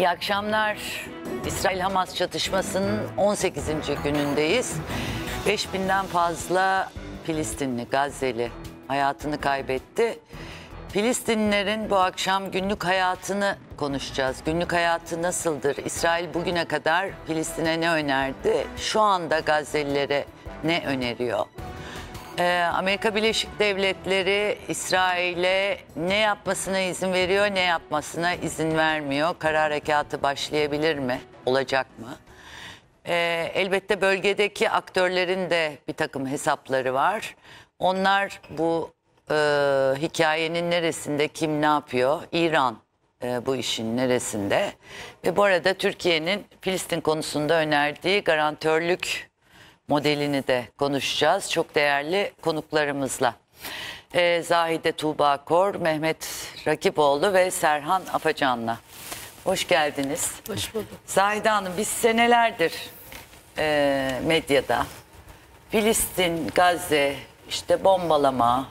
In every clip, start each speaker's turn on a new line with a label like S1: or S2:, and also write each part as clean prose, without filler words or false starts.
S1: İyi akşamlar. İsrail-Hamas çatışmasının 18. günündeyiz. 5000'den fazla Filistinli, Gazze'li hayatını kaybetti. Filistinlilerin bu akşam günlük hayatını konuşacağız. Günlük hayatı nasıldır? İsrail bugüne kadar Filistin'e ne önerdi? Şu anda Gazze'lilere ne öneriyor? Amerika Birleşik Devletleri İsrail'e ne yapmasına izin veriyor, ne yapmasına izin vermiyor? Kara harekatı başlayabilir mi? Olacak mı? Elbette bölgedeki aktörlerin de bir takım hesapları var. Onlar bu hikayenin neresinde, kim ne yapıyor? İran bu işin neresinde? Ve bu arada Türkiye'nin Filistin konusunda önerdiği garantörlük modelini de konuşacağız. Çok değerli konuklarımızla. Zahide Tuğba Kor, Mehmet Rakipoğlu ve Serhan Afacan'la. Hoş geldiniz.
S2: Hoş bulduk.
S1: Zahide Hanım, biz senelerdir medyada Filistin, Gazze, işte bombalama,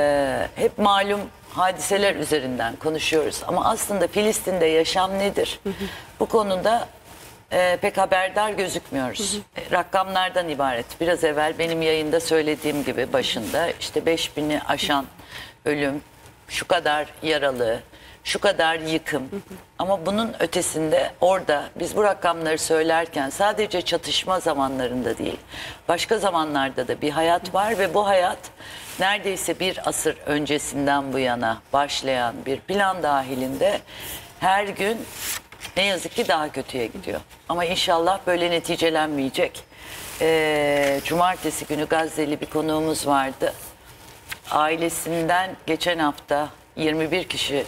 S1: hep malum hadiseler üzerinden konuşuyoruz. Ama aslında Filistin'de yaşam nedir? Bu konuda pek haberdar gözükmüyoruz. Rakamlardan ibaret. Biraz evvel benim yayında söylediğim gibi başında işte 5000'i aşan ölüm, şu kadar yaralı, şu kadar yıkım. Ama bunun ötesinde orada biz bu rakamları söylerken sadece çatışma zamanlarında değil, başka zamanlarda da bir hayat var ve bu hayat neredeyse bir asır öncesinden bu yana başlayan bir plan dahilinde her gün ne yazık ki daha kötüye gidiyor. Ama inşallah böyle neticelenmeyecek. Cumartesi günü Gazze'li bir konuğumuz vardı. Ailesinden geçen hafta 21 kişi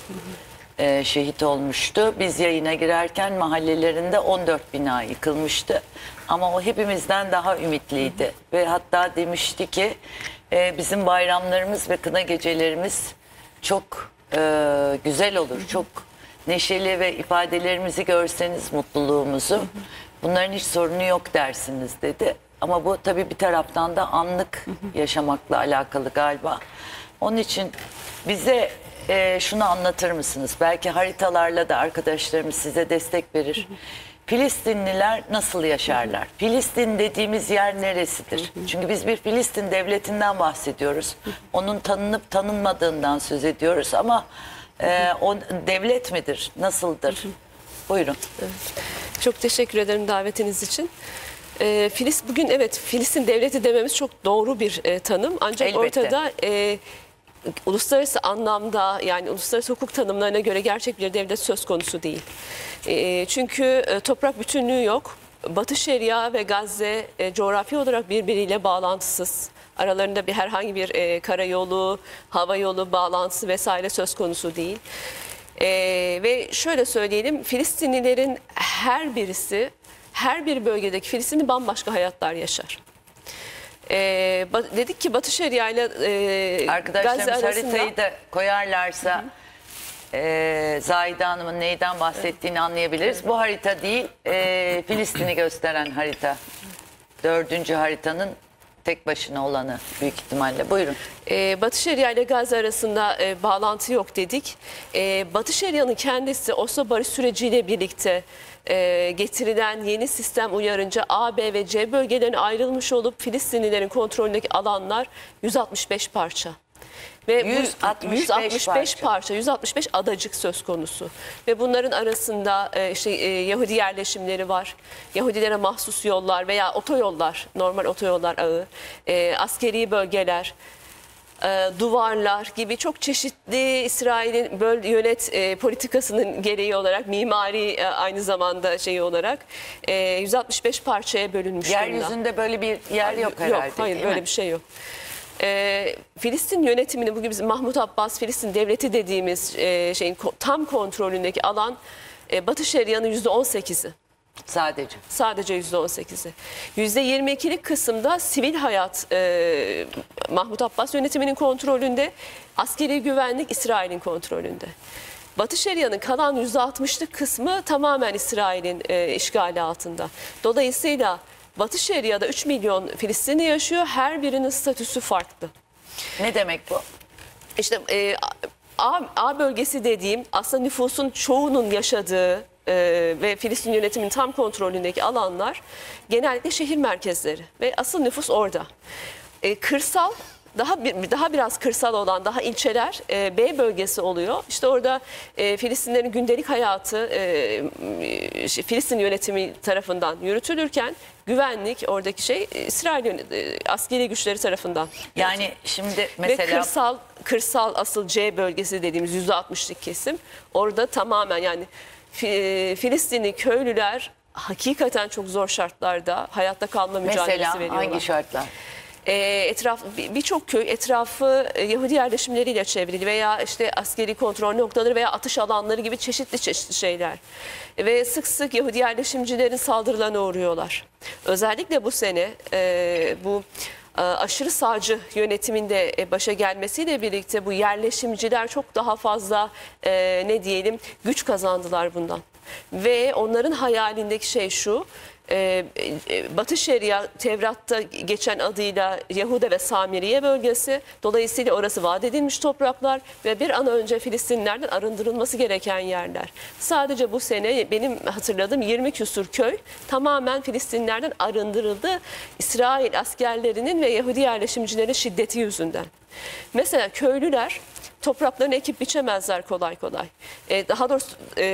S1: şehit olmuştu. Biz yayına girerken mahallelerinde 14 bina yıkılmıştı. Ama o hepimizden daha ümitliydi. Ve hatta demişti ki bizim bayramlarımız ve kına gecelerimiz çok güzel olur. Çok neşeli ve ifadelerimizi görseniz mutluluğumuzu, bunların hiç sorunu yok dersiniz dedi. Ama bu tabii bir taraftan da anlık yaşamakla alakalı galiba. Onun için bize şunu anlatır mısınız? Belki haritalarla da arkadaşlarımız size destek verir. Filistinliler nasıl yaşarlar? Filistin dediğimiz yer neresidir? Çünkü biz bir Filistin devletinden bahsediyoruz. Onun tanınıp tanınmadığından söz ediyoruz ama o devlet midir? Nasıldır? Buyurun.
S2: Evet. Çok teşekkür ederim davetiniz için. Bugün evet Filistin devleti dememiz çok doğru bir tanım. Ancak elbette ortada uluslararası anlamda, yani uluslararası hukuk tanımlarına göre gerçek bir devlet söz konusu değil. Çünkü toprak bütünlüğü yok. Batı Şeria ve Gazze coğrafi olarak birbiriyle bağlantısız. Aralarında herhangi bir karayolu, hava yolu bağlantısı vesaire söz konusu değil. Ve şöyle söyleyelim, Filistinlilerin her birisi, her bir bölgedeki Filistinli bambaşka hayatlar yaşar. Dedik ki Batı Şeria ile
S1: arkadaşlarımız
S2: Gazze arasında
S1: haritayı da koyarlarsa Zahide Hanım'ın neyden bahsettiğini anlayabiliriz. Bu harita değil, Filistin'i gösteren harita. 4. haritanın tek başına olanı büyük ihtimalle. Buyurun.
S2: Batı Şeria ile Gazze arasında bağlantı yok dedik. Batı Şeria'nın kendisi Oslo barış süreciyle birlikte getirilen yeni sistem uyarınca A, B ve C bölgelerine ayrılmış olup Filistinlilerin kontrolündeki alanlar 165 parça. Ve 165 parça, 165 adacık söz konusu. Ve bunların arasında işte Yahudi yerleşimleri var. Yahudilere mahsus yollar veya otoyollar, normal otoyollar ağı, askeri bölgeler, duvarlar gibi çok çeşitli İsrail'in yönet politikasının gereği olarak, mimari aynı zamanda şeyi olarak 165 parçaya bölünmüş durumda.
S1: Yeryüzünde böyle bir yer yok herhalde.
S2: Yok, hayır, böyle bir şey yok. Filistin yönetimini, bugün bizim Mahmut Abbas Filistin devleti dediğimiz şeyin tam kontrolündeki alan Batı Şeria'nın %18'i.
S1: Sadece.
S2: Sadece %18'i. %22'lik kısımda sivil hayat Mahmut Abbas yönetiminin kontrolünde, askeri güvenlik İsrail'in kontrolünde. Batı Şeria'nın kalan %60'lık kısmı tamamen İsrail'in işgali altında. Dolayısıyla Batı Şeria'da 3 milyon Filistinli yaşıyor. Her birinin statüsü farklı.
S1: Ne demek bu?
S2: İşte A bölgesi dediğim aslında nüfusun çoğunun yaşadığı ve Filistin yönetiminin tam kontrolündeki alanlar genellikle şehir merkezleri ve asıl nüfus orada. Kırsal, daha biraz kırsal olan daha ilçeler B bölgesi oluyor. İşte orada Filistinlerin gündelik hayatı Filistin yönetimi tarafından yürütülürken güvenlik oradaki İsrail askeri güçleri tarafından.
S1: Yani şimdi mesela
S2: Ve kırsal asıl C bölgesi dediğimiz %60'lık kesim orada tamamen yani Filistinli köylüler hakikaten çok zor şartlarda hayatta kalma mücadelesi
S1: mesela
S2: veriyorlar.
S1: hangi şartlar?
S2: Birçok köy etrafı Yahudi yerleşimleriyle çevrili veya işte askeri kontrol noktaları veya atış alanları gibi çeşitli şeyler. Ve sık sık Yahudi yerleşimcilerin saldırılarına uğruyorlar. Özellikle bu sene bu aşırı sağcı yönetiminde başa gelmesiyle birlikte bu yerleşimciler çok daha fazla güç kazandılar bundan. Ve onların hayalindeki şey şu: Batı Şeria Tevrat'ta geçen adıyla Yahuda ve Samiriye bölgesi. Dolayısıyla orası vaat edilmiş topraklar ve bir an önce Filistinlilerden arındırılması gereken yerler. Sadece bu sene benim hatırladığım 20 küsur köy tamamen Filistinlilerden arındırıldı. İsrail askerlerinin ve Yahudi yerleşimcilerin şiddeti yüzünden. Mesela köylüler topraklarını ekip biçemezler kolay kolay. Daha doğrusu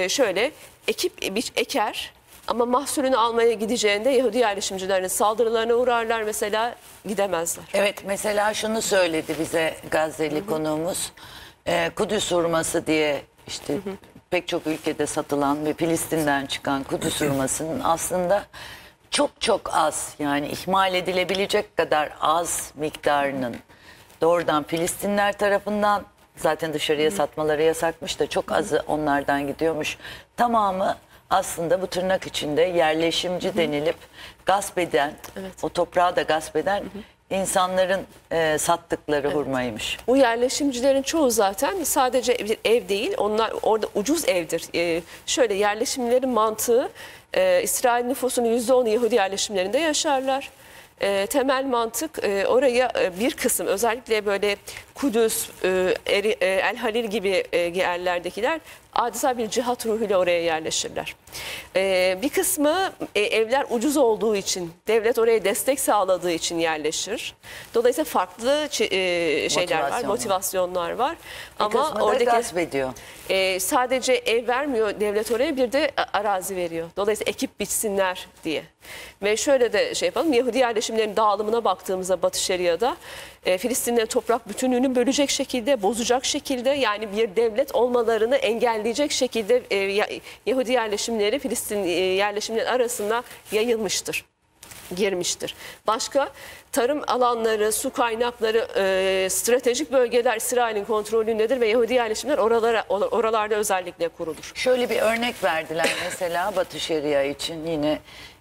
S2: eker. Ama mahsulünü almaya gideceğinde Yahudi yerleşimcilerin saldırılarına uğrarlar, mesela gidemezler.
S1: Evet, mesela şunu söyledi bize Gazze'li konuğumuz. Kudüs hurması diye işte pek çok ülkede satılan ve Filistin'den çıkan Kudüs hurmasının aslında çok çok az, yani ihmal edilebilecek kadar az miktarının doğrudan Filistinler tarafından, zaten dışarıya satmaları yasakmış da çok azı onlardan gidiyormuş. Tamamı aslında bu tırnak içinde yerleşimci denilip gasp eden, o toprağı da gasp eden insanların sattıkları hurmaymış.
S2: Bu yerleşimcilerin çoğu zaten sadece bir ev değil, onlar orada ucuz evdir. Şöyle yerleşimlerin mantığı, İsrail nüfusunun %10'u Yahudi yerleşimlerinde yaşarlar. Temel mantık oraya bir kısım, özellikle böyle Kudüs, El Halil gibi yerlerdekiler adeta bir cihat ruhuyla oraya yerleşirler. Bir kısmı evler ucuz olduğu için, devlet oraya destek sağladığı için yerleşir. Dolayısıyla farklı şeyler var, motivasyonlar var.
S1: Ama oradaki gasp ediyor.
S2: Sadece ev vermiyor devlet oraya, bir de arazi veriyor. Dolayısıyla ekip biçsinler diye. Ve şöyle de yapalım, Yahudi yerleşimlerinin dağılımına baktığımızda Batı Şeria'da Filistinlerin toprak bütünlüğünü bölecek şekilde, bozacak şekilde, yani bir devlet olmalarını engelleyecek şekilde Yahudi yerleşimleri Filistin yerleşimleri arasında yayılmıştır, girmiştir. Başka tarım alanları, su kaynakları, stratejik bölgeler İsrail'in kontrolündedir ve Yahudi yerleşimler oralarda özellikle kurulur.
S1: Şöyle bir örnek verdiler mesela Batı Şeria için, yine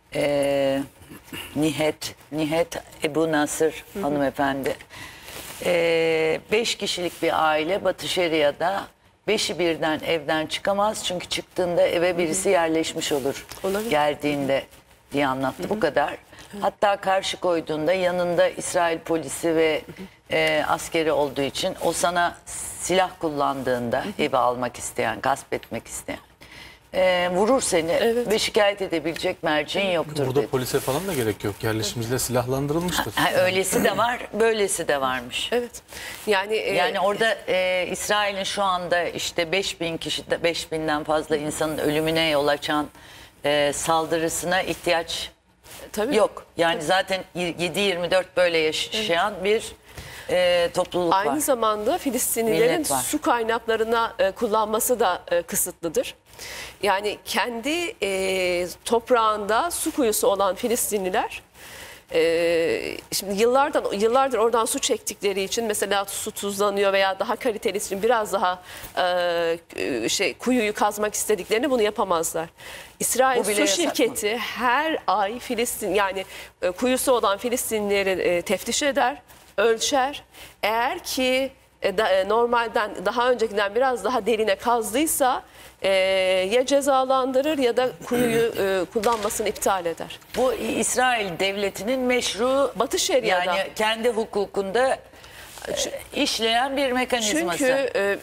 S1: Nihet Ebu Nasır hanımefendi. 5 kişilik bir aile Batı Şeria'da, 5'i birden evden çıkamaz çünkü çıktığında eve birisi yerleşmiş olur.
S2: Olabilir.
S1: Geldiğinde diye anlattı. Bu kadar. Hatta karşı koyduğunda yanında İsrail polisi ve askeri olduğu için o sana silah kullandığında evi almak isteyen, gasp etmek isteyen vurur seni ve şikayet edebilecek merceğin yoktur
S3: Burada
S1: dedi.
S3: polise falan da gerek yok. Yerleşimciler silahlandırılmıştır.
S1: Öylesi de var, böylesi de varmış.
S2: Evet. Yani
S1: orada İsrail'in şu anda işte 5000 kişi, 5000'den fazla insanın ölümüne yol açan saldırısına ihtiyaç yok. Yani zaten 7-24 böyle yaşayan bir topluluk var.
S2: Aynı zamanda Filistinlilerin su kaynaklarına kullanması da kısıtlıdır. Yani kendi toprağında su kuyusu olan Filistinliler şimdi yıllardır oradan su çektikleri için, mesela su tuzlanıyor veya daha kaliteli için biraz daha kuyuyu kazmak istediklerini bunu yapamazlar. İsrail Su Şirketi her ay kuyusu olan Filistinlileri teftiş eder, ölçer. Eğer ki normalden, daha öncekinden biraz daha derine kazdıysa ya cezalandırır ya da kuyuyu kullanmasını iptal eder.
S1: Bu İsrail devletinin meşru,
S2: Batı Şeria'da,
S1: yani kendi hukukunda işleyen bir mekanizması.
S2: Çünkü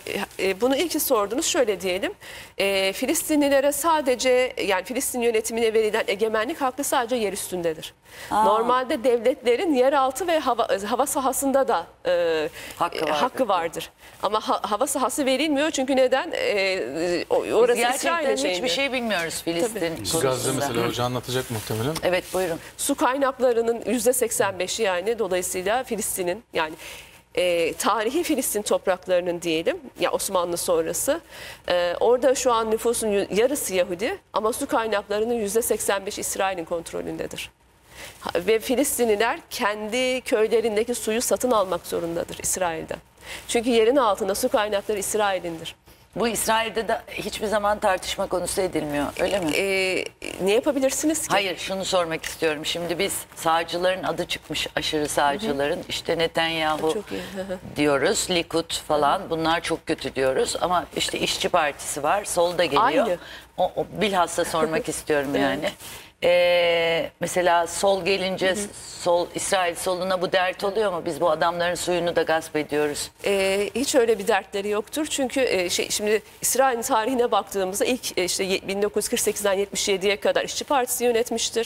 S2: bunu iyi ki sordunuz. Şöyle diyelim. Filistinlilere sadece, yani Filistin yönetimine verilen egemenlik hakkı sadece yer üstündedir. Normalde devletlerin yeraltı ve hava sahasında da hakkı vardır. Ama hava sahası verilmiyor çünkü neden? Orası
S1: Gerçekten
S2: İsrail'e
S1: hiçbir
S2: şeyinde.
S1: şey bilmiyoruz Filistin konusunda.
S3: Gazze mesela hoca anlatacak muhtemelen.
S1: Evet, buyurun.
S2: Su kaynaklarının %85'i, yani dolayısıyla Filistin'in, yani tarihi Filistin topraklarının diyelim ya, Osmanlı sonrası, orada şu an nüfusun yarısı Yahudi ama su kaynaklarının %85 İsrail'in kontrolündedir. Ve Filistinliler kendi köylerindeki suyu satın almak zorundadır İsrail'den. Çünkü yerin altında su kaynakları İsrail'indir.
S1: Bu İsrail'de de hiçbir zaman tartışma konusu edilmiyor, öyle mi?
S2: Ne yapabilirsiniz ki?
S1: Hayır, şunu sormak istiyorum. Şimdi biz sağcıların adı çıkmış, aşırı sağcıların, işte Netanyahu
S2: Çok iyi.
S1: diyoruz, Likud falan, bunlar çok kötü diyoruz. Ama işte İşçi Partisi var, sol da geliyor.
S2: Aynı.
S1: O bilhassa sormak istiyorum yani. Mesela sol gelince sol, İsrail soluna bu dert oluyor mu? Biz bu adamların suyunu da gasp ediyoruz.
S2: Hiç öyle bir dertleri yoktur. Çünkü şimdi İsrail'in tarihine baktığımızda ilk işte 1948'den 77'ye kadar İşçi Partisi yönetmiştir.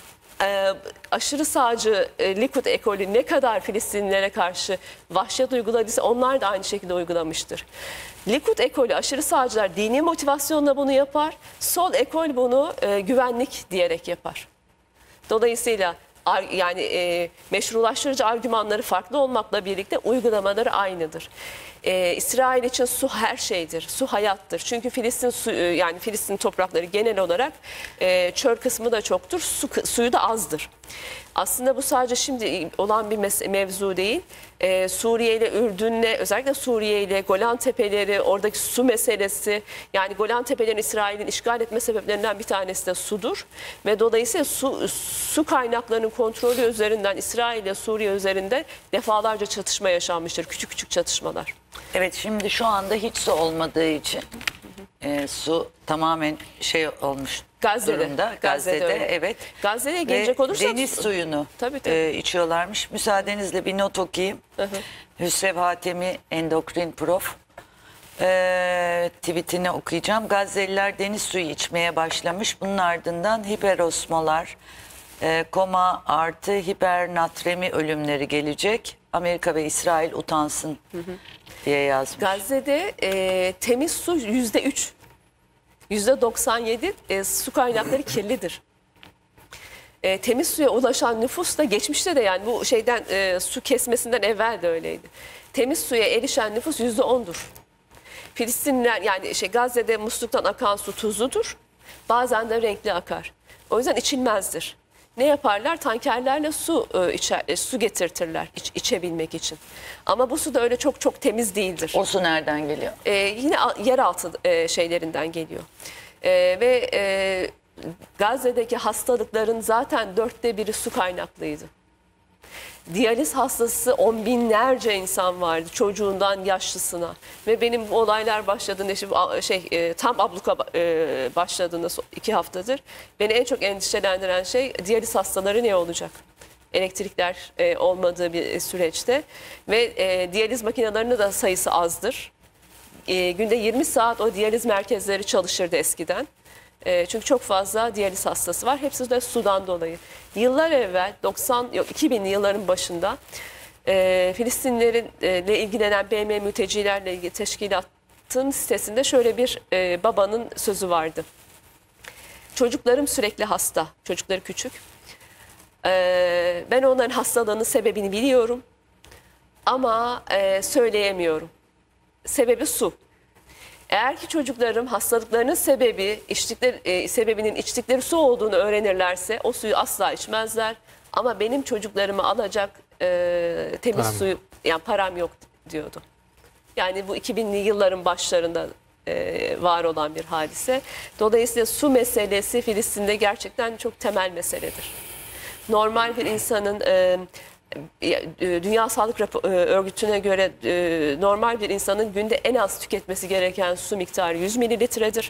S2: Aşırı sağcı Likud ekolü ne kadar Filistinlilere karşı vahşet uyguladıysa onlar da aynı şekilde uygulamıştır. Likud ekolü, aşırı sağcılar dini motivasyonla bunu yapar. Sol ekol bunu güvenlik diyerek yapar. Dolayısıyla yani meşrulaştırıcı argümanları farklı olmakla birlikte uygulamaları aynıdır. İsrail için su her şeydir, su hayattır. Çünkü yani Filistin toprakları genel olarak çöl kısmı da çoktur, suyu da azdır. Aslında bu sadece şimdi olan bir mevzu değil. Suriye ile Ürdün'le, özellikle Suriye ile Golan Tepeleri, oradaki su meselesi, yani Golan Tepelerini İsrail'in işgal etme sebeplerinden bir tanesi de sudur. Ve dolayısıyla su kaynaklarının kontrolü üzerinden İsrail ile Suriye üzerinde defalarca çatışma yaşanmıştır, küçük küçük çatışmalar.
S1: Evet, şimdi şu anda hiç su olmadığı için su tamamen şey olmuş durumda. Gazze'de
S2: öyle.
S1: Evet.
S2: Gazze'ye gelecek olursak
S1: deniz suyunu
S2: Tabii.
S1: içiyorlarmış. Müsaadenizle bir not okuyayım. Hüsrev Hatemi endokrin prof tweetini okuyacağım. Gazze'liler deniz suyu içmeye başlamış. Bunun ardından hiperosmolar, koma artı hipernatremi ölümleri gelecek. Amerika ve İsrail utansın diye yazmış.
S2: Gazze'de temiz su %3. %97 su kaynakları kirlidir. Temiz suya ulaşan nüfus da geçmişte de, yani bu şeyden su kesmesinden evvel de öyleydi. Temiz suya erişen nüfus %10'dur. Filistinliler, yani Gazze'de musluktan akan su tuzludur. Bazen de renkli akar. O yüzden içilmezdir. Ne yaparlar? Tankerlerle su getirtirler içebilmek için. Ama bu su da öyle çok çok temiz değildir.
S1: O su nereden geliyor?
S2: Yine yeraltı şeylerinden geliyor. Gazze'deki hastalıkların zaten 1/4'ü su kaynaklıydı. Diyaliz hastası on binlerce insan vardı, çocuğundan yaşlısına. Ve benim bu olaylar başladığında, tam abluka başladığında 2 haftadır beni en çok endişelendiren şey diyaliz hastaları ne olacak? Elektrikler olmadığı bir süreçte ve diyaliz makinelerinin de sayısı azdır. Günde 20 saat o diyaliz merkezleri çalışırdı eskiden. Çünkü çok fazla diyaliz hastası var. Hepsi de sudan dolayı. Yıllar evvel 2000'li yılların başında Filistinlilerle ilgilenen BM mültecilerle ilgili teşkilatın sitesinde şöyle bir babanın sözü vardı. Çocuklarım sürekli hasta. Çocukları küçük. Ben onların hastalığının sebebini biliyorum. Ama söyleyemiyorum. Sebebi su. Eğer ki çocuklarım hastalıklarının sebebinin içtikleri su olduğunu öğrenirlerse o suyu asla içmezler. Ama benim çocuklarımı alacak temiz suyu, yani param yok diyordu. Yani bu 2000'li yılların başlarında var olan bir hadise. Dolayısıyla su meselesi Filistin'de gerçekten çok temel meseledir. Normal bir insanın Dünya Sağlık Örgütü'ne göre normal bir insanın günde en az tüketmesi gereken su miktarı 100 mililitredir.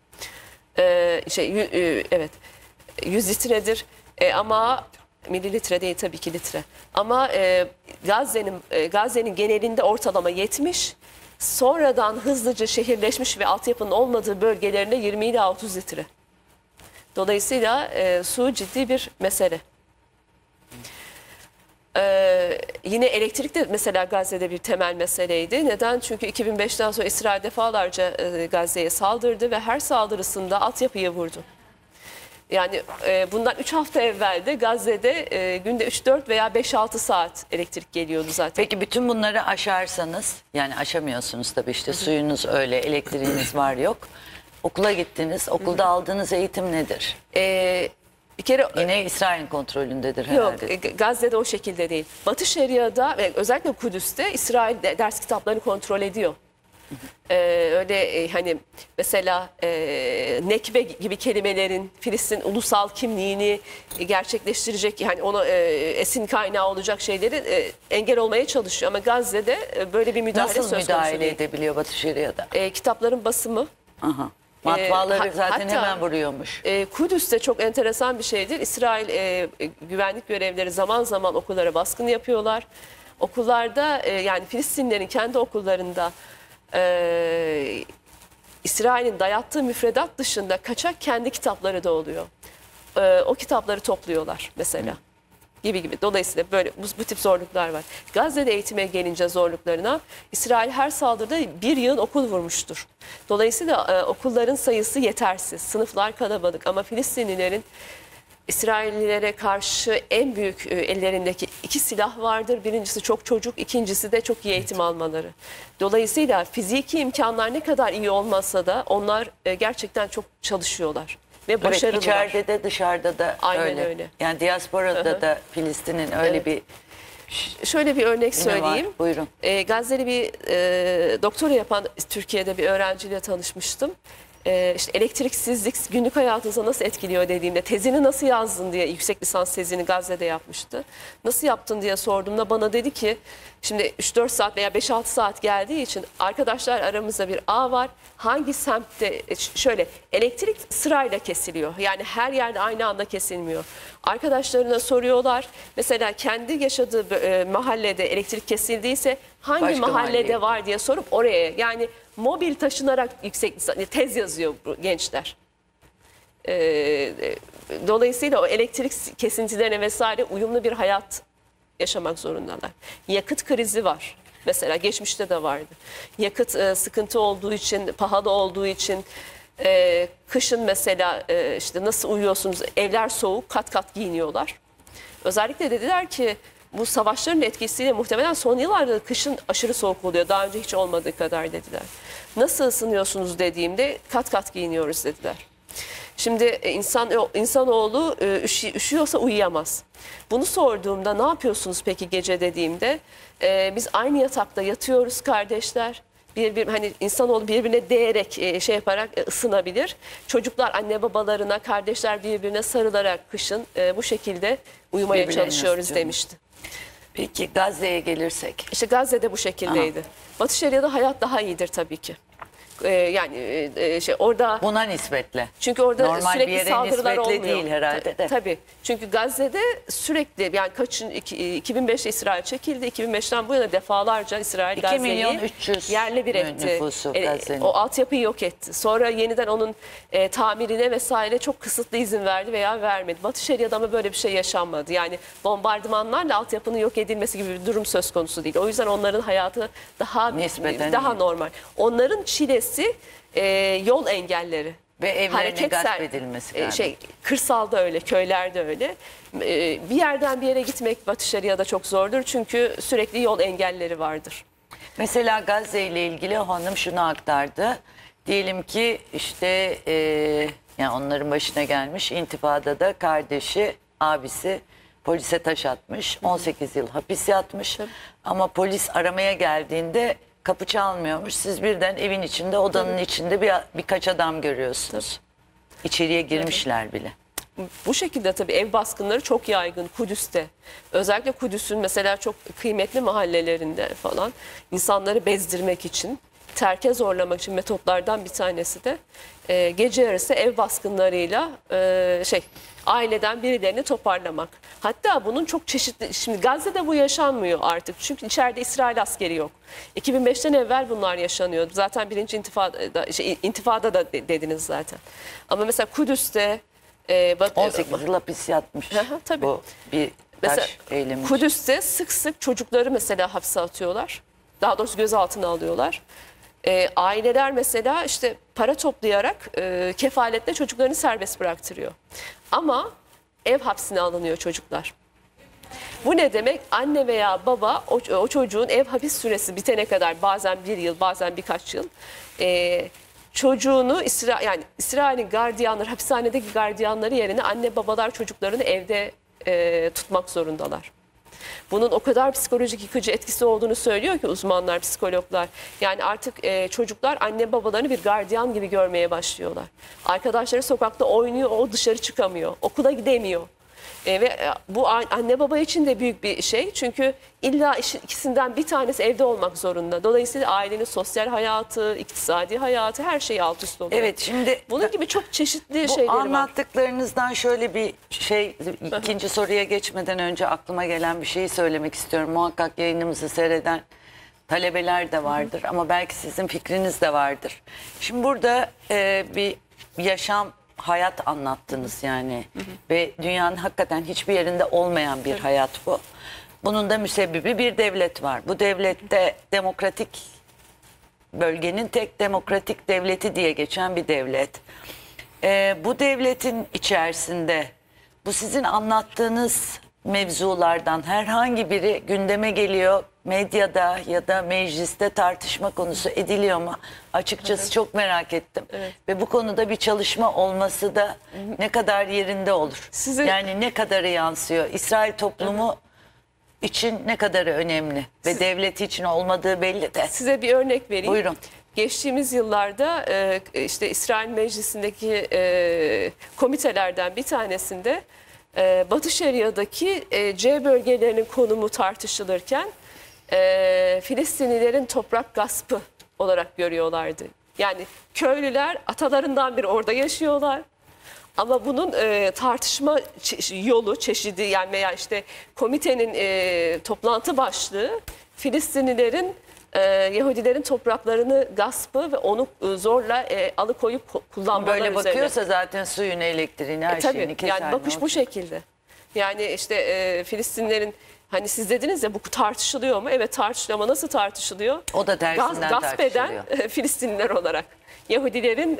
S2: Evet, 100 litredir. Ama mililitre değil, tabii ki litre. Ama Gazze'nin genelinde ortalama 70. sonradan hızlıca şehirleşmiş ve altyapının olmadığı bölgelerinde 20 ila 30 litre. Dolayısıyla su ciddi bir mesele. Yine elektrik de mesela Gazze'de bir temel meseleydi. Neden? Çünkü 2005'ten sonra İsrail defalarca Gazze'ye saldırdı ve her saldırısında altyapıyı vurdu. Yani bundan 3 hafta evvel de Gazze'de günde 3-4 veya 5-6 saat elektrik geliyordu zaten.
S1: Peki bütün bunları aşarsanız, yani aşamıyorsunuz tabii, işte suyunuz öyle, elektriğiniz var yok. Okula gittiniz, okulda aldığınız eğitim nedir?
S2: Bir kere
S1: Yine İsrail'in kontrolündedir
S2: yok,
S1: herhalde.
S2: Gazze'de o şekilde değil. Batı Şeria'da ve özellikle Kudüs'te İsrail ders kitaplarını kontrol ediyor. Öyle hani mesela nekbe gibi kelimelerin Filistin ulusal kimliğini gerçekleştirecek, yani ona esin kaynağı olacak şeyleri engel olmaya çalışıyor. Ama Gazze'de böyle bir müdahale söz
S1: Nasıl
S2: konusu
S1: müdahale
S2: değil.
S1: edebiliyor Batı Şeria'da?
S2: Kitapların basımı.
S1: Aha. Matbaaları zaten
S2: hatta,
S1: hemen vuruyormuş.
S2: Kudüs'te çok enteresan bir şeydir. İsrail güvenlik görevlileri zaman zaman okullara baskın yapıyorlar. Okullarda yani Filistinlerin kendi okullarında İsrail'in dayattığı müfredat dışında kaçak kendi kitapları da oluyor. O kitapları topluyorlar mesela. Gibi. Dolayısıyla böyle bu tip zorluklar var. Gazze'de eğitime gelince zorluklarına, İsrail her saldırıda bir yığın okul vurmuştur. Dolayısıyla okulların sayısı yetersiz. Sınıflar kalabalık ama Filistinlilerin İsraillilere karşı en büyük ellerindeki iki silah vardır. Birincisi çok çocuk, ikincisi de çok iyi eğitim almaları. Dolayısıyla fiziki imkanlar ne kadar iyi olmasa da onlar gerçekten çok çalışıyorlar. Ve
S1: Evet,
S2: başarılılar.
S1: içeride de dışarıda da
S2: Aynen öyle.
S1: Yani diasporada da Filistin'in öyle bir
S2: Şöyle bir örnek
S1: yine var.
S2: söyleyeyim.
S1: Buyurun.
S2: Gazze'li bir doktora yapan Türkiye'de bir öğrenciyle tanışmıştım. İşte elektriksizlik günlük hayatınıza nasıl etkiliyor dediğimde, tezini nasıl yazdın diye, yüksek lisans tezini Gazze'de yapmıştı. Nasıl yaptın diye sorduğumda bana dedi ki, şimdi 3-4 saat veya 5-6 saat geldiği için arkadaşlar aramızda bir ağ var. Hangi semtte şöyle elektrik sırayla kesiliyor. Yani her yerde aynı anda kesilmiyor. Arkadaşlarına soruyorlar. Mesela kendi yaşadığı mahallede elektrik kesildiyse hangi
S1: Başka
S2: mahallede
S1: mahalleye.
S2: var diye sorup oraya, yani mobil taşınarak yüksek tez yazıyor bu gençler. Dolayısıyla o elektrik kesintilerine vesaire uyumlu bir hayat yaşamak zorundalar. Yakıt krizi var. Mesela geçmişte de vardı. Yakıt sıkıntı olduğu için, pahalı olduğu için kışın mesela işte nasıl uyuyorsunuz? Evler soğuk, kat kat giyiniyorlar. Özellikle dediler ki bu savaşların etkisiyle muhtemelen son yıllarda kışın aşırı soğuk oluyor. Daha önce hiç olmadığı kadar dediler. Nasıl ısınıyorsunuz dediğimde kat kat giyiniyoruz dediler. Şimdi insanoğlu üşüyorsa uyuyamaz. Bunu sorduğumda ne yapıyorsunuz peki gece dediğimde biz aynı yatakta yatıyoruz kardeşler. Hani insanoğlu birbirine değerek şey yaparak ısınabilir. Çocuklar anne babalarına, kardeşler birbirine sarılarak kışın bu şekilde uyumaya
S1: Birbirlerine
S2: çalışıyoruz
S1: ısıtıyor.
S2: demişti.
S1: Peki Gazze'ye gelirsek.
S2: İşte Gazze'de bu şekildeydi. Batı Şeria'da hayat daha iyidir tabii ki. Yani orada
S1: Buna nispetle.
S2: çünkü orada
S1: Normal bir
S2: sürekli
S1: yere
S2: saldırılar
S1: nispetle
S2: olmuyor.
S1: değil herhalde de.
S2: Tabii. Çünkü Gazze'de sürekli, yani 2005'te İsrail çekildi. 2005'ten bu yana defalarca İsrail
S1: 2 milyon
S2: Gazze'yi
S1: 300
S2: yerle bir etti.
S1: nüfusu Gazze'nin.
S2: O altyapıyı yok etti. Sonra yeniden onun tamirine vesaire çok kısıtlı izin verdi veya vermedi. Batı Şeria'da ama böyle bir şey yaşanmadı. Yani bombardımanlarla altyapının yok edilmesi gibi bir durum söz konusu değil. O yüzden onların hayatı
S1: Nispeten
S2: daha
S1: iyi.
S2: normal. Onların çilesi yol engelleri.
S1: Ve evlerine
S2: Hareketsel,
S1: gasp edilmesi galiba.
S2: Kırsalda öyle, köylerde öyle. Bir yerden bir yere gitmek Batı Şeria'da çok zordur çünkü sürekli yol engelleri vardır.
S1: Mesela Gazze ile ilgili hanım şunu aktardı. Diyelim ki işte yani onların başına gelmiş intifadada kardeşi, abisi polise taş atmış. 18 yıl hapis yatmış. Ama polis aramaya geldiğinde kapı çalmıyormuş. Siz birden evin içinde, odanın içinde birkaç adam görüyorsunuz. İçeriye girmişler bile.
S2: Bu şekilde tabii ev baskınları çok yaygın Kudüs'te. Özellikle Kudüs'ün mesela çok kıymetli mahallelerinde falan insanları bezdirmek için terke zorlamak için metotlardan bir tanesi de gece yarısı ev baskınlarıyla aileden birilerini toparlamak. Hatta bunun çok çeşitli, şimdi Gazze'de bu yaşanmıyor artık. Çünkü içeride İsrail askeri yok. 2005'ten evvel bunlar yaşanıyordu. Zaten birinci intifada da dediniz zaten. Ama mesela Kudüs'te
S1: 18 yıl hapis yatmış.
S2: Tabii.
S1: Bu bir
S2: mesela
S1: taş eylemi.
S2: Kudüs'te sık sık çocukları mesela hapse atıyorlar. Daha doğrusu gözaltına alıyorlar. Aileler mesela işte para toplayarak kefaletle çocuklarını serbest bıraktırıyor. Ama ev hapsine alınıyor çocuklar. Bu ne demek? Anne veya baba o çocuğun ev hapis süresi bitene kadar, bazen bir yıl, bazen birkaç yıl, çocuğunu yani İsrail'in gardiyanları, hapishanedeki gardiyanları yerine anne babalar çocuklarını evde tutmak zorundalar. Bunun o kadar psikolojik yıkıcı etkisi olduğunu söylüyor ki uzmanlar, psikologlar. Yani artık çocuklar anne babalarını bir gardiyan gibi görmeye başlıyorlar. Arkadaşları sokakta oynuyor, o dışarı çıkamıyor, okula gidemiyor. Ve bu anne baba için de büyük bir şey. Çünkü illa ikisinden bir tanesi evde olmak zorunda. Dolayısıyla ailenin sosyal hayatı, iktisadi hayatı, her şey alt üst oluyor.
S1: Evet, şimdi
S2: bunun gibi çok çeşitli
S1: bu
S2: şeyleri var.
S1: anlattıklarınızdan şöyle bir şey, ikinci soruya geçmeden önce aklıma gelen bir şeyi söylemek istiyorum. Muhakkak yayınımızı seyreden talebeler de vardır ama belki sizin fikriniz de vardır. Şimdi burada bir yaşam, hayat anlattınız yani. Ve dünyanın hakikaten hiçbir yerinde olmayan bir hayat bu. Bunun da müsebbibi bir devlet var. Bu devlette demokratik, bölgenin tek demokratik devleti diye geçen bir devlet. Bu devletin içerisinde bu sizin anlattığınız mevzulardan herhangi biri gündeme geliyor, medyada ya da mecliste tartışma konusu ediliyor mu? Açıkçası çok merak ettim.
S2: Evet.
S1: Ve bu konuda bir çalışma olması da ne kadar yerinde olur? Yani ne kadarı yansıyor? İsrail toplumu için ne kadarı önemli? Ve devleti için olmadığı belli de.
S2: Size bir örnek vereyim.
S1: Buyurun.
S2: Geçtiğimiz yıllarda işte İsrail Meclisi'ndeki komitelerden bir tanesinde Batı Şeria'daki C bölgelerinin konumu tartışılırken Filistinlilerin toprak gaspı olarak görüyorlardı. Yani köylüler atalarından beri orada yaşıyorlar. Ama bunun tartışma yolu, çeşidi, yani veya işte komitenin toplantı başlığı Filistinlilerin Yahudilerin topraklarını gaspı ve onu zorla alıkoyup kullanmaları
S1: Böyle
S2: üzerine.
S1: bakıyorsa zaten suyunu, elektriğini, her şeyini
S2: Tabii,
S1: keser.
S2: yani bakış bu şekilde. Yani işte Filistinlerin, hani siz dediniz ya, bu tartışılıyor mu? Evet, tartışılıyor ama nasıl tartışılıyor?
S1: O da tersinden
S2: gasp eden
S1: tartışılıyor.
S2: Filistinliler olarak. Yahudilerin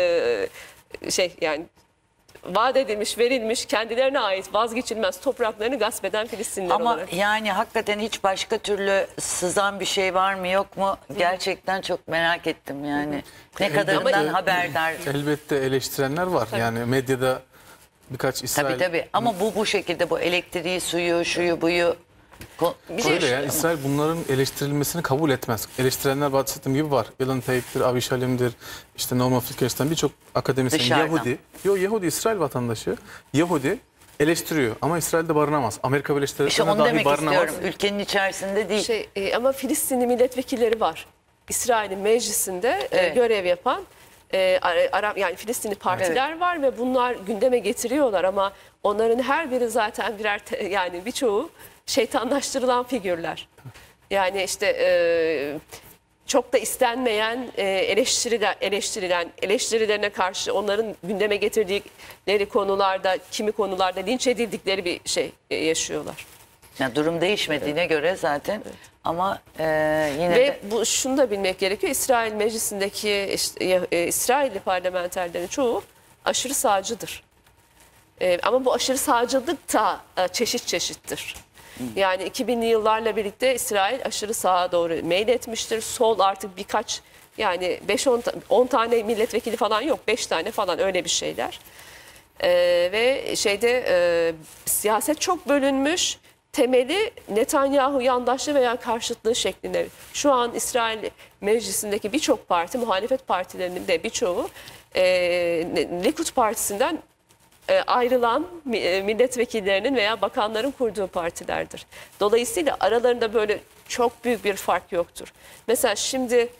S2: yani vaat edilmiş, verilmiş, kendilerine ait vazgeçilmez topraklarını gasp eden Filistinliler
S1: Ama
S2: olarak.
S1: yani hakikaten hiç başka türlü sızan bir şey var mı yok mu? Gerçekten çok merak ettim yani. Ne kadarından haberdar.
S3: Elbette eleştirenler var. Yani medyada birkaç İsrail...
S1: Tabii ama bu şekilde, bu elektriği, suyu, şuyu, buyu...
S3: Öyle ya, İsrail bunların eleştirilmesini kabul etmez. Eleştirenler bahsettiğim gibi var. Yalın Tayyip'tir, Avishalim'dir, işte Norman Finkelstein, birçok akademisyen
S1: Dışarıdan.
S3: Yahudi. Yahudi İsrail vatandaşı. Yahudi eleştiriyor ama İsrail'de barınamaz. Amerika Birleşik
S1: İşte
S3: Devletleri'nde
S1: onu
S3: dahi
S1: demek
S3: barınamaz.
S1: istiyorum. Ülkenin içerisinde değil.
S2: Ama Filistinli milletvekilleri var. İsrail'in meclisinde görev yapan yani Filistinli partiler var ve bunlar gündeme getiriyorlar ama onların her biri zaten yani birçoğu şeytanlaştırılan figürler. Yani işte çok da istenmeyen eleştirilerine karşı onların gündeme getirdikleri konularda, kimi konularda linç edildikleri bir şey yaşıyorlar.
S1: Yani durum değişmediğine göre zaten ama yine
S2: Ve
S1: de...
S2: şunu da bilmek gerekiyor. İsrail Meclisi'ndeki İsrailli parlamenterlerin çoğu aşırı sağcıdır. Ama bu aşırı sağcılık da çeşit çeşittir. Yani 2000'li yıllarla birlikte İsrail aşırı sağa doğru meyletmiştir. Sol artık birkaç, yani 5-10 tane milletvekili falan yok. 5 tane falan, öyle bir şeyler. Ve siyaset çok bölünmüş. Temeli Netanyahu yandaşlığı veya karşıtlığı şeklinde. Şu an İsrail Meclisi'ndeki birçok parti, muhalefet partilerinin de birçoğu Likud Partisi'nden ayrılan milletvekillerinin veya bakanların kurduğu partilerdir. Dolayısıyla aralarında böyle çok büyük bir fark yoktur. Mesela şimdi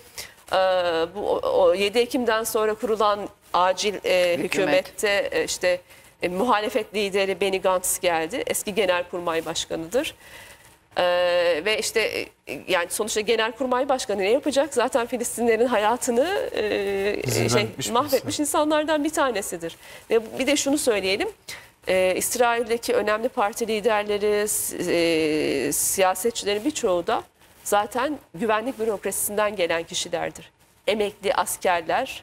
S2: Bu 7 Ekim'den sonra kurulan acil hükümette işte muhalefet lideri Benny Gantz geldi. Eski Genelkurmay Başkanı'dır. Ve işte yani sonuçta Genelkurmay Başkanı ne yapacak? Zaten Filistinlerin hayatını mahvetmiş insanlardan bir tanesidir. Ve bir de şunu söyleyelim. İsrail'deki önemli parti liderleri, siyasetçilerin birçoğu da zaten güvenlik bürokrasisinden gelen kişilerdir. Emekli askerler,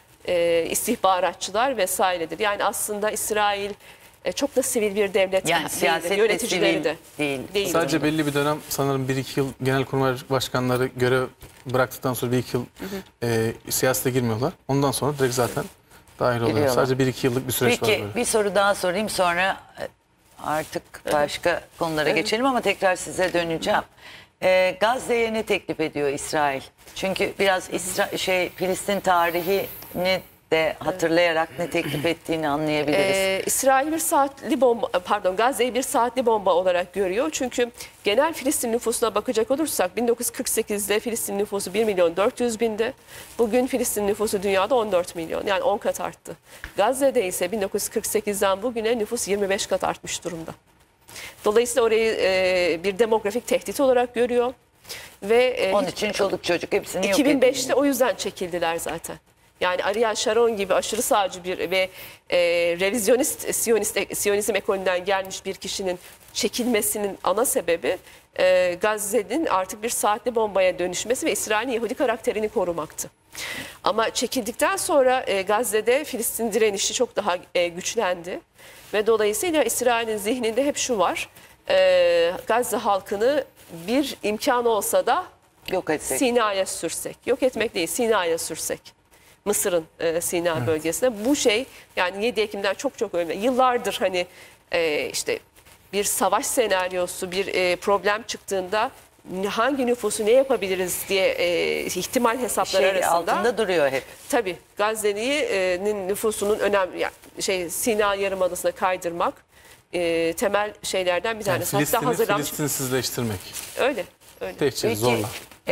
S2: istihbaratçılar vesairedir. Yani aslında İsrail çok da sivil bir devlet
S1: yani
S2: değil,
S1: siyaset
S2: yöneticileri de
S1: değil.
S3: Sadece belli bir dönem sanırım 1-2 yıl genelkurmay başkanları görev bıraktıktan sonra 1-2 yıl siyasete girmiyorlar. Ondan sonra direkt zaten dahil oluyor. Sadece 1-2 yıllık bir süreç var böyle.
S1: Peki bir soru daha sorayım, sonra artık başka konulara geçelim ama tekrar size döneceğim. Gazze'ye ne teklif ediyor İsrail? Çünkü biraz Filistin tarihini de hatırlayarak ne teklif ettiğini anlayabiliriz.
S2: İsrail Gazze'yi bir saatli bomba olarak görüyor. Çünkü genel Filistin nüfusuna bakacak olursak 1948'de Filistin nüfusu 1.400.000'di. Bugün Filistin nüfusu dünyada 14 milyon. Yani 10 kat arttı. Gazze'de ise 1948'den bugüne nüfus 25 kat artmış durumda. Dolayısıyla orayı bir demografik tehdit olarak görüyor. Ve
S1: onun için çoluk çocuk hepsini yok ediyor.
S2: 2005'te o yüzden çekildiler zaten. Yani Ariel Sharon gibi aşırı sağcı bir ve revizyonist Siyonizm ekolünden gelmiş bir kişinin çekilmesinin ana sebebi Gazze'nin artık bir saatli bombaya dönüşmesi ve İsrail'in Yahudi karakterini korumaktı. Ama çekildikten sonra Gazze'de Filistin direnişi çok daha güçlendi. Ve dolayısıyla İsrail'in zihninde hep şu var: Gazze halkını bir imkan olsa da
S1: yok etsek.
S2: Sina'ya sürsek. Yok etmek değil, Sina'ya sürsek. Mısır'ın Sina bölgesine. Bu şey yani 7 Ekim'den çok önemli. Yıllardır hani işte bir savaş senaryosu, bir problem çıktığında hangi nüfusu ne yapabiliriz diye ihtimal hesapları arasında
S1: altında duruyor hep.
S2: Tabii Gazze'nin nüfusunun önemli yani Sina Yarımadası'na kaydırmak temel şeylerden bir tanesi.
S3: Yani
S2: Hatta hazırlanmış.
S3: Filistinsizleştirmek.
S2: Öyle.
S3: Tehcir, zorla.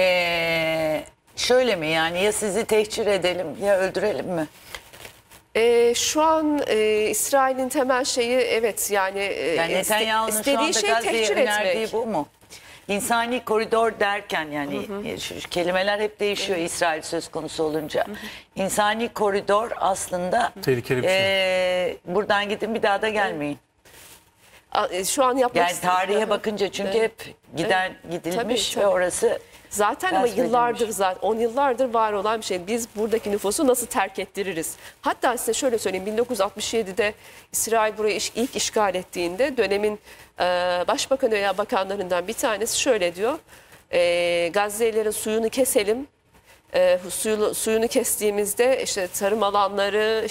S1: Şöyle mi yani, ya sizi tehcir edelim ya öldürelim mi?
S2: Şu an İsrail'in temel şeyi yani
S1: Netanyahu'nun şu anda Gazze'ye
S2: tehcir
S1: önerdiği
S2: etmek.
S1: bu mu? İnsani koridor derken yani şu kelimeler hep değişiyor İsrail söz konusu olunca. İnsani koridor aslında
S3: tehlikeli bir şey.
S1: Buradan gidin bir daha da gelmeyin.
S2: Şu an yapmak
S1: Yani tarihe bakınca çünkü hep gidilmiş
S2: tabii.
S1: ve orası
S2: zaten ama yıllardır 10 yıllardır var olan bir şey. Biz buradaki nüfusu nasıl terk ettiririz? Hatta size şöyle söyleyeyim, 1967'de İsrail burayı ilk işgal ettiğinde dönemin başbakanı veya bakanlarından bir tanesi şöyle diyor: Gazze'lilerin suyunu keselim. Suyunu kestiğimizde işte tarım alanları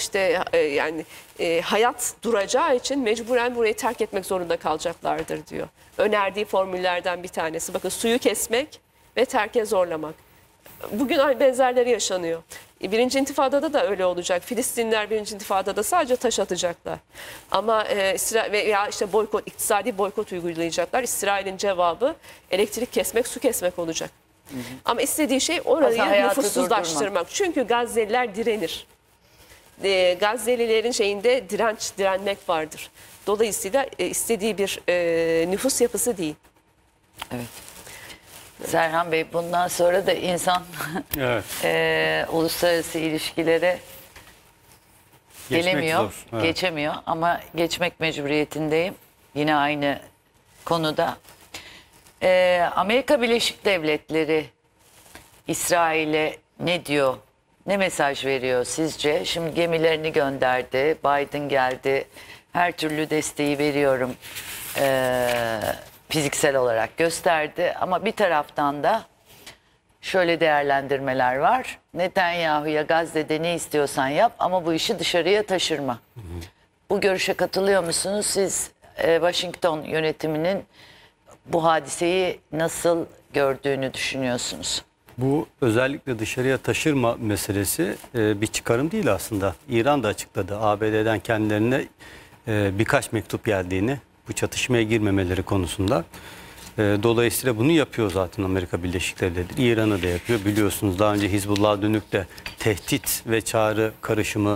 S2: hayat duracağı için mecburen burayı terk etmek zorunda kalacaklardır diyor. Önerdiği formüllerden bir tanesi. Bakın, suyu kesmek ve terke zorlamak. Bugün aynı benzerleri yaşanıyor. Birinci İntifada'da da öyle olacak. Filistinliler birinci İntifada'da sadece taş atacaklar. Ama veya iktisadi boykot uygulayacaklar. İsrail'in cevabı elektrik kesmek, su kesmek olacak. Ama istediği şey orayı nüfussuzlaştırmak. Çünkü Gazze'liler direnir. Gazze'lilerin direnmek vardır. Dolayısıyla istediği bir nüfus yapısı değil.
S1: Evet. Serhan Bey, bundan sonra da insan uluslararası ilişkilere gelemiyor, geçemiyor ama geçmek mecburiyetindeyim. Yine aynı konuda. Amerika Birleşik Devletleri İsrail'e ne diyor? Ne mesaj veriyor sizce? Şimdi gemilerini gönderdi, Biden geldi, her türlü desteği veriyorum fiziksel olarak gösterdi. Ama bir taraftan da şöyle değerlendirmeler var: Netanyahu'ya Gazze'de ne istiyorsan yap ama bu işi dışarıya taşırma. Bu görüşe katılıyor musunuz? Siz Washington yönetiminin bu hadiseyi nasıl gördüğünü düşünüyorsunuz?
S4: Bu özellikle dışarıya taşırma meselesi bir çıkarım değil aslında. İran da açıkladı. ABD'den kendilerine birkaç mektup geldiğini, bu çatışmaya girmemeleri konusunda. Dolayısıyla bunu yapıyor zaten Amerika Birleşik Devletleri. İran'ı da yapıyor. Biliyorsunuz daha önce Hizbullah'a dönük de tehdit ve çağrı karışımı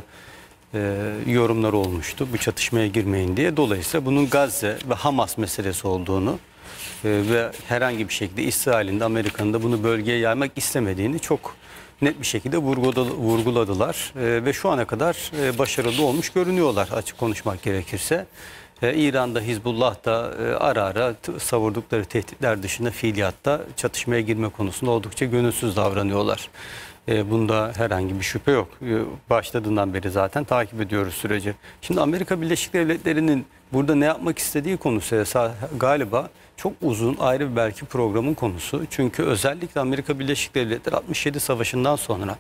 S4: yorumlar olmuştu. Bu çatışmaya girmeyin diye. Dolayısıyla bunun Gazze ve Hamas meselesi olduğunu ve herhangi bir şekilde İsrail'in de Amerika'nın da bunu bölgeye yaymak istemediğini çok net bir şekilde vurguladılar. Ve şu ana kadar başarılı olmuş görünüyorlar açık konuşmak gerekirse. İran'da Hizbullah da ara ara savurdukları tehditler dışında fiiliyatta çatışmaya girme konusunda oldukça gönülsüz davranıyorlar. Bunda herhangi bir şüphe yok. Başladığından beri zaten takip ediyoruz süreci. Şimdi Amerika Birleşik Devletleri'nin burada ne yapmak istediği konusu galiba çok uzun ayrı bir belki programın konusu. Çünkü özellikle Amerika Birleşik Devletleri 67 Savaşı'ndan sonra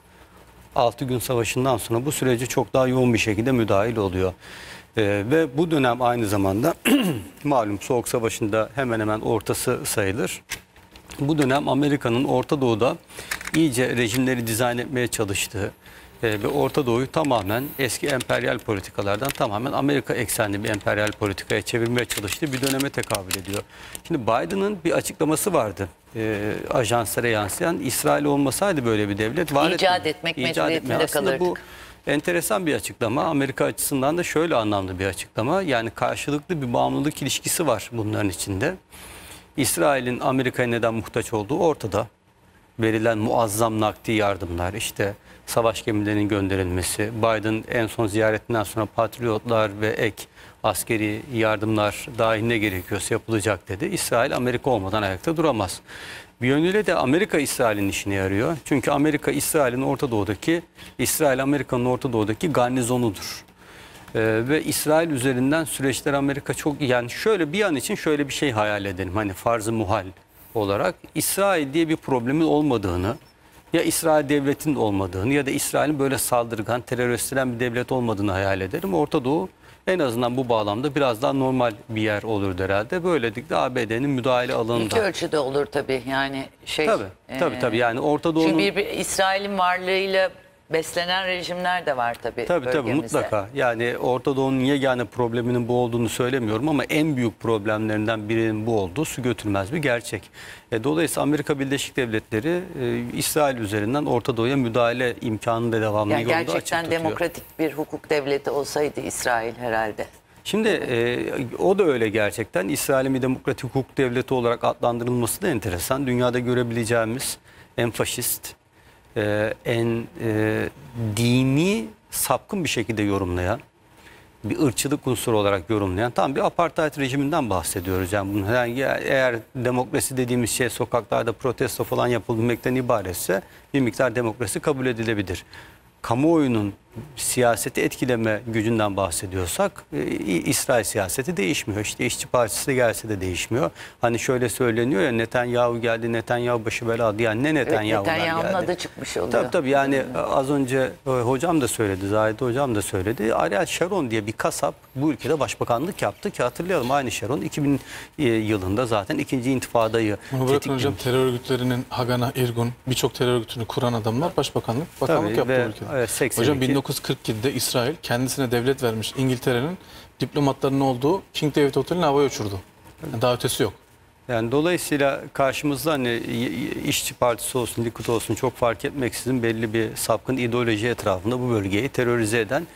S4: 6 gün savaşından sonra bu sürece çok daha yoğun bir şekilde müdahil oluyor. Ve bu dönem aynı zamanda malum Soğuk Savaşı'nda hemen hemen ortası sayılır. Bu dönem Amerika'nın Orta Doğu'da iyice rejimleri dizayn etmeye çalıştığı ve Orta Doğu'yu tamamen eski emperyal politikalardan tamamen Amerika eksenli bir emperyal politikaya çevirmeye çalıştığı bir döneme tekabül ediyor. Şimdi Biden'ın bir açıklaması vardı. Ajanslara yansıyan, İsrail olmasaydı böyle bir devlet var
S1: İcat etmek mecburiyetinde
S4: aslında
S1: kalırdık.
S4: bu enteresan bir açıklama. Amerika açısından da şöyle anlamlı bir açıklama. Yani karşılıklı bir bağımlılık ilişkisi var bunların içinde. İsrail'in Amerika'ya neden muhtaç olduğu ortada. Verilen muazzam nakdi yardımlar, işte savaş gemilerinin gönderilmesi, Biden en son ziyaretinden sonra patriotlar ve ek askeri yardımlar dahil ne gerekiyorsa yapılacak dedi. İsrail Amerika olmadan ayakta duramaz. Bir yönüyle de Amerika İsrail'in işine yarıyor. Çünkü Amerika İsrail'in Orta Doğu'daki, İsrail Amerika'nın Orta Doğu'daki garnizonudur. Ve İsrail üzerinden süreçler Amerika çok, yani şöyle bir an için şöyle bir şey hayal edelim. Hani farz-ı muhal olarak İsrail diye bir problemin olmadığını, ya İsrail devletinin olmadığını ya da İsrail'in böyle saldırgan, teröristlen bir devlet olmadığını hayal ederim. Orta Doğu en azından bu bağlamda biraz daha normal bir yer olur herhalde. Böylelikle ABD'nin müdahale alanında.
S1: İki ölçüde olur tabii. Yani
S4: Tabii yani Orta Doğu'nun...
S1: Çünkü İsrail'in varlığıyla beslenen rejimler de var tabii.
S4: Tabii mutlaka. Yani Orta Doğu'nun yegane probleminin bu olduğunu söylemiyorum ama en büyük problemlerinden birinin bu olduğu su götürmez bir gerçek. Dolayısıyla Amerika Birleşik Devletleri İsrail üzerinden Orta Doğu'ya müdahale imkanını da devamlı
S1: yani
S4: yolda açık
S1: gerçekten
S4: tutuyor.
S1: demokratik bir hukuk devleti olsaydı İsrail herhalde.
S4: Şimdi o da öyle gerçekten. İsrail'in bir demokratik hukuk devleti olarak adlandırılması da enteresan. Dünyada görebileceğimiz en faşist, en dini sapkın bir şekilde yorumlayan, bir ırkçılık unsuru olarak yorumlayan tam bir apartheid rejiminden bahsediyoruz. Yani bunun eğer demokrasi dediğimiz şey sokaklarda protesto falan yapılmaktan ibaretse bir miktar demokrasi kabul edilebilir. Kamuoyunun siyaseti etkileme gücünden bahsediyorsak İsrail siyaseti değişmiyor. İşte İşçi Partisi de gelse de değişmiyor. Hani şöyle söyleniyor ya, Netanyahu geldi, Netanyahu başı belada. Yani ne Netanyahu'lar geldi.
S1: Netanyahu'nun adı çıkmış oluyor.
S4: Tabii yani az önce hocam da söyledi, Zahide hocam da söyledi. Ariel Sharon diye bir kasap bu ülkede başbakanlık yaptı ki hatırlayalım, aynı Sharon 2000 yılında zaten ikinci intifadayı
S3: Bunu bırakın hocam, terör örgütlerinin Haganah, Irgun, birçok terör örgütünü kuran adamlar bakanlık yaptı bu ülkede. Hocam 1947'de İsrail kendisine devlet vermiş İngiltere'nin diplomatlarının olduğu King David Oteli'ni havaya uçurdu. Yani daha ötesi yok.
S4: Yani dolayısıyla karşımızda hani İşçi Partisi olsun, Likud olsun çok fark etmeksizin belli bir sapkın ideoloji etrafında bu bölgeyi terörize eden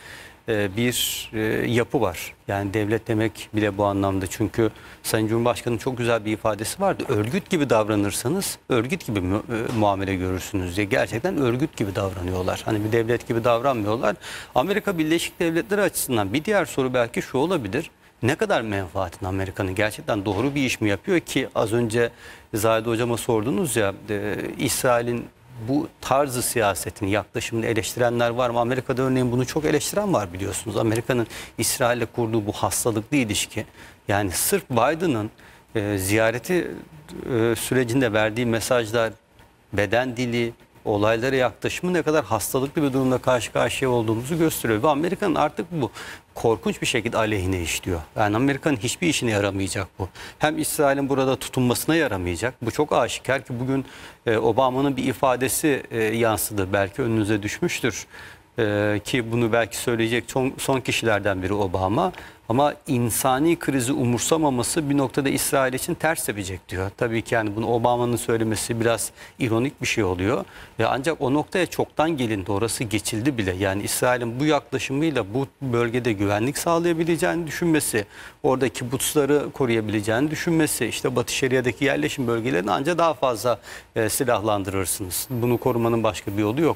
S4: bir yapı var. Yani devlet demek bile bu anlamda. Çünkü Sayın Cumhurbaşkanı'nın çok güzel bir ifadesi vardı. Örgüt gibi davranırsanız örgüt gibi muamele görürsünüz diye. Gerçekten örgüt gibi davranıyorlar. Hani bir devlet gibi davranmıyorlar. Amerika Birleşik Devletleri açısından bir diğer soru belki şu olabilir. Ne kadar menfaatin Amerika'nın, gerçekten doğru bir iş mi yapıyor ki az önce Zahide hocama sordunuz ya, İsrail'in bu tarzı siyasetini, yaklaşımını eleştirenler var mı? Amerika'da örneğin bunu çok eleştiren var biliyorsunuz. Amerika'nın İsrail'le kurduğu bu hastalıklı ilişki. Yani sırf Biden'ın ziyareti sürecinde verdiği mesajlar, beden dili, olaylara yaklaşımı ne kadar hastalıklı bir durumla karşı karşıya olduğumuzu gösteriyor. Ve Amerika'nın artık bu korkunç bir şekilde aleyhine işliyor. Yani Amerika'nın hiçbir işine yaramayacak bu. Hem İsrail'in burada tutunmasına yaramayacak. Bu çok aşikar ki bugün Obama'nın bir ifadesi yansıdı. Belki önünüze düşmüştür. Ki bunu belki söyleyecek son kişilerden biri Obama. Ama insani krizi umursamaması bir noktada İsrail için ters tepecek diyor. Tabii ki yani bunu Obama'nın söylemesi biraz ironik bir şey oluyor. Ve ancak o noktaya çoktan gelindi. Orası geçildi bile. Yani İsrail'in bu yaklaşımıyla bu bölgede güvenlik sağlayabileceğini düşünmesi, oradaki kibutsları koruyabileceğini düşünmesi, işte Batı Şeria'daki yerleşim bölgelerini ancak daha fazla silahlandırırsınız. Bunu korumanın başka bir yolu yok.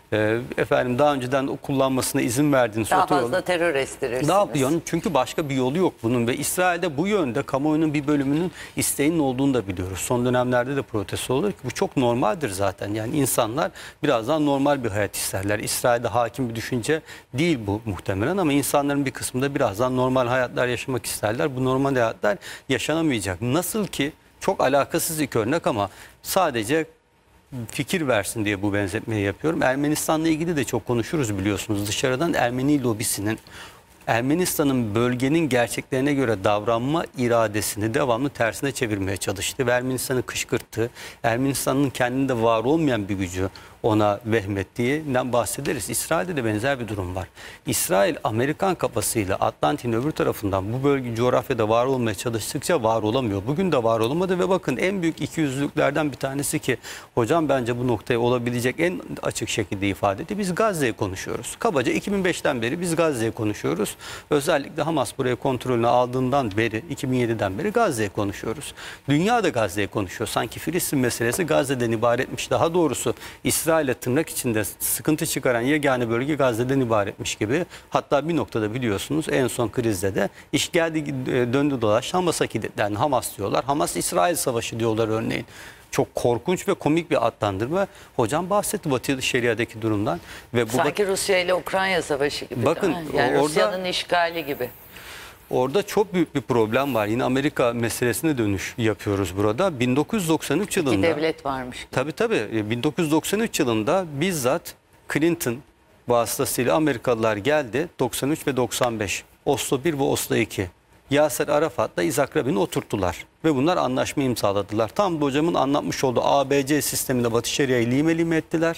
S4: Efendim daha önceden kullanmasına izin verdiğiniz
S1: daha fazla terör estirirsiniz.
S4: Ne yapıyorsun? Çünkü başka bir yolu yok bunun ve İsrail'de bu yönde kamuoyunun bir bölümünün isteğinin olduğunu da biliyoruz. Son dönemlerde de protesto oluyor ki bu çok normaldir zaten. Yani insanlar biraz daha normal bir hayat isterler. İsrail'de hakim bir düşünce değil bu muhtemelen ama insanların bir kısmı da biraz daha normal hayatlar yaşamak isterler. Bu normal hayatlar yaşanamayacak. Nasıl ki çok alakasız iki örnek ama sadece fikir versin diye bu benzetmeyi yapıyorum. Ermenistan'la ilgili de çok konuşuruz biliyorsunuz. Dışarıdan Ermeni lobisinin Ermenistan'ın bölgenin gerçeklerine göre davranma iradesini devamlı tersine çevirmeye çalıştı ve Ermenistan'ı kışkırttı. Ermenistan'ın kendinde var olmayan bir gücü ona vehmettiğinden bahsederiz. İsrail'de de benzer bir durum var. İsrail Amerikan kafasıyla Atlantik'in öbür tarafından bu bölge coğrafyada var olmaya çalıştıkça var olamıyor. Bugün de var olamadı ve bakın en büyük ikiyüzlülüklerden bir tanesi ki hocam bence bu noktaya olabilecek en açık şekilde ifade etti. Biz Gazze'yi konuşuyoruz. Kabaca 2005'ten beri biz Gazze'yi konuşuyoruz. Özellikle Hamas buraya kontrolünü aldığından beri 2007'den beri Gazze'yi konuşuyoruz. Dünya da Gazze'yi konuşuyor. Sanki Filistin meselesi Gazze'den ibaretmiş. Daha doğrusu İsrail'e tırnak içinde sıkıntı çıkaran yegane bölge Gazze'den ibaretmiş gibi. Hatta bir noktada biliyorsunuz en son krizde de iş geldi döndü dolaş Hamas'a kilitlendi. Hamas diyorlar. Hamas-İsrail savaşı diyorlar örneğin. Çok korkunç ve komik bir adlandırma. Hocam bahsetti Batı Şeria'daki durumdan. Ve bu
S1: sanki Rusya ile Ukrayna savaşı gibi.
S4: Bakın
S1: yani
S4: orada,
S1: Rusya'nın işgali gibi.
S4: Orada çok büyük bir problem var. Yine Amerika meselesine dönüş yapıyoruz burada. 1993 yılında.
S1: İki devlet varmış.
S4: Tabii. 1993 yılında bizzat Clinton vasıtasıyla Amerikalılar geldi. 93 ve 95. Oslo 1 ve Oslo 2. Yasser Arafat'la İshak Rabin'i oturttular. Ve bunlar anlaşma imzaladılar. Tam da hocamın anlatmış olduğu ABC sisteminde Batı Şeria'yı lime lime ettiler.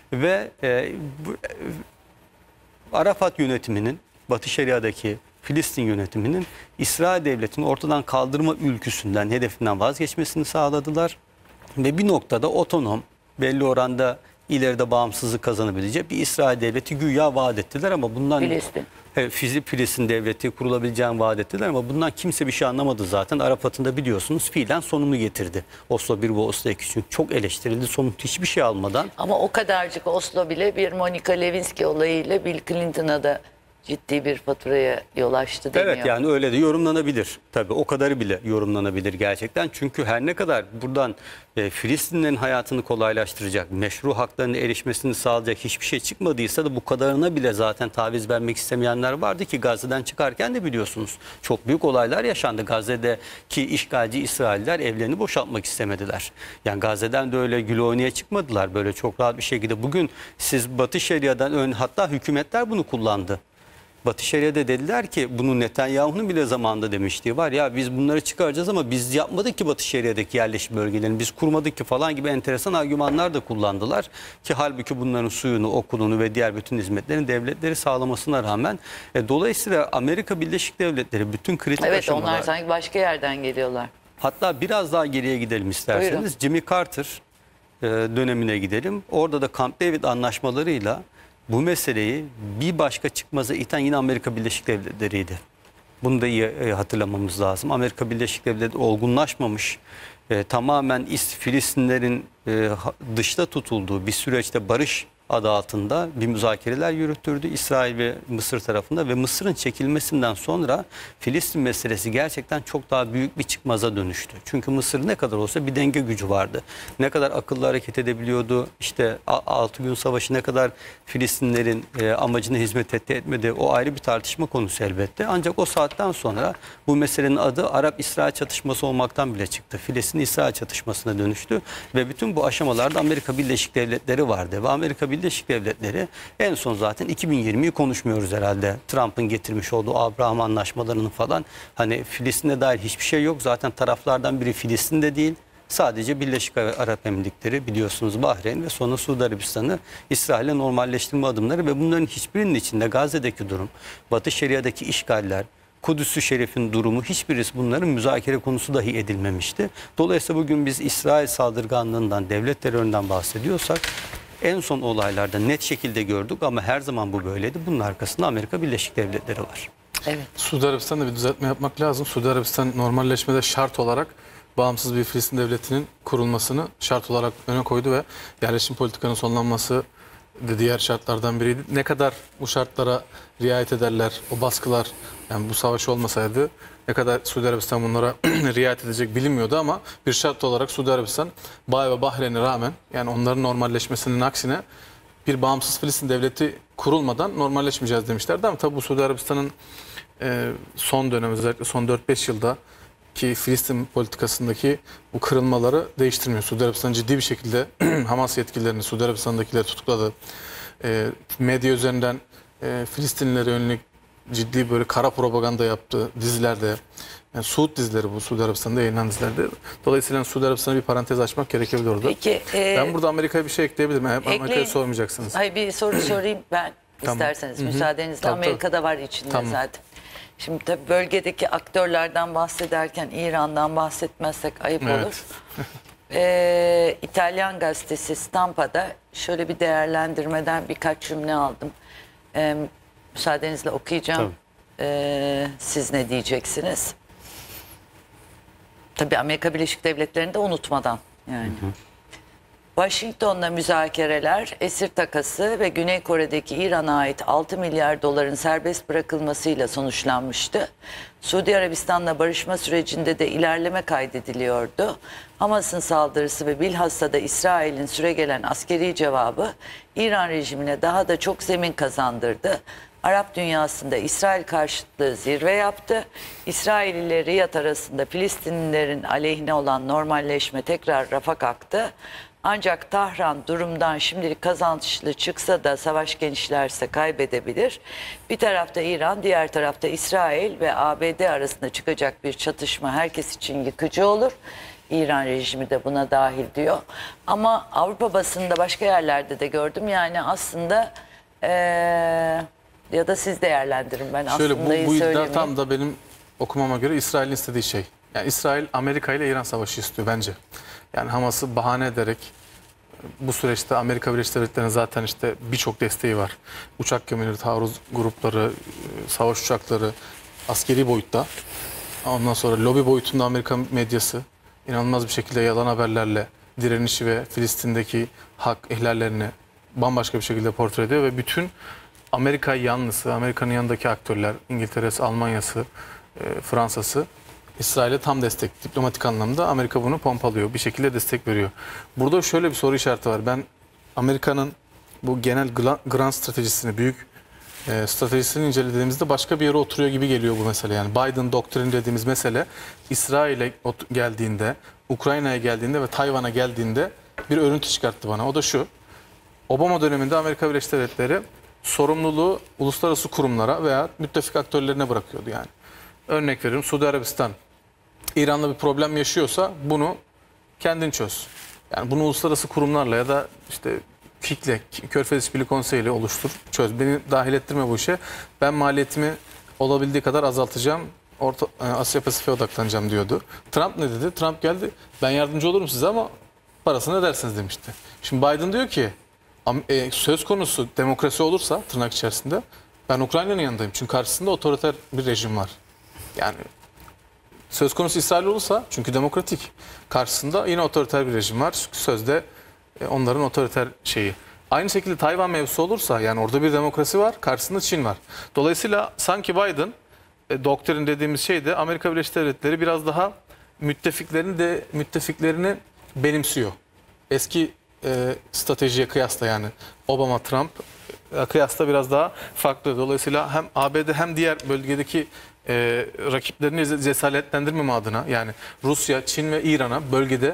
S4: Ve Arafat yönetiminin, Batı Şeria'daki Filistin yönetiminin İsrail devletini ortadan kaldırma ülküsünden, hedefinden vazgeçmesini sağladılar. Ve bir noktada otonom, belli oranda ileride bağımsızlık kazanabilecek bir İsrail devleti güya vaat ettiler ama bundan... Filistin devleti kurulabileceğini vaat ettiler ama bundan kimse bir şey anlamadı zaten. Arafat'ın da biliyorsunuz fiilen sonunu getirdi. Oslo 1 ve Oslo 2 çünkü çok eleştirildi. Somut hiçbir şey almadan.
S1: Ama o kadarcık Oslo bile bir Monica Lewinsky olayıyla Bill Clinton'a da ciddi bir faturaya yol açtı deniyor.
S4: Evet yani öyle de yorumlanabilir. Tabii o kadarı bile yorumlanabilir gerçekten. Çünkü her ne kadar buradan Filistinlerin hayatını kolaylaştıracak, meşru haklarına erişmesini sağlayacak hiçbir şey çıkmadıysa da bu kadarına bile zaten taviz vermek istemeyenler vardı ki Gazze'den çıkarken de biliyorsunuz çok büyük olaylar yaşandı. Gazze'deki işgalci İsrailler evlerini boşaltmak istemediler. Yani Gazze'den de öyle gül oynaya çıkmadılar böyle çok rahat bir şekilde. Bugün siz Batı Şeria'dan hatta hükümetler bunu kullandı. Batı Şeria'da dediler ki bunu Netanyahu'nun bile zamanında demiştiği var ya biz bunları çıkaracağız ama biz yapmadık ki Batı Şeria'daki yerleşim bölgelerini biz kurmadık ki falan gibi enteresan argümanlar da kullandılar ki halbuki bunların suyunu, okulunu ve diğer bütün hizmetlerin devletleri sağlamasına rağmen dolayısıyla Amerika Birleşik Devletleri bütün kritik aşamalar.
S1: Evet onlar sanki başka yerden geliyorlar.
S4: Hatta biraz daha geriye gidelim isterseniz. Buyurun. Jimmy Carter dönemine gidelim. Orada da Camp David anlaşmalarıyla bu meseleyi bir başka çıkmaza iten yine Amerika Birleşik Devletleri'ydi. Bunu da iyi hatırlamamız lazım. Amerika Birleşik Devletleri olgunlaşmamış, tamamen Filistinlerin dışta tutulduğu bir süreçte barış adı altında bir müzakereler yürüttürdü İsrail ve Mısır tarafında ve Mısır'ın çekilmesinden sonra Filistin meselesi gerçekten çok daha büyük bir çıkmaza dönüştü. Çünkü Mısır ne kadar olsa bir denge gücü vardı. Ne kadar akıllı hareket edebiliyordu. İşte 6 gün savaşı ne kadar Filistinlerin amacına hizmet etti etmedi o ayrı bir tartışma konusu elbette. Ancak o saatten sonra bu meselenin adı Arap-İsrail çatışması olmaktan bile çıktı. Filistin-İsrail çatışmasına dönüştü ve bütün bu aşamalarda Amerika Birleşik Devletleri vardı ve Amerika Birleşik Devletleri en son zaten 2020'yi konuşmuyoruz herhalde. Trump'ın getirmiş olduğu Abraham anlaşmalarının falan hani Filistin'e dair hiçbir şey yok. Zaten taraflardan biri Filistin'de değil. Sadece Birleşik Arap Emirlikleri biliyorsunuz Bahreyn ve sonra Suudi Arabistan'ı İsrail'e normalleştirme adımları ve bunların hiçbirinin içinde Gazze'deki durum, Batı Şeria'daki işgaller, Kudüs-ü Şerif'in durumu, hiçbirisi bunların müzakere konusu dahi edilmemişti. Dolayısıyla bugün biz İsrail saldırganlığından, devlet teröründen bahsediyorsak en son olaylarda net şekilde gördük ama her zaman bu böyleydi. Bunun arkasında Amerika Birleşik Devletleri var.
S1: Evet.
S3: Suudi Arabistan'da bir düzeltme yapmak lazım. Suudi Arabistan normalleşmede şart olarak bağımsız bir Filistin devletinin kurulmasını şart olarak öne koydu ve yerleşim politikanın sonlanması de diğer şartlardan biriydi. Ne kadar bu şartlara riayet ederler, o baskılar, yani bu savaş olmasaydı ne kadar Suudi Arabistan bunlara riayet edecek bilinmiyordu ama bir şart olarak Suudi Arabistan Bay ve Bahreyn'e rağmen, yani onların normalleşmesinin aksine bir bağımsız Filistin devleti kurulmadan normalleşmeyeceğiz demişlerdi ama tabii bu Suudi Arabistan'ın son dönem, özellikle son 4-5 yılda ki Filistin politikasındaki bu kırılmaları değiştirmiyor. Suudi Arabistan ciddi bir şekilde Hamas yetkililerini, Suudi Arabistan'dakileri tutukladı. Medya üzerinden Filistinlilere yönelik ciddi böyle kara propaganda yaptı dizilerde. Yani Suud dizileri, bu Suudi Arabistan'da yayınlanan dizilerde. Dolayısıyla Suudi Arabistan'a bir parantez açmak gerekebilir orada.
S1: Peki,
S3: ben burada Amerika'ya bir şey ekleyebilirim. Amerika'ya sormayacaksınız.
S1: Hayır, bir soru sorayım ben isterseniz. Müsaadenizle.
S3: Tabii,
S1: Amerika'da var içinde zaten. Şimdi tabii bölgedeki aktörlerden bahsederken İran'dan bahsetmezsek ayıp olur. İtalyan gazetesi Stampa'da şöyle bir değerlendirmeden birkaç cümle aldım. Müsaadenizle okuyacağım. Siz ne diyeceksiniz? Tabii Amerika Birleşik Devletleri'ni de unutmadan yani. Washington'la müzakereler, esir takası ve Güney Kore'deki İran'a ait 6 milyar doların serbest bırakılmasıyla sonuçlanmıştı. Suudi Arabistan'la barışma sürecinde de ilerleme kaydediliyordu. Hamas'ın saldırısı ve bilhassa da İsrail'in süregelen askeri cevabı İran rejimine daha da çok zemin kazandırdı. Arap dünyasında İsrail karşıtlığı zirve yaptı. İsrail ile Riyad arasında Filistinlilerin aleyhine olan normalleşme tekrar rafa kalktı. Ancak Tahran durumdan şimdilik kazançlı çıksa da savaş genişlerse kaybedebilir. Bir tarafta İran, diğer tarafta İsrail ve ABD arasında çıkacak bir çatışma herkes için yıkıcı olur. İran rejimi de buna dahil diyor. Ama Avrupa basınında başka yerlerde de gördüm. Yani aslında ya da siz değerlendirin, ben
S3: şöyle,
S1: aslında
S3: bu iddia tam da benim okumama göre İsrail'in istediği şey. Yani İsrail Amerika ile İran savaşı istiyor bence. Yani Hamas'ı bahane ederek bu süreçte Amerika Birleşik Devletleri'nin zaten işte birçok desteği var. Uçak gemileri, taarruz grupları, savaş uçakları, askeri boyutta. Ondan sonra lobi boyutunda Amerika medyası inanılmaz bir şekilde yalan haberlerle direnişi ve Filistin'deki hak ihlallerini bambaşka bir şekilde portre ediyor ve bütün Amerika yanlısı, Amerika'nın yanındaki aktörler, İngiltere'si, Almanya'sı, Fransa'sı İsrail'e tam destek, diplomatik anlamda Amerika bunu pompalıyor, bir şekilde destek veriyor. Burada şöyle bir soru işareti var. Ben Amerika'nın bu genel grand stratejisini, büyük stratejisini incelediğimizde başka bir yere oturuyor gibi geliyor bu mesele. Yani Biden doktrin dediğimiz mesele İsrail'e geldiğinde, Ukrayna'ya geldiğinde ve Tayvan'a geldiğinde bir örüntü çıkarttı bana. O da şu: Obama döneminde Amerika Birleşik Devletleri sorumluluğu uluslararası kurumlara veya müttefik aktörlerine bırakıyordu yani. Örnek veriyorum, Suudi Arabistan İran'la bir problem yaşıyorsa bunu kendin çöz. Yani bunu uluslararası kurumlarla ya da işte FİK'le, Körfez İşbirliği Konseyi ile oluştur, çöz. Beni dahil ettirme bu işe. Ben maliyetimi olabildiği kadar azaltacağım. Asya Pasifik'e odaklanacağım diyordu. Trump ne dedi? Trump geldi, ben yardımcı olurum size ama parasını ödersiniz demişti. Şimdi Biden diyor ki söz konusu demokrasi olursa tırnak içerisinde ben Ukrayna'nın yanındayım. Çünkü karşısında otoriter bir rejim var. Yani söz konusu İsrail olursa, çünkü demokratik, karşısında yine otoriter bir rejim var. Çünkü sözde onların otoriter şeyi. Aynı şekilde Tayvan mevzusu olursa, yani orada bir demokrasi var, karşısında Çin var. Dolayısıyla sanki Biden doktrin dediğimiz şey de Amerika Birleşik Devletleri biraz daha müttefiklerini benimsiyor. Eski stratejiye kıyasla, yani Obama, Trump kıyasla biraz daha farklı. Dolayısıyla hem ABD hem diğer bölgedeki rakiplerini cesaretlendirmeme adına, yani Rusya, Çin ve İran'a bölgede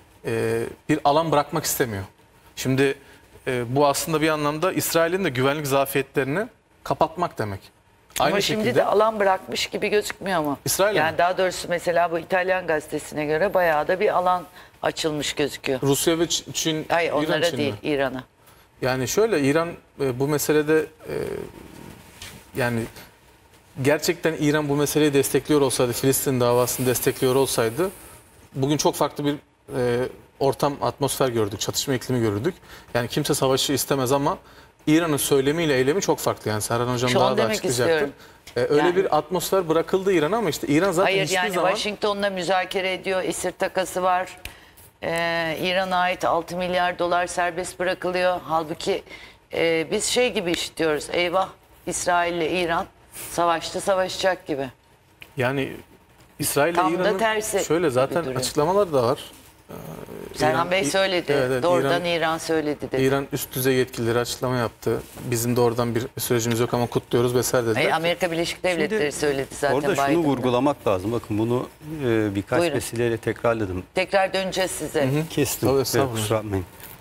S3: bir alan bırakmak istemiyor. Şimdi bu aslında bir anlamda İsrail'in de güvenlik zafiyetlerini kapatmak demek.
S1: Ama aynı şimdi de alan bırakmış gibi gözükmüyor mu? İsrail yani mi? Daha doğrusu mesela bu İtalyan gazetesine göre bayağı da bir alan açılmış gözüküyor.
S3: Rusya ve Çin,
S1: hayır, onlara İran değil, İran'a.
S3: Yani şöyle, İran bu meselede yani gerçekten İran bu meseleyi destekliyor olsaydı, Filistin davasını destekliyor olsaydı bugün çok farklı bir ortam, atmosfer gördük, çatışma iklimi gördük. Yani kimse savaşı istemez ama İran'ın söylemiyle eylemi çok farklı. Yani Serhan Hocam
S1: Şu
S3: daha
S1: an
S3: da
S1: demek
S3: açıklayacaktır.
S1: istiyorum.
S3: Öyle
S1: Yani-
S3: bir atmosfer bırakıldı İran'a ama işte İran zaten
S1: Hayır
S3: hiçbir
S1: yani
S3: zaman...
S1: Washington'la müzakere ediyor, esir takası var. İran'a ait 6 milyar dolar serbest bırakılıyor. Halbuki biz şey gibi işitiyoruz. Eyvah, İsrail ile İran savaşacak gibi.
S3: Yani İsrail ile
S1: Tam da
S3: İran'ın
S1: tersi
S3: şöyle
S1: gibi
S3: zaten
S1: duruyor.
S3: açıklamaları da var.
S1: Serhan Bey söyledi.
S3: Evet,
S1: Doğrudan İran söyledi dedi.
S3: İran üst düzey yetkilileri açıklama yaptı. Bizim de oradan bir sürecimiz yok ama kutluyoruz vesaire dediler.
S1: Amerika Birleşik Devletleri söyledi zaten.
S4: Orada şunu
S1: Biden'da.
S4: vurgulamak lazım. Bakın bunu birkaç
S1: Buyurun.
S4: vesileyle tekrarladım.
S1: Tekrar döneceğiz size.
S4: Kestim.
S3: Tabii,
S4: Evet,
S3: estağfurullah.
S4: kusura bakmayın.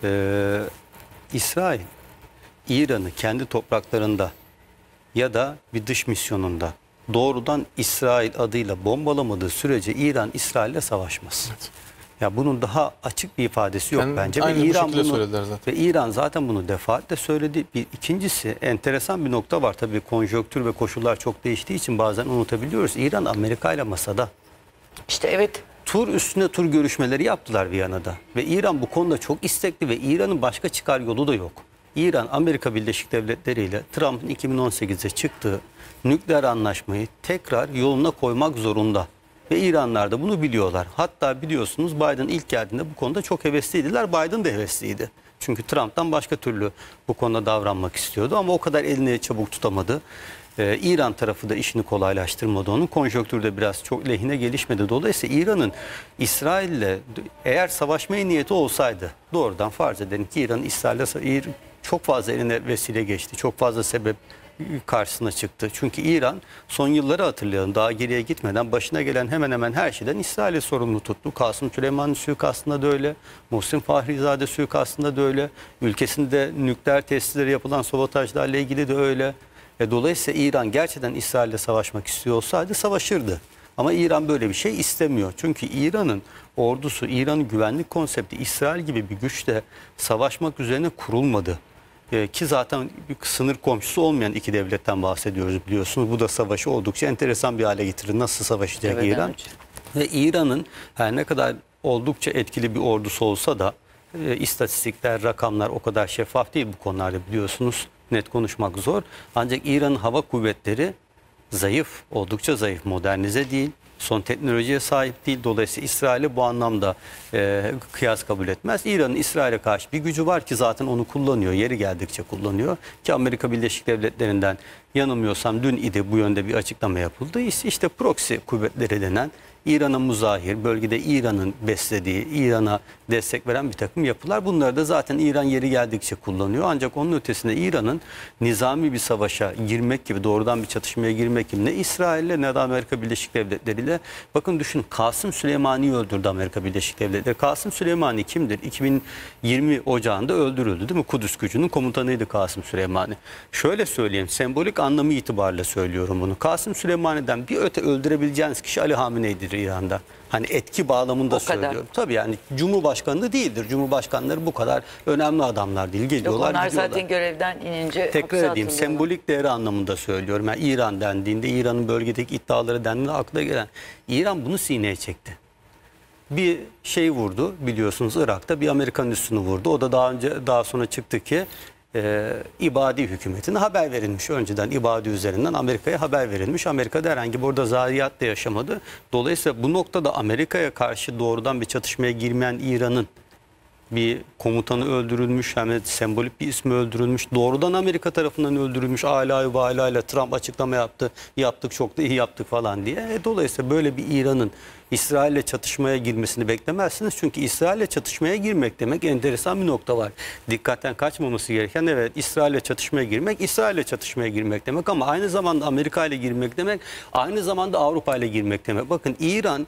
S4: İsrail, İran'ı kendi topraklarında ya da bir dış misyonunda doğrudan İsrail adıyla bombalamadığı sürece İran İsrail'le savaşmaz.
S3: Evet.
S4: Ya bunun daha açık bir ifadesi yok
S3: Yani
S4: bence.
S3: aynı bu
S4: İran
S3: şekilde söylediler zaten.
S4: Ve İran zaten bunu defaatle söyledi. Bir ikincisi, enteresan bir nokta var. Tabii konjonktür ve koşullar çok değiştiği için bazen unutabiliyoruz. İran Amerika ile masada.
S1: İşte evet.
S4: Tur üstüne tur görüşmeleri yaptılar Viyana'da. Ve İran bu konuda çok istekli ve İran'ın başka çıkar yolu da yok. İran, Amerika Birleşik Devletleri ile Trump'ın 2018'de çıktığı nükleer anlaşmayı tekrar yoluna koymak zorunda. Ve İranlılar da bunu biliyorlar. Hatta biliyorsunuz Biden ilk geldiğinde bu konuda çok hevesliydiler. Biden de hevesliydi. Çünkü Trump'tan başka türlü bu konuda davranmak istiyordu ama o kadar elini çabuk tutamadı. İran tarafı da işini kolaylaştırmadı onun. Konjonktürde biraz çok lehine gelişmedi. Dolayısıyla İran'ın İsrail'le eğer savaşmaya niyeti olsaydı doğrudan farz edelim ki İran'ın İsrail'le çok fazla eline vesile geçti. Çok fazla sebep karşısına çıktı. Çünkü İran son yılları hatırlayalım. Daha geriye gitmeden başına gelen hemen hemen her şeyden İsrail'i sorumlu tuttu. Kasım Süleyman'ın suikastında da öyle. Muhsin Fahrizade suikastında da öyle. Ülkesinde nükleer tesisleri yapılan sabotajlarla ilgili de öyle. Dolayısıyla İran gerçekten İsrail'le savaşmak istiyor olsaydı savaşırdı. Ama İran böyle bir şey istemiyor. Çünkü İran'ın ordusu, İran'ın güvenlik konsepti İsrail gibi bir güçle savaşmak üzerine kurulmadı. Ki zaten bir sınır komşusu olmayan iki devletten bahsediyoruz biliyorsunuz. Bu da savaşı oldukça enteresan bir hale getirir. Nasıl savaşacak
S1: Evet,
S4: İran?
S1: evet.
S4: Ve İran'ın her ne kadar oldukça etkili bir ordusu olsa da istatistikler, rakamlar o kadar şeffaf değil bu konularda biliyorsunuz. Net konuşmak zor. Ancak İran'ın hava kuvvetleri zayıf, oldukça zayıf, modernize değil. Son teknolojiye sahip değil. Dolayısıyla İsrail'e bu anlamda kıyas kabul etmez. İran'ın İsrail'e karşı bir gücü var ki zaten onu kullanıyor. Yeri geldikçe kullanıyor. Ki Amerika Birleşik Devletleri'nden yanılmıyorsam dün idi bu yönde bir açıklama yapıldı. İşte proxy kuvvetleri denen İran'a muzahir, bölgede İran'ın beslediği, İran'a destek veren bir takım yapılar. Bunları da zaten İran yeri geldikçe kullanıyor. Ancak onun ötesinde İran'ın nizami bir savaşa girmek gibi, doğrudan bir çatışmaya girmek gibi ne İsrail'le ne de Amerika Birleşik Devletleri'yle. Bakın düşünün, Kasım Süleyman'ı öldürdü Amerika Birleşik Devletleri. Kasım Süleyman'ı kimdir? 2020 Ocağı'nda öldürüldü değil mi? Kudüs gücünün komutanıydı Kasım Süleyman'ı. Şöyle söyleyeyim, sembolik anlamı itibariyle söylüyorum bunu. Kasım Süleyman'dan bir öte öldürebileceğiniz kişi Ali Hamene'ydir İran'da. Hani etki bağlamında söylüyorum. Tabii yani Cumhurbaşkanı değildir. Cumhurbaşkanları bu kadar önemli adamlar değil. Geliyorlar,
S1: Onlar
S4: gidiyorlar.
S1: zaten görevden inince
S4: Tekrar
S1: hapse
S4: edeyim,
S1: atılıyorlar.
S4: sembolik değeri anlamında söylüyorum. Yani İran dendiğinde, İran'ın bölgedeki iddiaları dendiğinde akla gelen, İran bunu sineye çekti. Bir şey vurdu biliyorsunuz Irak'ta, bir Amerikan üssünü vurdu. O da daha sonra çıktı ki İbadi hükümetine haber verilmiş. Önceden İbadi üzerinden Amerika'ya haber verilmiş. Amerika'da herhangi bir orada zayiat da yaşamadı. Dolayısıyla bu noktada Amerika'ya karşı doğrudan bir çatışmaya girmeyen İran'ın bir komutanı öldürülmüş, hem de sembolik bir ismi öldürülmüş. Doğrudan Amerika tarafından öldürülmüş. Ala ve ala ile Trump açıklama yaptı. Yaptık, çok da iyi yaptık falan diye. Dolayısıyla böyle bir İran'ın İsrail'le çatışmaya girmesini beklemezsiniz. Çünkü İsrail'le çatışmaya girmek demek, enteresan bir nokta var. Dikkatten kaçmaması gereken, evet, İsrail'le çatışmaya girmek, İsrail'le çatışmaya girmek demek ama aynı zamanda Amerika ile girmek demek, aynı zamanda Avrupa ile girmek demek. Bakın İran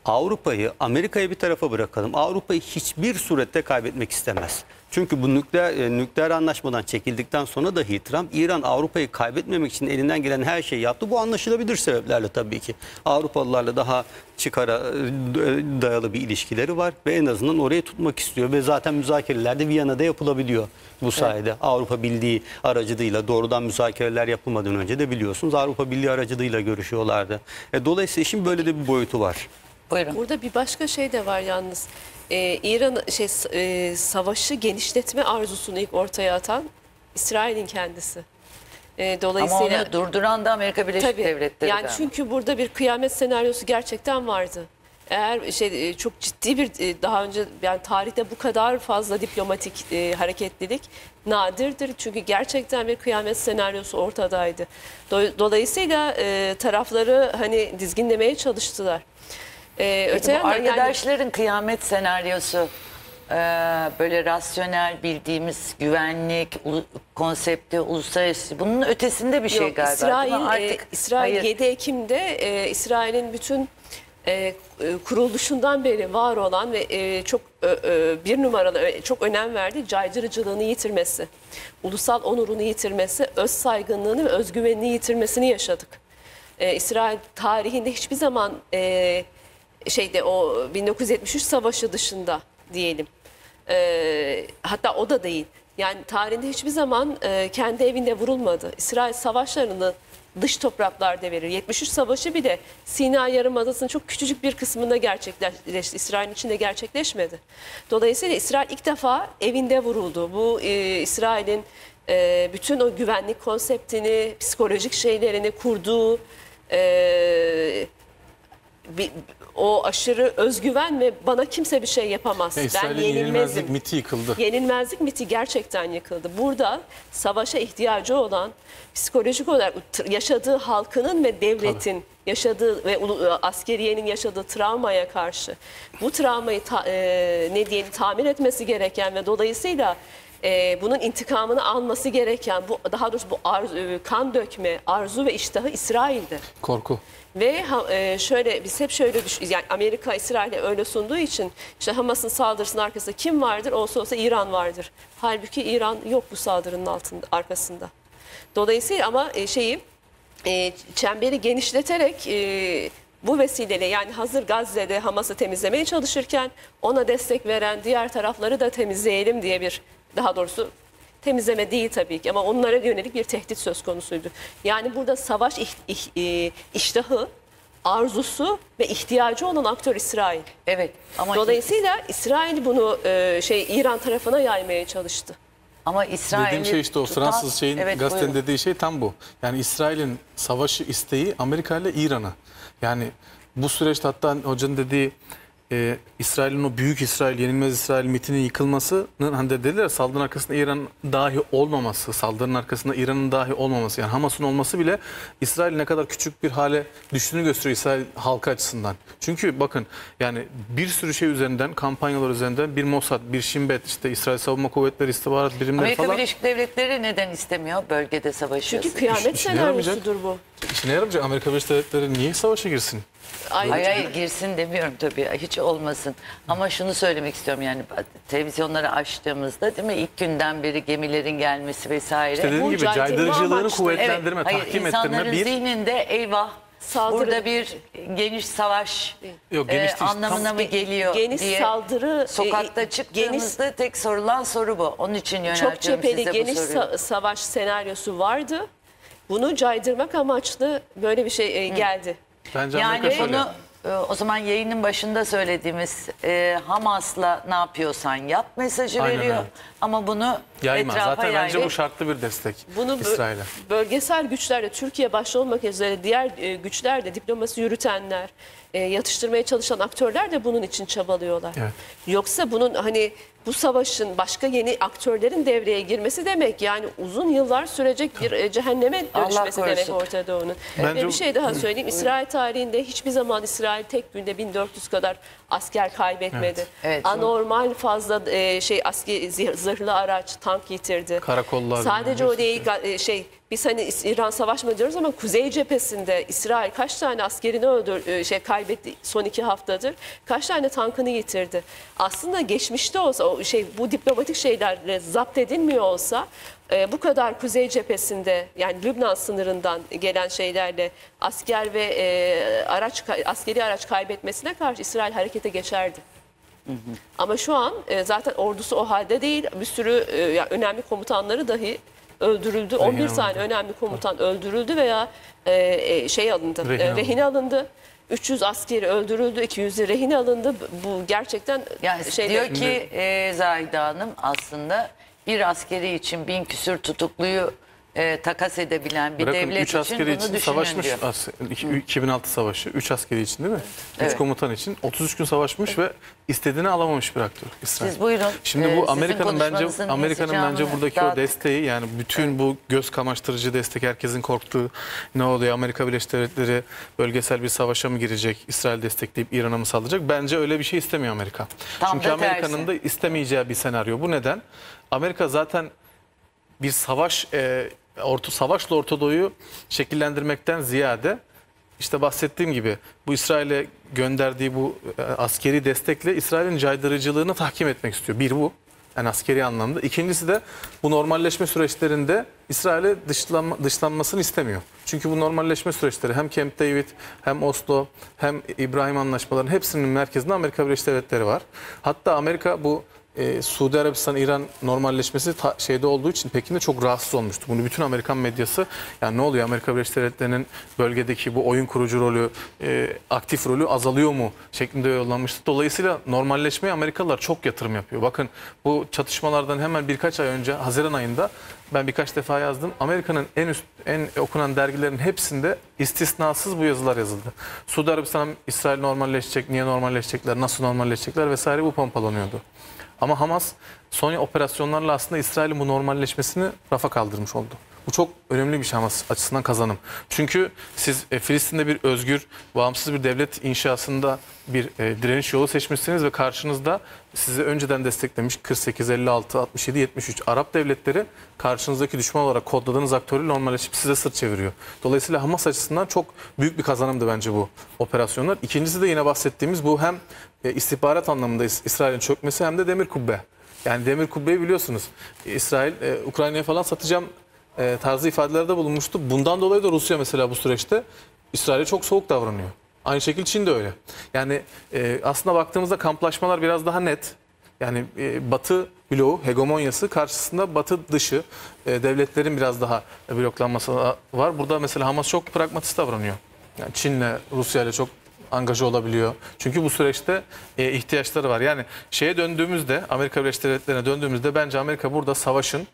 S4: Avrupa'yı, Amerika'yı bir tarafa bırakalım. Avrupa'yı hiçbir surette kaybetmek istemez. Çünkü bu nükleer anlaşmadan çekildikten sonra dahi Trump, İran Avrupa'yı kaybetmemek için elinden gelen her şeyi yaptı. Bu anlaşılabilir sebeplerle tabii ki. Avrupalılarla daha çıkara dayalı bir ilişkileri var ve en azından orayı tutmak istiyor. Ve zaten müzakereler de Viyana'da yapılabiliyor bu sayede. Evet. Avrupa Birliği aracılığıyla, doğrudan müzakereler yapılmadan önce de biliyorsunuz Avrupa Birliği aracılığıyla görüşüyorlardı. Dolayısıyla işin böyle de bir boyutu var.
S1: Buyurun.
S2: Burada bir başka şey de var yalnız. İran savaşı genişletme arzusunu ilk ortaya atan İsrail'in kendisi. Dolayısıyla
S1: ama onu durduran da Amerika Birleşik Devletleri.
S2: Yani çünkü burada bir kıyamet senaryosu gerçekten vardı. Eğer çok ciddi bir daha önce yani tarihte bu kadar fazla diplomatik hareketlilik nadirdir. Çünkü gerçekten bir kıyamet senaryosu ortadaydı. Dolayısıyla tarafları hani dizginlemeye çalıştılar.
S1: Öte bu arkadaşların kıyamet senaryosu böyle rasyonel bildiğimiz güvenlik konsepti, uluslararası bunun ötesinde bir şey
S2: yok,
S1: galiba.
S2: İsrail 7 Ekim'de İsrail'in bütün kuruluşundan beri var olan ve çok bir numaralı çok önem verdiği caydırıcılığını yitirmesi, ulusal onurunu yitirmesi, öz saygınlığını ve özgüvenini yitirmesini yaşadık. İsrail tarihinde hiçbir zaman o 1973 savaşı dışında diyelim. Hatta o da değil. Yani tarihinde hiçbir zaman kendi evinde vurulmadı. İsrail savaşlarını dış topraklarda verir. 73 savaşı bile Sina Yarımadası'nın çok küçücük bir kısmında gerçekleşti. İsrail'in içinde gerçekleşmedi. Dolayısıyla İsrail ilk defa evinde vuruldu. Bu İsrail'in bütün o güvenlik konseptini, psikolojik şeylerini kurduğu o aşırı özgüven ve bana kimse bir şey yapamaz.
S3: İsrail'in yenilmezlik miti yıkıldı.
S2: Yenilmezlik miti gerçekten yıkıldı. Burada savaşa ihtiyacı olan psikolojik olarak yaşadığı halkının ve devletin yaşadığı ve askeriyenin yaşadığı travmaya karşı bu travmayı tamir etmesi gereken ve dolayısıyla bunun intikamını alması gereken daha doğrusu bu kan dökme arzu ve iştahı İsrail'de.
S3: Korku.
S2: Ve biz hep şöyle düşünüyoruz. Yani Amerika İsrail'e öyle sunduğu için işte Hamas'ın saldırısının arkasında kim vardır? Olsa İran vardır. Halbuki İran yok bu saldırının arkasında. Dolayısıyla ama çemberi genişleterek bu vesileyle yani hazır Gazze'de Hamas'ı temizlemeye çalışırken ona destek veren diğer tarafları da temizleyelim diye daha doğrusu temizleme değil tabii ki ama onlara yönelik bir tehdit söz konusuydu. Yani burada savaş iştahı, arzusu ve ihtiyacı olan aktör İsrail.
S1: Evet. Ama
S2: dolayısıyla İsrail bunu İran tarafına yaymaya çalıştı.
S1: Ama İsrail
S3: dediğim şey işte o Fransız gazetenin dediği şey tam bu. Yani İsrail'in savaşı isteği Amerika ile İran'ı. Yani bu süreçte hatta hocanın dediği İsrail'in o büyük İsrail, yenilmez İsrail mitinin yıkılmasının hani dediler saldırının arkasında İran dahi olmaması, saldırının arkasında İran'ın dahi olmaması yani Hamas'ın olması bile İsrail ne kadar küçük bir hale düştüğünü gösteriyor İsrail halkı açısından. Çünkü bakın yani bir sürü şey üzerinden, kampanyalar üzerinden bir Mossad, bir Shin Bet, işte İsrail Savunma Kuvvetleri, istihbarat birimleri
S1: Amerika
S3: falan.
S1: Amerika Birleşik Devletleri neden istemiyor bölgede savaşı?
S2: Çünkü kıyamet senaryosudur bu.
S3: İşine yaramayacak. Amerika Birleşik Devletleri niye savaşa girsin?
S1: Hayır girsin demiyorum tabii hiç olmasın ama şunu söylemek istiyorum yani televizyonları açtığımızda değil mi ilk günden beri gemilerin gelmesi vesaire.
S3: İşte dediğim gibi caydırıcılığını kuvvetlendirme,
S1: evet,
S3: tahkim ettirme.
S1: İnsanların zihninde eyvah saldırı. Burada bir geniş savaş anlamına mı geliyor
S2: geniş
S1: diye
S2: saldırı,
S1: sokakta çıktığımızda tek sorulan soru bu. Onun için yöneltiyorum size bu soruyu.
S2: Çok cepheli geniş savaş senaryosu vardı. Bunu caydırmak amaçlı böyle bir şey geldi.
S3: Bence
S1: yani bunu o zaman yayının başında söylediğimiz Hamas'la ne yapıyorsan yap mesajı veriyor. Öyle. Ama bunu
S3: yayma.
S1: Etrafa
S3: zaten bence bu şartlı bir destek
S2: bunu
S3: İsrail'e.
S2: Bölgesel güçlerle Türkiye başta olmak üzere diğer güçler de diplomasi yürütenler, yatıştırmaya çalışan aktörler de bunun için çabalıyorlar. Evet. Yoksa bunun hani bu savaşın başka yeni aktörlerin devreye girmesi demek yani uzun yıllar sürecek bir cehenneme dönüşmesi demek Orta Doğu'nun. Ve bir şey daha söyleyeyim. İsrail tarihinde hiçbir zaman İsrail tek günde 1400 kadar asker kaybetmedi. Evet. Evet, anormal fazla askeri zırhlı araç, tank yitirdi.
S3: Karakollar.
S2: Sadece o değil biz hani İran savaşma diyoruz ama Kuzey cephesinde İsrail kaç tane askerini kaybetti son 2 haftadır. Kaç tane tankını yitirdi. Aslında geçmişte olsa bu diplomatik şeylerle zapt edilmiyor olsa bu kadar Kuzey cephesinde yani Lübnan sınırından gelen şeylerle asker ve askeri araç kaybetmesine karşı İsrail harekete geçerdi. Ama şu an zaten ordusu o halde değil. Bir sürü önemli komutanları dahi öldürüldü. 11 tane önemli komutan öldürüldü veya rehin alındı. 300 askeri öldürüldü, 200'ü rehin alındı. Bu gerçekten
S1: yani diyor ki Zahide Hanım aslında bir askeri için 1000 küsür tutukluyu takas edebilen bir devlet için bunu düşünün
S3: savaşmış
S1: diyor.
S3: 2006 savaşı 3 askeri için değil mi? 3
S1: Evet.
S3: komutan için 33 gün savaşmış ve istediğini alamamış bir aktör İsrail.
S1: Siz buyurun.
S3: Şimdi bu Amerika'nın bence buradaki
S1: dağıt.
S3: o desteği yani bütün bu göz kamaştırıcı destek herkesin korktuğu ne oluyor Amerika Birleşik Devletleri bölgesel bir savaşa mı girecek İsrail destekleyip İran'a mı saldıracak? Bence öyle bir şey istemiyor Amerika. Çünkü Amerika'nın da istemeyeceği bir senaryo. Bu neden? Amerika zaten bir savaşla Orta Doğu'yu şekillendirmekten ziyade işte bahsettiğim gibi bu İsrail'e gönderdiği bu askeri destekle İsrail'in caydırıcılığını tahkim etmek istiyor. Bir bu yani askeri anlamda. İkincisi de bu normalleşme süreçlerinde İsrail'e dışlanmasını istemiyor. Çünkü bu normalleşme süreçleri hem Camp David hem Oslo hem İbrahim Anlaşmaları'nın hepsinin merkezinde Amerika Birleşik Devletleri var. Hatta Amerika bu Suudi Arabistan-İran normalleşmesi şeyde olduğu için Pekin'de çok rahatsız olmuştu. Bunu bütün Amerikan medyası yani ne oluyor Amerika Birleşik Devletleri'nin bölgedeki bu oyun kurucu rolü, aktif rolü azalıyor mu şeklinde yorumlanmıştı. Dolayısıyla normalleşmeye Amerikalılar çok yatırım yapıyor. Bakın bu çatışmalardan hemen birkaç ay önce Haziran ayında ben birkaç defa yazdım. Amerika'nın en okunan dergilerin hepsinde istisnasız bu yazılar yazıldı. Suudi Arabistan, İsrail normalleşecek, niye normalleşecekler, nasıl normalleşecekler vesaire bu pompalanıyordu. Ama Hamas son operasyonlarla aslında İsrail'in bu normalleşmesini rafa kaldırmış oldu. Bu çok önemli bir şey Hamas açısından kazanım. Çünkü siz Filistin'de bir özgür, bağımsız bir devlet inşasında bir direniş yolu seçmişsiniz ve karşınızda sizi önceden desteklemiş 48, 56, 67, 73 Arap devletleri karşınızdaki düşman olarak kodladığınız aktörü normalleşip size sırt çeviriyor. Dolayısıyla Hamas açısından çok büyük bir kazanımdı bence bu operasyonlar. İkincisi de yine bahsettiğimiz bu hem istihbarat anlamında İsrail'in çökmesi hem de demir kubbe. Yani demir kubbeyi biliyorsunuz. İsrail Ukrayna'ya falan satacağım tarzı ifadelerde bulunmuştu. Bundan dolayı da Rusya mesela bu süreçte İsrail'e çok soğuk davranıyor. Aynı şekilde Çin de öyle. Yani aslında baktığımızda kamplaşmalar biraz daha net. Yani Batı bloğu, hegemonyası karşısında Batı dışı devletlerin biraz daha bloklanması var. Burada mesela Hamas çok pragmatist davranıyor. Yani Çin'le, Rusya'yla çok angaja olabiliyor. Çünkü bu süreçte ihtiyaçları var. Yani şeye döndüğümüzde, Amerika Birleşik Devletleri'ne döndüğümüzde bence Amerika burada savaşın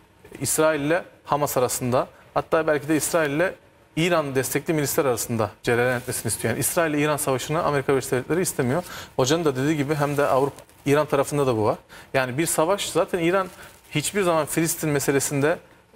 S3: İsrail ile Hamas arasında hatta belki de İsrail ile İran destekli milisler arasında cereyan etmesini istiyor. Yani İsrail ile İran savaşını Amerika Birleşik Devletleri istemiyor. Hocanın da dediği gibi hem de İran tarafında da bu var. Yani bir savaş zaten İran hiçbir zaman Filistin meselesinde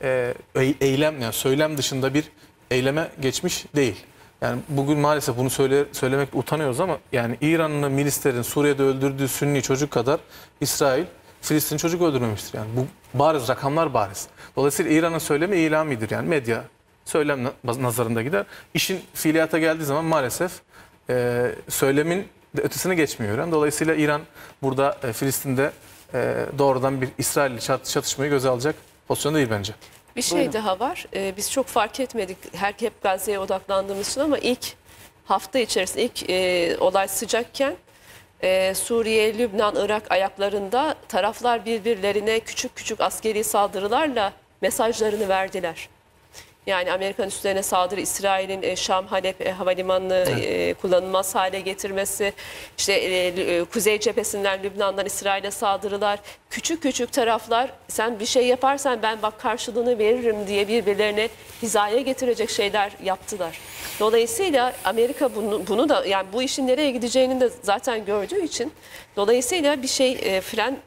S3: söylem dışında bir eyleme geçmiş değil. Yani bugün maalesef bunu söylemekte utanıyoruz ama yani İranlı milislerin Suriye'de öldürdüğü Sünni çocuk kadar İsrail Filistin çocuk öldürmemiştir. Yani bu bariz, rakamlar bariz. Dolayısıyla İran'ın söylemi ilamidir. Yani medya söylem nazarında gider. İşin fiiliyata geldiği zaman maalesef söylemin de ötesine geçmiyor İran. Dolayısıyla İran burada Filistin'de doğrudan bir İsrail çatışmayı göze alacak pozisyonda değil bence.
S2: Bir şey daha var. Biz çok fark etmedik. Hep Gazze'ye odaklandığımız için ama ilk hafta içerisinde olay sıcakken Suriye, Lübnan, Irak ayaklarında taraflar birbirlerine küçük küçük askeri saldırılarla mesajlarını verdiler. Yani Amerikan üslerine saldırı, İsrail'in Şam, Halep havalimanını kullanılmaz hale getirmesi, işte Kuzey cephesinden Lübnan'dan İsrail'e saldırılar, küçük küçük taraflar sen bir şey yaparsan ben bak karşılığını veririm diye birbirlerine hizaya getirecek şeyler yaptılar. Dolayısıyla Amerika bunu da yani bu işin nereye gideceğini de zaten gördüğü için dolayısıyla bir şey fren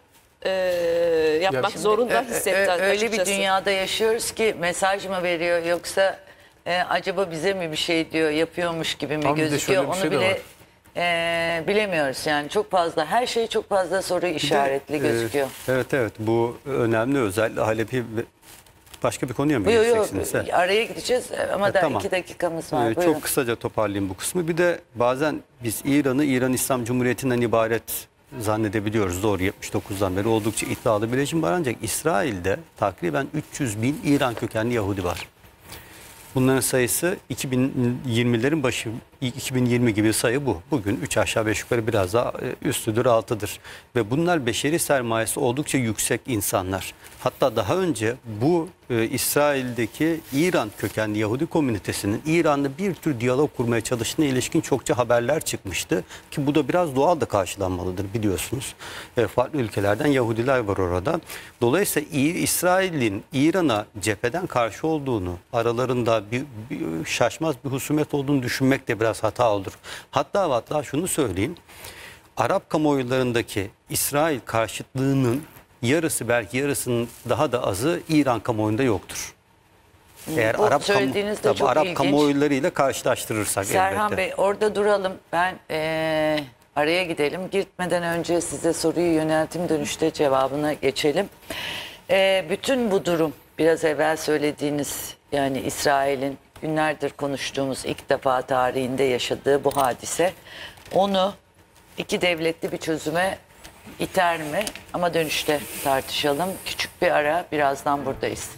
S2: yapmak zorunda hissetti
S1: öyle
S2: açıkçası.
S1: bir dünyada yaşıyoruz ki mesaj mı veriyor yoksa acaba bize mi bir şey diyor yapıyormuş gibi mi gözüküyor onu bile bilemiyoruz yani çok fazla her şey çok fazla soru işaretli gözüküyor.
S4: Evet bu önemli özellikle Halep'i Başka bir konuya mı
S1: Yok
S4: geçeceksiniz?
S1: yok, araya gideceğiz ama daha
S4: tamam.
S1: 2 dakikamız var. Buyurun.
S4: Çok kısaca toparlayayım bu kısmı. Bir de bazen biz İran'ı İran İslam Cumhuriyeti'nden ibaret zannedebiliyoruz. Doğru, 79'dan beri oldukça iddialı bir rejim var, ancak İsrail'de takriben 300 bin İran kökenli Yahudi var. Bunların sayısı 2020'lerin başı, 2020 gibi sayı bu. Bugün 3 aşağı 5 yukarı biraz daha üstüdür, altıdır. Ve bunlar beşeri sermayesi oldukça yüksek insanlar. Hatta daha önce bu İsrail'deki İran kökenli Yahudi komünitesinin İran'la bir tür diyalog kurmaya çalıştığına ilişkin çokça haberler çıkmıştı. Ki bu da biraz doğal da karşılanmalıdır, biliyorsunuz. Farklı ülkelerden Yahudiler var orada. Dolayısıyla İsrail'in İran'a cepheden karşı olduğunu, aralarında bir şaşmaz bir husumet olduğunu düşünmek de biraz hata olur. Hatta şunu söyleyeyim. Arap kamuoylarındaki İsrail karşıtlığının yarısı, belki yarısının daha da azı İran kamuoyunda yoktur. Eğer
S1: Bu
S4: Arap kamuoylarıyla karşılaştırırsak
S1: Serhan
S4: elbette.
S1: Bey, orada duralım. Ben araya gidelim. Gitmeden önce size soruyu yöneltim, dönüşte cevabına geçelim. Bütün bu durum, biraz evvel söylediğiniz, yani İsrail'in günlerdir konuştuğumuz, ilk defa tarihinde yaşadığı bu hadise, onu iki devletli bir çözüme iter mi? Ama dönüşte tartışalım. Küçük bir ara, birazdan buradayız.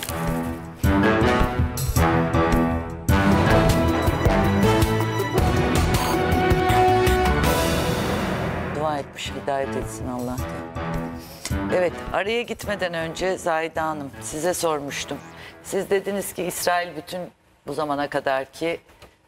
S1: Dua etmiş, hidayet etsin Allah. Evet, araya gitmeden önce Zahide Hanım, size sormuştum. Siz dediniz ki İsrail bütün bu zamana kadar ki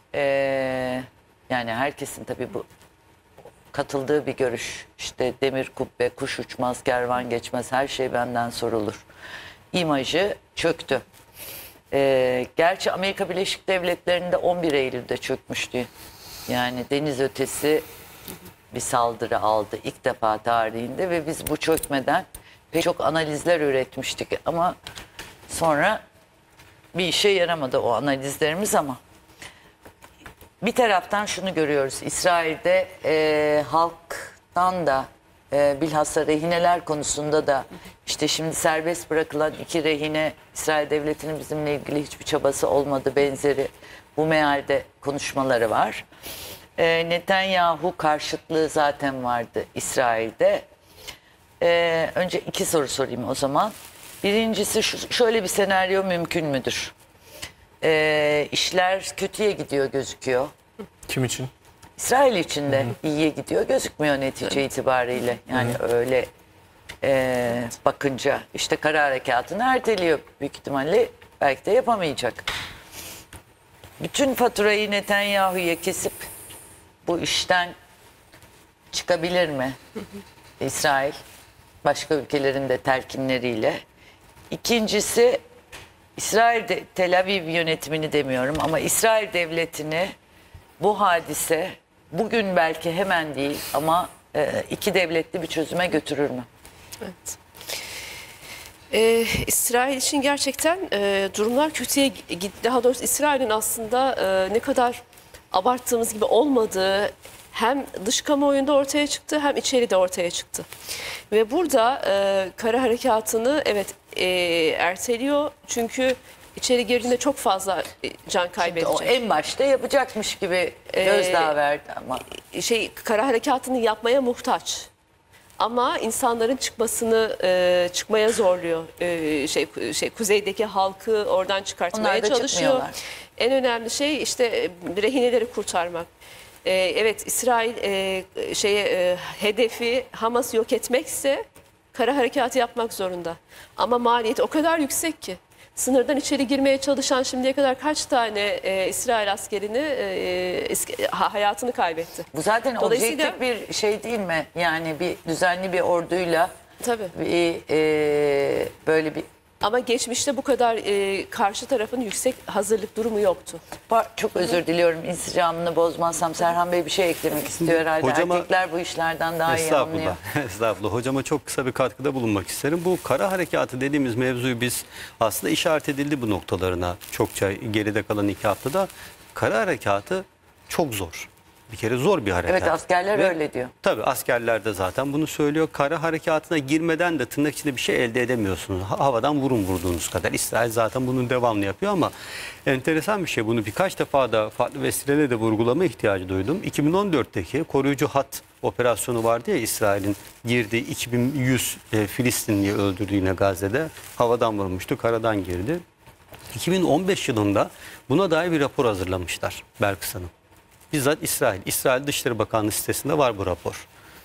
S1: yani herkesin tabii bu katıldığı bir görüş. İşte demir kubbe, kuş uçmaz, kervan geçmez, her şey benden sorulur İmajı çöktü. Gerçi Amerika Birleşik Devletleri'nde 11 Eylül'de çökmüştü. Yani deniz ötesi bir saldırı aldı ilk defa tarihinde ve biz bu çökmeden pek çok analizler üretmiştik ama sonra bir işe yaramadı o analizlerimiz. Ama bir taraftan şunu görüyoruz, İsrail'de halktan da bilhassa rehineler konusunda da, işte şimdi serbest bırakılan 2 rehine, İsrail Devleti'nin bizimle ilgili hiçbir çabası olmadı, benzeri bu mealde konuşmaları var. Netanyahu karşıtlığı zaten vardı İsrail'de. Önce 2 soru sorayım o zaman. Birincisi, şöyle bir senaryo mümkün müdür? İşler kötüye gidiyor gözüküyor.
S3: Kim için?
S1: İsrail için de iyiye gidiyor gözükmüyor netice itibariyle. Yani öyle bakınca işte kara harekatını erteliyor büyük ihtimalle, belki de yapamayacak. Bütün faturayı Netanyahu'ya kesip bu işten çıkabilir mi İsrail? Başka ülkelerin de telkinleriyle. İkincisi, İsrail Tel Aviv yönetimini demiyorum ama İsrail devletini bu hadise bugün belki hemen değil ama 2 devletli bir çözüme götürür mü?
S2: Evet. İsrail için gerçekten durumlar kötüye gitti. Daha doğrusu İsrail'in aslında ne kadar abarttığımız gibi olmadığı hem dış kamuoyunda ortaya çıktı hem içeride ortaya çıktı. Ve burada kara harekatını erteliyor çünkü içeri girdiğinde çok fazla can kaybedecek.
S1: O en başta yapacakmış gibi gözdağı verdi ama.
S2: Kara harekatını yapmaya muhtaç. Ama insanların çıkmaya zorluyor. Kuzeydeki halkı oradan çıkartmaya çalışıyor. En önemli şey işte rehineleri kurtarmak. Evet, İsrail hedefi Hamas'ı yok etmekse kara harekatı yapmak zorunda. Ama maliyeti o kadar yüksek ki. Sınırdan içeri girmeye çalışan şimdiye kadar kaç tane İsrail askerini hayatını kaybetti.
S1: Bu zaten objektif bir şey değil mi? Yani bir düzenli bir orduyla
S2: tabii.
S1: Böyle bir...
S2: Ama geçmişte bu kadar karşı tarafın yüksek hazırlık durumu yoktu.
S1: Çok özür diliyorum, insicamını bozmazsam. Serhan Bey bir şey eklemek istiyor herhalde. Erkekler bu işlerden daha iyi anlıyor.
S4: Estağfurullah. Hocama çok kısa bir katkıda bulunmak isterim. Bu kara harekatı dediğimiz mevzuyu biz aslında işaret edildi bu noktalarına çokça geride kalan 2 haftada. Kara harekatı çok zor. bir kere zor bir harekat.
S1: Evet, askerler öyle diyor.
S4: Tabii askerler de zaten bunu söylüyor. Kara harekatına girmeden de tırnak içinde bir şey elde edemiyorsunuz. Havadan vurun vurduğunuz kadar. İsrail zaten bunu devamlı yapıyor ama enteresan bir şey. Bunu birkaç defa da farklı vesileyle de vurgulama ihtiyacı duydum. 2014'teki koruyucu hat operasyonu vardı ya, İsrail'in girdiği 2100 Filistinliyi öldürdü yine Gazze'de. Havadan vurmuştu, karadan girdi. 2015 yılında buna dair bir rapor hazırlamışlar Belkıs Hanım. Bizzat İsrail Dışişleri Bakanlığı sitesinde var bu rapor.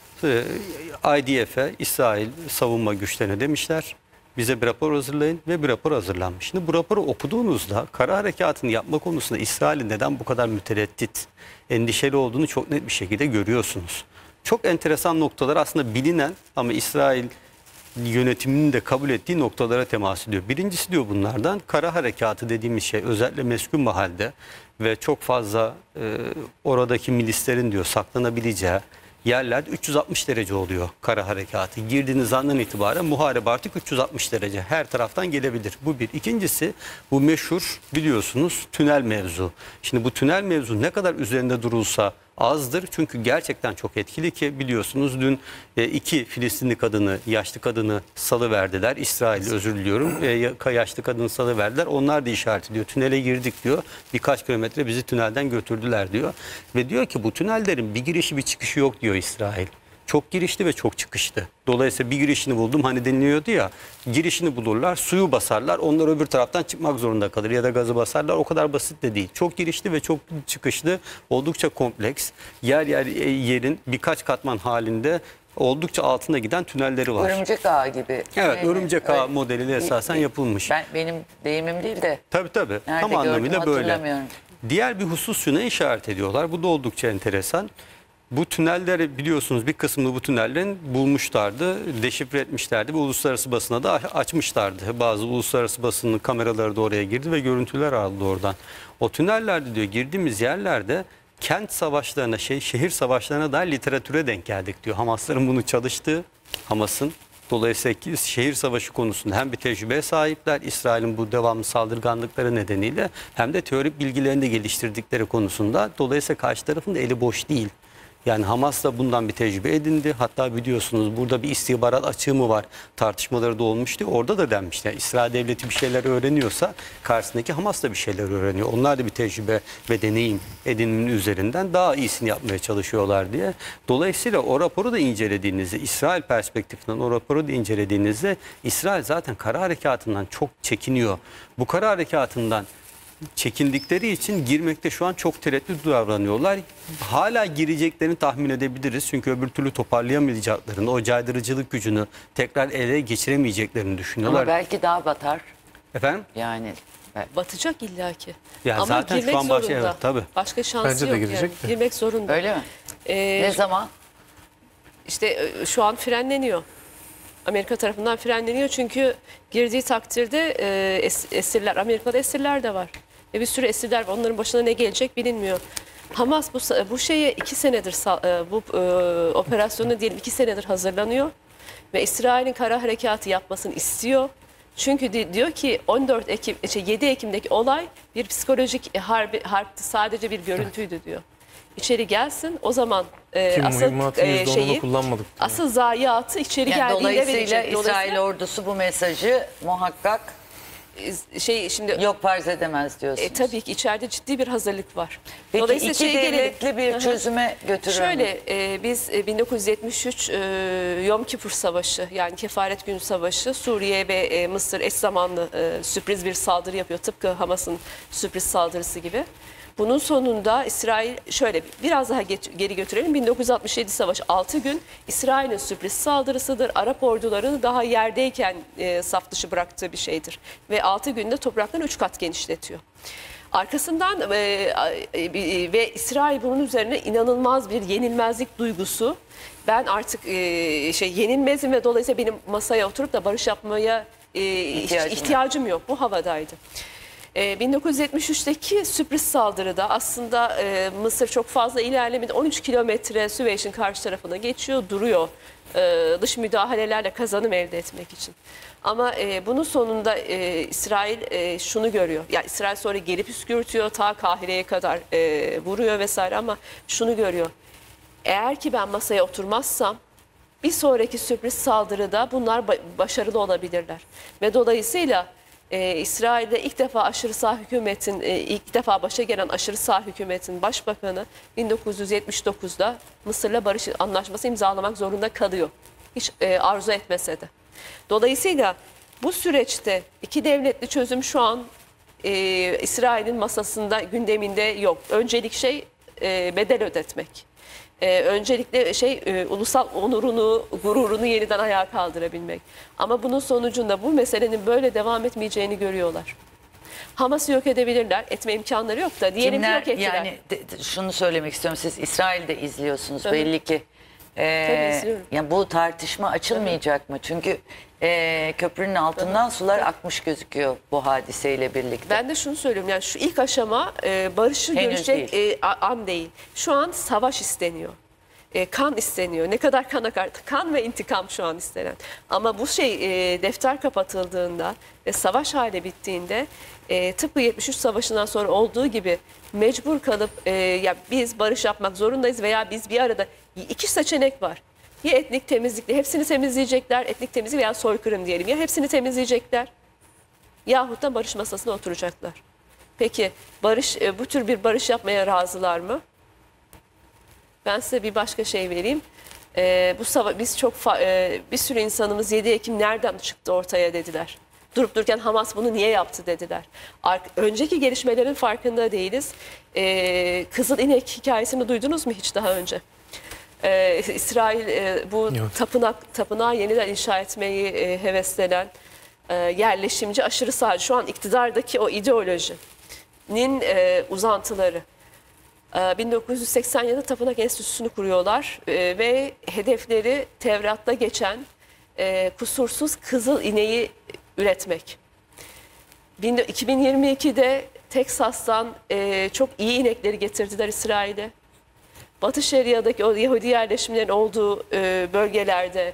S4: IDF'e, İsrail savunma güçlerine demişler, bize bir rapor hazırlayın ve bir rapor hazırlanmış. Şimdi bu raporu okuduğunuzda kara harekatını yapma konusunda İsrail'in neden bu kadar mütereddit, endişeli olduğunu çok net bir şekilde görüyorsunuz. Çok enteresan noktalar aslında bilinen ama İsrail yönetiminin de kabul ettiği noktalara temas ediyor. Birincisi diyor bunlardan, kara harekatı dediğimiz şey özellikle meskun mahalde ve çok fazla oradaki milislerin diyor saklanabileceği yerlerde 360 derece oluyor kara harekatı. Girdiğiniz andan itibaren muharebe artık 360 derece her taraftan gelebilir. Bu bir. İkincisi, bu meşhur biliyorsunuz tünel mevzu. Şimdi bu tünel mevzu ne kadar üzerinde durulsa azdır. Çünkü gerçekten çok etkili ki biliyorsunuz dün 2 Filistinli kadını, yaşlı kadını salıverdiler. İsrail, özür diliyorum. Yaşlı kadını salıverdiler. Onlar da işaret ediyor. Tünele girdik diyor. Birkaç kilometre bizi tünelden götürdüler diyor. Ve diyor ki bu tünellerin bir girişi bir çıkışı yok diyor İsrail. Çok girişli ve çok çıkıştı. Dolayısıyla bir girişini buldum hani deniliyordu ya, girişini bulurlar, suyu basarlar, onlar öbür taraftan çıkmak zorunda kalır ya da gazı basarlar. O kadar basit de değil. Çok girişli ve çok çıkışlı, oldukça kompleks. Yerin birkaç katman halinde oldukça altına giden tünelleri var.
S1: Örümcek ağı gibi.
S4: Evet, örümcek ağı modeliyle esasen yapılmış.
S1: Benim deyimim değil de.
S4: Tabii. Tam anlamıyla böyle. Diğer bir husus şuna işaret ediyorlar. Bu da oldukça enteresan. Bu tünelleri biliyorsunuz bir kısmını bu tünellerin bulmuşlardı, deşifre etmişlerdi ve uluslararası basına da açmışlardı. Bazı uluslararası basının kameraları da oraya girdi ve görüntüler aldı oradan. O tünellerde diyor girdiğimiz yerlerde kent savaşlarına, şehir savaşlarına dair literatüre denk geldik diyor. Hamasların bunu çalıştığı, Hamas'ın dolayısıyla şehir savaşı konusunda hem bir tecrübeye sahipler, İsrail'in bu devamlı saldırganlıkları nedeniyle hem de teorik bilgilerini de geliştirdikleri konusunda. Dolayısıyla karşı tarafın da eli boş değil. Yani Hamas da bundan bir tecrübe edindi. Hatta biliyorsunuz burada bir istihbarat açığı mı var tartışmaları da olmuştu. Orada da denmişti. Yani İsrail devleti bir şeyler öğreniyorsa karşısındaki Hamas da bir şeyler öğreniyor. Onlar da bir tecrübe ve deneyim edinimin üzerinden daha iyisini yapmaya çalışıyorlar diye. Dolayısıyla o raporu da incelediğinizde, İsrail perspektifinden o raporu da incelediğinizde İsrail zaten kara harekatından çok çekiniyor. Bu kara harekatından çekindikleri için girmekte şu an çok tereddüt davranıyorlar. Hala gireceklerini tahmin edebiliriz. Çünkü öbür türlü toparlayamayacaklarını, o caydırıcılık gücünü tekrar ele geçiremeyeceklerini düşünüyorlar.
S1: Ama belki daha batar.
S4: Efendim?
S1: Yani
S2: batacak illaki.
S4: Yani
S2: ama
S4: zaten
S2: girmek
S4: şu an
S2: zorunda.
S4: evet, tabii.
S2: Başka şansı
S3: Bence de
S2: yok
S3: girecek
S2: yani.
S3: de.
S2: Girmek zorunda.
S1: öyle mi? Ne zaman?
S2: İşte şu an frenleniyor. Amerika tarafından frenleniyor çünkü girdiği takdirde esirler, Amerika'da esirler de var. Ve bir sürü esirler var. Onların başına ne gelecek bilinmiyor. Hamas bu şeye 2 senedir bu operasyonu diyelim 2 senedir hazırlanıyor ve İsrail'in kara harekatı yapmasını istiyor. Çünkü diyor ki 7 Ekim'deki olay bir psikolojik harpti, sadece bir görüntüydü diyor. İçeri gelsin o zaman asıl zayiatı içeri geldiğinde
S1: dolayısıyla
S2: verecek.
S1: İsrail ordusu bu mesajı muhakkak
S2: şimdi
S1: yok farz edemez diyorsunuz.
S2: Tabii ki içeride ciddi bir hazırlık var.
S1: Peki
S2: Dolayısıyla
S1: iki devletli bir çözüme götürür mü?
S2: Şöyle biz 1973 Yom Kipur Savaşı yani Kefaret Günü Savaşı Suriye ve Mısır eş zamanlı sürpriz bir saldırı yapıyor. Tıpkı Hamas'ın sürpriz saldırısı gibi. Bunun sonunda İsrail şöyle biraz daha geri götürelim. 1967 Savaşı 6 gün İsrail'in sürpriz saldırısıdır. Arap ordularını daha yerdeyken saf dışı bıraktığı bir şeydir. Ve 6 günde topraklarını 3 kat genişletiyor. Arkasından ve İsrail bunun üzerine inanılmaz bir yenilmezlik duygusu. Ben artık yenilmezim ve dolayısıyla benim masaya oturup da barış yapmaya ihtiyacım yok. Bu havadaydı. 1973'teki sürpriz saldırıda aslında Mısır çok fazla ilerlemedi. 13 kilometre Süveyş'in karşı tarafına geçiyor, duruyor. Dış müdahalelerle kazanım elde etmek için. Ama bunun sonunda İsrail şunu görüyor. Yani İsrail sonra geri püskürtüyor, ta Kahire'ye kadar vuruyor vesaire, ama şunu görüyor. Eğer ki ben masaya oturmazsam bir sonraki sürpriz saldırıda bunlar başarılı olabilirler. Ve dolayısıyla İsrail'de ilk defa aşırı sağ hükümetin, ilk defa başa gelen aşırı sağ hükümetin başbakanı 1979'da Mısır'la barış anlaşması imzalamak zorunda kalıyor. Hiç arzu etmese de. Dolayısıyla bu süreçte iki devletli çözüm şu an İsrail'in masasında, gündeminde yok. Öncelik bedel ödetmek. Öncelikle ulusal onurunu, gururunu yeniden ayağa kaldırabilmek. Ama bunun sonucunda bu meselenin böyle devam etmeyeceğini görüyorlar. Hamas'ı yok edebilirler. Etme imkanları yok da diyelim ki yok ettiler.
S1: Yani şunu söylemek istiyorum. Siz İsrail'de izliyorsunuz belli ki.
S2: Tabii izliyorum.
S1: Yani bu tartışma açılmayacak mı? Çünkü köprünün altından sular akmış gözüküyor bu hadiseyle birlikte.
S2: Ben de şunu söylüyorum. Yani şu ilk aşama barışı görecek an değil. Şu an savaş isteniyor. Kan isteniyor. Ne kadar kan akar? Kan ve intikam şu an istenen. Ama bu defter kapatıldığında ve savaş hali bittiğinde tıpkı 73 Savaşı'ndan sonra olduğu gibi mecbur kalıp ya biz barış yapmak zorundayız veya biz bir arada, iki seçenek var. Ya etnik temizlikle hepsini temizleyecekler, etnik temizlik veya soykırım diyelim, ya hepsini temizleyecekler yahut da barış masasına oturacaklar. Peki bu tür bir barış yapmaya razılar mı? Ben size bir başka şey vereyim. Biz bir sürü insanımız 7 Ekim nereden çıktı ortaya dediler. Durup dururken Hamas bunu niye yaptı dediler. Önceki gelişmelerin farkında değiliz. Kızıl İnek hikayesini duydunuz mu hiç daha önce? İsrail bu tapınağı yeniden inşa etmeyi heveslenen yerleşimci aşırı sağcı, şu an iktidardaki o ideolojinin uzantıları. 1987'de Tapınak Enstitüsü'nü kuruyorlar ve hedefleri Tevrat'ta geçen kusursuz kızıl ineği üretmek. 2022'de Teksas'tan çok iyi inekleri getirdiler İsrail'e. Batı Şeria'daki o Yahudi yerleşimlerin olduğu bölgelerde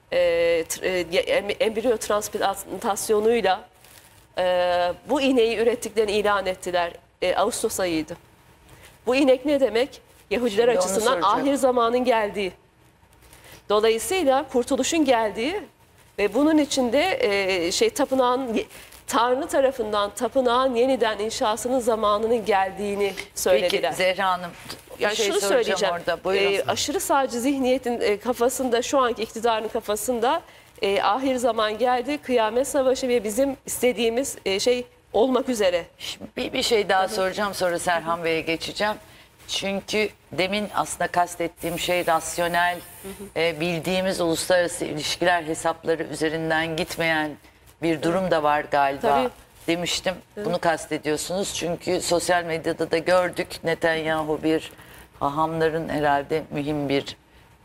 S2: embriyo transplantasyonuyla bu ineği ürettiklerini ilan ettiler. Ağustos ayıydı. Bu inek ne demek? Yahudiler
S1: Şimdi
S2: açısından ahir zamanın geldiği. Dolayısıyla kurtuluşun geldiği ve bunun içinde tapınağın, Tanrı tarafından tapınağın yeniden inşasının zamanının geldiğini söylediler.
S1: Peki Zehra Hanım,
S2: yani şunu söyleyeceğim.
S1: Orada.
S2: Aşırı sağcı zihniyetin kafasında, şu anki iktidarın kafasında ahir zaman geldi, kıyamet savaşı ve bizim istediğimiz olmak üzere.
S1: Bir şey daha soracağım, sonra Serhan Bey'e geçeceğim. Çünkü demin aslında kastettiğim şey rasyonel, bildiğimiz uluslararası ilişkiler hesapları üzerinden gitmeyen bir durum da var galiba.
S2: Tabii.
S1: Demiştim. Bunu kastediyorsunuz. Çünkü sosyal medyada da gördük. Netanyahu bir hahamların herhalde mühim bir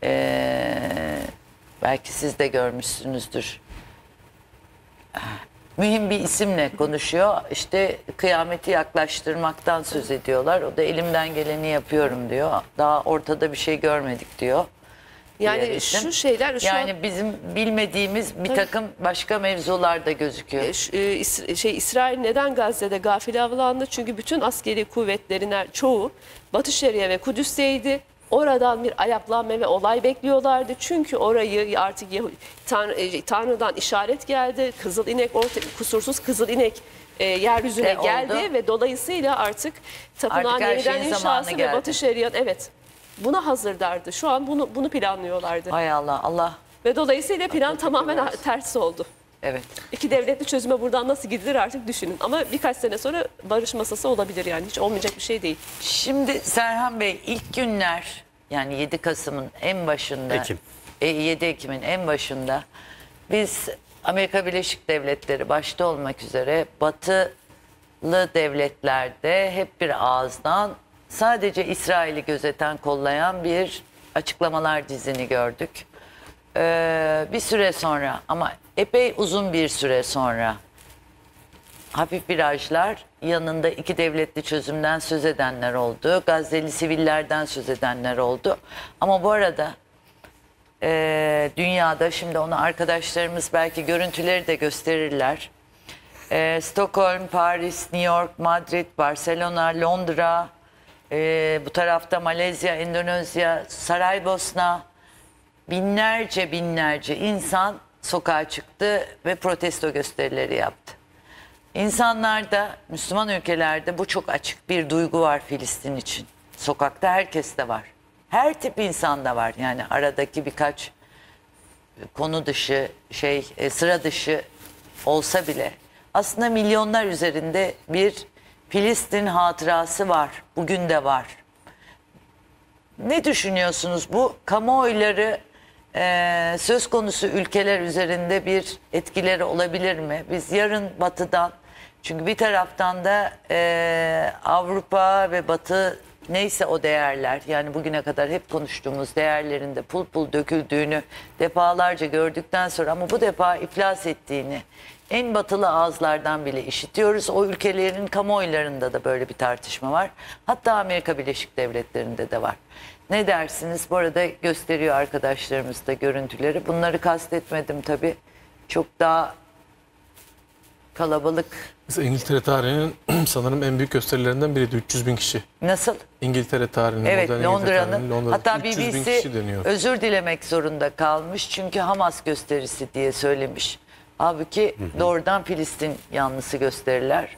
S1: belki siz de görmüşsünüzdür. Mühim bir isimle konuşuyor. İşte kıyameti yaklaştırmaktan söz ediyorlar. O da elimden geleni yapıyorum diyor. Daha ortada bir şey görmedik diyor.
S2: Yani şu şeyler
S1: yani bizim bilmediğimiz bir takım başka mevzular da gözüküyor.
S2: İsrail neden Gazze'de gafil avlandı? Çünkü bütün askeri kuvvetlerin çoğu Batı Şeria ve Kudüs'teydi. Oradan bir ayaklanma ve olay bekliyorlardı. Çünkü orayı artık Tanrı'dan işaret geldi. Kızıl inek, kusursuz kızıl inek yeryüzüne geldi
S1: oldu.
S2: Ve dolayısıyla artık tapınağın yeniden inşası ve Batı Şeria, evet, buna hazırlardı. Şu an bunu planlıyorlardı.
S1: Hay Allah, Allah.
S2: Ve dolayısıyla plan tamamen ters oldu.
S1: Evet.
S2: İki devletli çözüme buradan nasıl gidilir artık düşünün. Ama birkaç sene sonra barış masası olabilir, yani hiç olmayacak bir şey değil.
S1: Şimdi Serhan Bey, ilk günler, yani 7 Kasım'ın en başında, 7 Ekim'in en başında biz Amerika Birleşik Devletleri başta olmak üzere batılı devletlerde hep bir ağızdan sadece İsrail'i gözeten, kollayan bir açıklamalar dizini gördük. Bir süre sonra, ama epey uzun bir süre sonra hafif virajlar, yanında iki devletli çözümden söz edenler oldu. Gazze'li sivillerden söz edenler oldu. Ama bu arada dünyada, şimdi onu arkadaşlarımız belki görüntüleri de gösterirler. Stockholm, Paris, New York, Madrid, Barcelona, Londra, bu tarafta Malezya, Endonezya, Saraybosna, binlerce insan sokağa çıktı ve protesto gösterileri yaptı. İnsanlarda, Müslüman ülkelerde bu çok açık bir duygu var Filistin için. Sokakta herkes de var. Her tip insanda var. Yani aradaki birkaç konu dışı, sıra dışı olsa bile aslında milyonlar üzerinde bir Filistin hatırası var. Bugün de var. Ne düşünüyorsunuz? Bu kamuoyları söz konusu ülkeler üzerinde bir etkileri olabilir mi? Biz yarın Batı'dan, çünkü bir taraftan da Avrupa ve Batı neyse o değerler, yani bugüne kadar hep konuştuğumuz değerlerin de pul pul döküldüğünü defalarca gördükten sonra, ama bu defa iflas ettiğini en batılı ağızlardan bile işitiyoruz. O ülkelerin kamuoylarında da böyle bir tartışma var. Hatta Amerika Birleşik Devletleri'nde de var. Ne dersiniz? Bu arada gösteriyor arkadaşlarımız da görüntüleri. Bunları kastetmedim tabii. Çok daha kalabalık.
S3: Mesela İngiltere tarihinin sanırım en büyük gösterilerinden biriydi. 300 bin kişi.
S1: Nasıl?
S3: İngiltere tarihinin.
S1: Evet,
S3: Londra'nın.
S1: Londra'nın. Hatta
S3: 300 bin
S1: BBC
S3: kişi deniyor.
S1: özür dilemek zorunda kalmış. Çünkü Hamas gösterisi diye söylemiş. Halbuki doğrudan Filistin yanlısı gösteriler.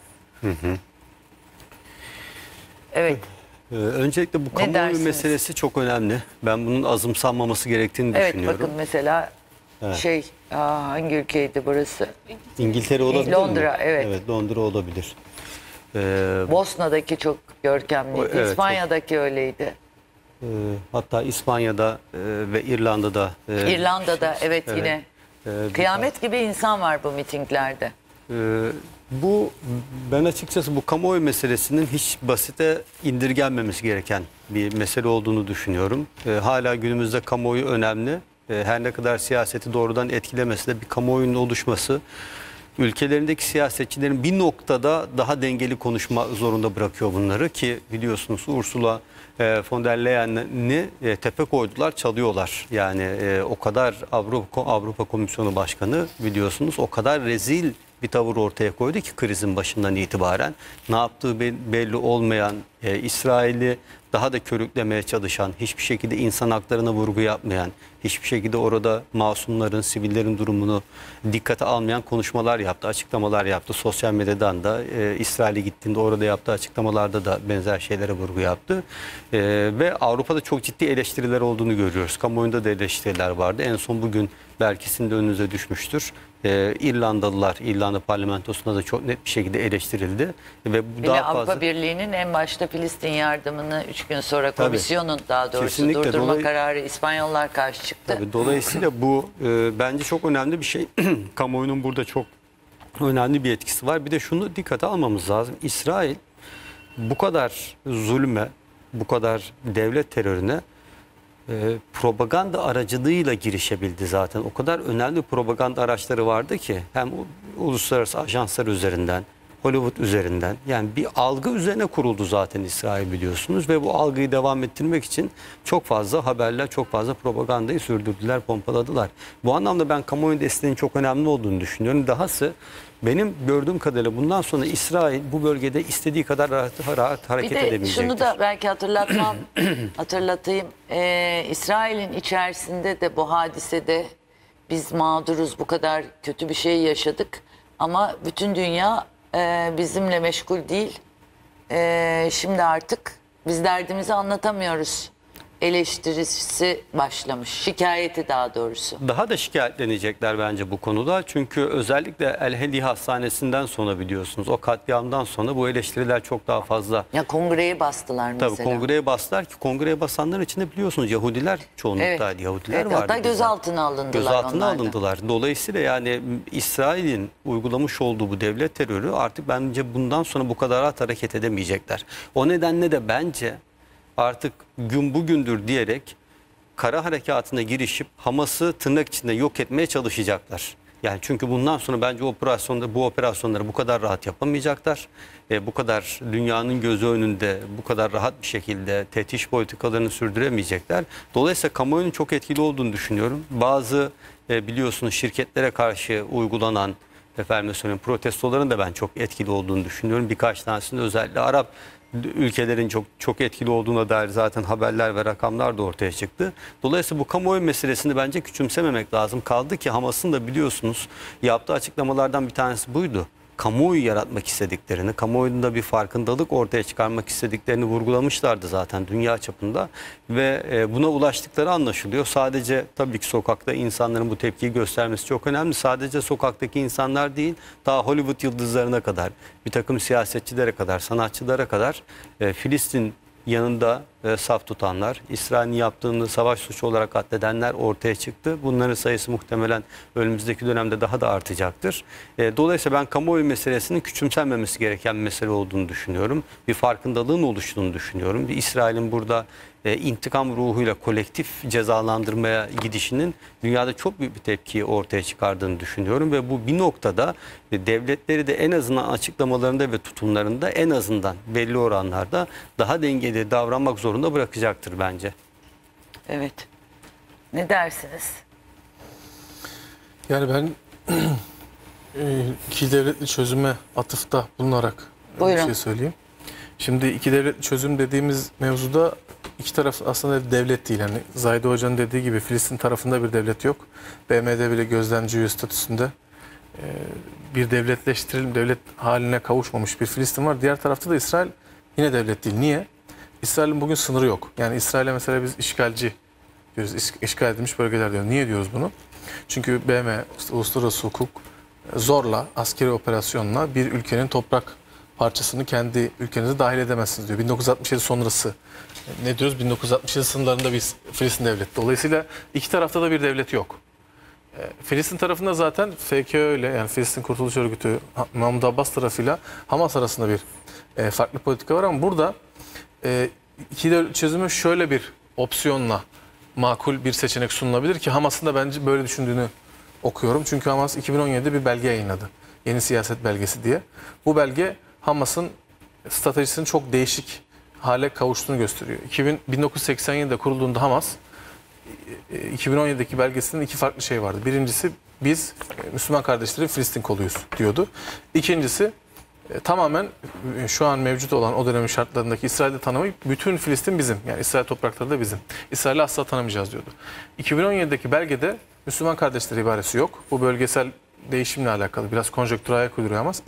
S1: Evet.
S4: Öncelikle bu kamuoyu meselesi çok önemli. Ben bunun azımsanmaması gerektiğini düşünüyorum.
S1: Evet, bakın mesela hangi ülkeydi burası?
S4: İngiltere olabilir
S1: Londra,
S4: mi?
S1: evet.
S4: Evet, Londra olabilir.
S1: Bosna'daki çok görkemliydi.
S4: Evet,
S1: İspanya'daki öyleydi.
S4: Hatta İspanya'da ve İrlanda'da.
S1: İrlanda'da evet, yine. Kıyamet gibi insan var bu mitinglerde.
S4: Ben açıkçası bu kamuoyu meselesinin hiç basite indirgenmemesi gereken bir mesele olduğunu düşünüyorum. Hala günümüzde kamuoyu önemli. Her ne kadar siyaseti doğrudan etkilemese de bir kamuoyunun oluşması ülkelerindeki siyasetçilerin bir noktada daha dengeli konuşma zorunda bırakıyor bunları, ki biliyorsunuz Ursula von der Leyen'i tepe koydular, çalıyorlar. Yani o kadar Avrupa Komisyonu Başkanı biliyorsunuz o kadar rezil bir tavır ortaya koydu ki krizin başından itibaren. Ne yaptığı belli olmayan, İsrail'i daha da körüklemeye çalışan, hiçbir şekilde insan haklarına vurgu yapmayan, hiçbir şekilde orada masumların, sivillerin durumunu dikkate almayan konuşmalar yaptı, açıklamalar yaptı. Sosyal medyadan da İsrail'e gittiğinde orada yaptığı açıklamalarda da benzer şeylere vurgu yaptı. Ve Avrupa'da çok ciddi eleştiriler olduğunu görüyoruz. Kamuoyunda da eleştiriler vardı. En son bugün belki sizin de önünüze düşmüştür. İrlandalılar, İrlanda parlamentosunda da çok net bir şekilde eleştirildi. Ve bu daha
S1: Avrupa
S4: fazla...
S1: Birliği'nin en başta Filistin yardımını 3 gün sonra komisyonun daha doğrusu
S4: kesinlikle
S1: durdurma kararı İspanyollar karşı çıktı.
S4: Tabii, dolayısıyla bu bence çok önemli bir şey. Kamuoyunun burada çok önemli bir etkisi var. Bir de şunu dikkate almamız lazım. İsrail bu kadar zulme, bu kadar devlet terörüne propaganda aracılığıyla girişebildi zaten. O kadar önemli propaganda araçları vardı ki, hem uluslararası ajanslar üzerinden, Hollywood üzerinden, yani bir algı üzerine kuruldu zaten İsrail, biliyorsunuz, ve bu algıyı devam ettirmek için çok fazla haberler, çok fazla propagandayı sürdürdüler, pompaladılar. Bu anlamda ben kamuoyu desteğinin çok önemli olduğunu düşünüyorum. Dahası benim gördüğüm kadarıyla bundan sonra İsrail bu bölgede istediği kadar rahat hareket edemeyecektir.
S1: Bir de şunu da belki hatırlatayım. İsrail'in içerisinde de bu hadisede biz mağduruz, bu kadar kötü bir şey yaşadık. Ama bütün dünya bizimle meşgul değil. Şimdi artık biz derdimizi anlatamıyoruz eleştirisi başlamış. Şikayeti daha doğrusu.
S4: Daha da şikayetlenecekler bence bu konuda. Çünkü özellikle El Heli Hastanesi'nden sonra, biliyorsunuz, o katliamdan sonra bu eleştiriler çok daha fazla.
S1: Ya kongreyi bastılar mesela.
S4: Tabii kongreye bastılar ki kongreye basanlar içinde biliyorsunuz Yahudiler çoğunlukta, Yahudiler vardı.
S1: Hatta gözaltına alındılar.
S4: Gözaltına alındılar. Dolayısıyla yani İsrail'in uygulamış olduğu bu devlet terörü artık bence bundan sonra bu kadar rahat hareket edemeyecekler. O nedenle de bence artık gün bugündür diyerek kara harekatına girişip Hamas'ı tırnak içinde yok etmeye çalışacaklar. Yani çünkü bundan sonra bence bu operasyonları bu kadar rahat yapamayacaklar. Bu kadar dünyanın gözü önünde bu kadar rahat bir şekilde tetiş politikalarını sürdüremeyecekler. Dolayısıyla kamuoyunun çok etkili olduğunu düşünüyorum. Bazı biliyorsunuz şirketlere karşı uygulanan protestoların da ben çok etkili olduğunu düşünüyorum. Birkaç tanesinde özellikle Arap ülkelerin çok etkili olduğuna dair zaten haberler ve rakamlar da ortaya çıktı. Dolayısıyla bu kamuoyu meselesini bence küçümsememek lazım. Kaldı ki Hamas'ın da biliyorsunuz yaptığı açıklamalardan bir tanesi buydu. Kamuoyu yaratmak istediklerini, kamuoyunda bir farkındalık ortaya çıkarmak istediklerini vurgulamışlardı zaten dünya çapında ve buna ulaştıkları anlaşılıyor. Sadece tabii ki sokakta insanların bu tepkiyi göstermesi çok önemli. Sadece sokaktaki insanlar değil, daha Hollywood yıldızlarına kadar, bir takım siyasetçilere kadar, sanatçılara kadar Filistin yanında saf tutanlar, İsrail'in yaptığını savaş suçu olarak addedenler ortaya çıktı. Bunların sayısı muhtemelen önümüzdeki dönemde daha da artacaktır. Dolayısıyla ben kamuoyu meselesinin küçümsenmemesi gereken bir mesele olduğunu düşünüyorum. Bir farkındalığın oluştuğunu düşünüyorum. Bir İsrail'in burada intikam ruhuyla kolektif cezalandırmaya gidişinin dünyada çok büyük bir tepkiyi ortaya çıkardığını düşünüyorum ve bu bir noktada devletleri de en azından açıklamalarında ve tutumlarında en azından belli oranlarda daha dengeli davranmak zorunda bırakacaktır bence.
S1: Evet. Ne dersiniz?
S3: Yani ben iki devletli çözüme atıfta bulunarak bir şey söyleyeyim. Şimdi iki devletli çözüm dediğimiz mevzuda iki taraf aslında devlet değil. Yani Zahide Hoca'nın dediği gibi Filistin tarafında bir devlet yok. BM'de bile gözlemci üye statüsünde bir devlet haline kavuşmamış bir Filistin var. Diğer tarafta da İsrail yine devlet değil. Niye? İsrail'in bugün sınırı yok. Yani İsrail'e mesela biz işgalci diyoruz. İşgal edilmiş bölgeler diyoruz. Niye diyoruz bunu? Çünkü BM, işte uluslararası hukuk zorla, askeri operasyonla bir ülkenin toprak parçasını kendi ülkenize dahil edemezsiniz diyor. 1967 sonrası ne diyoruz? 1967 sınırlarında biz Filistin devleti. Dolayısıyla iki tarafta da bir devlet yok. Filistin tarafında zaten FKÖ ile yani Filistin Kurtuluş Örgütü Mahmud Abbas tarafıyla Hamas arasında bir farklı politika var ama burada iki devlet çözümü şöyle bir opsiyonla makul bir seçenek sunulabilir ki Hamas'ın da bence böyle düşündüğünü okuyorum. Çünkü Hamas 2017'de bir belge yayınladı. Yeni siyaset belgesi diye. Bu belge Hamas'ın stratejisinin çok değişik hale kavuştuğunu gösteriyor. 1987'de kurulduğunda Hamas 2017'deki belgesinin iki farklı şey vardı. Birincisi biz Müslüman kardeşleri Filistin koluyuz diyordu. İkincisi tamamen şu an mevcut olan o dönemin şartlarındaki İsrail'de tanımayıp bütün Filistin bizim. Yani İsrail toprakları da bizim. İsrail'i asla tanımayacağız diyordu. 2017'deki belgede Müslüman kardeşleri ibaresi yok. Bu bölgesel değişimle alakalı biraz konjonktür ayak uyduruyor Hamas.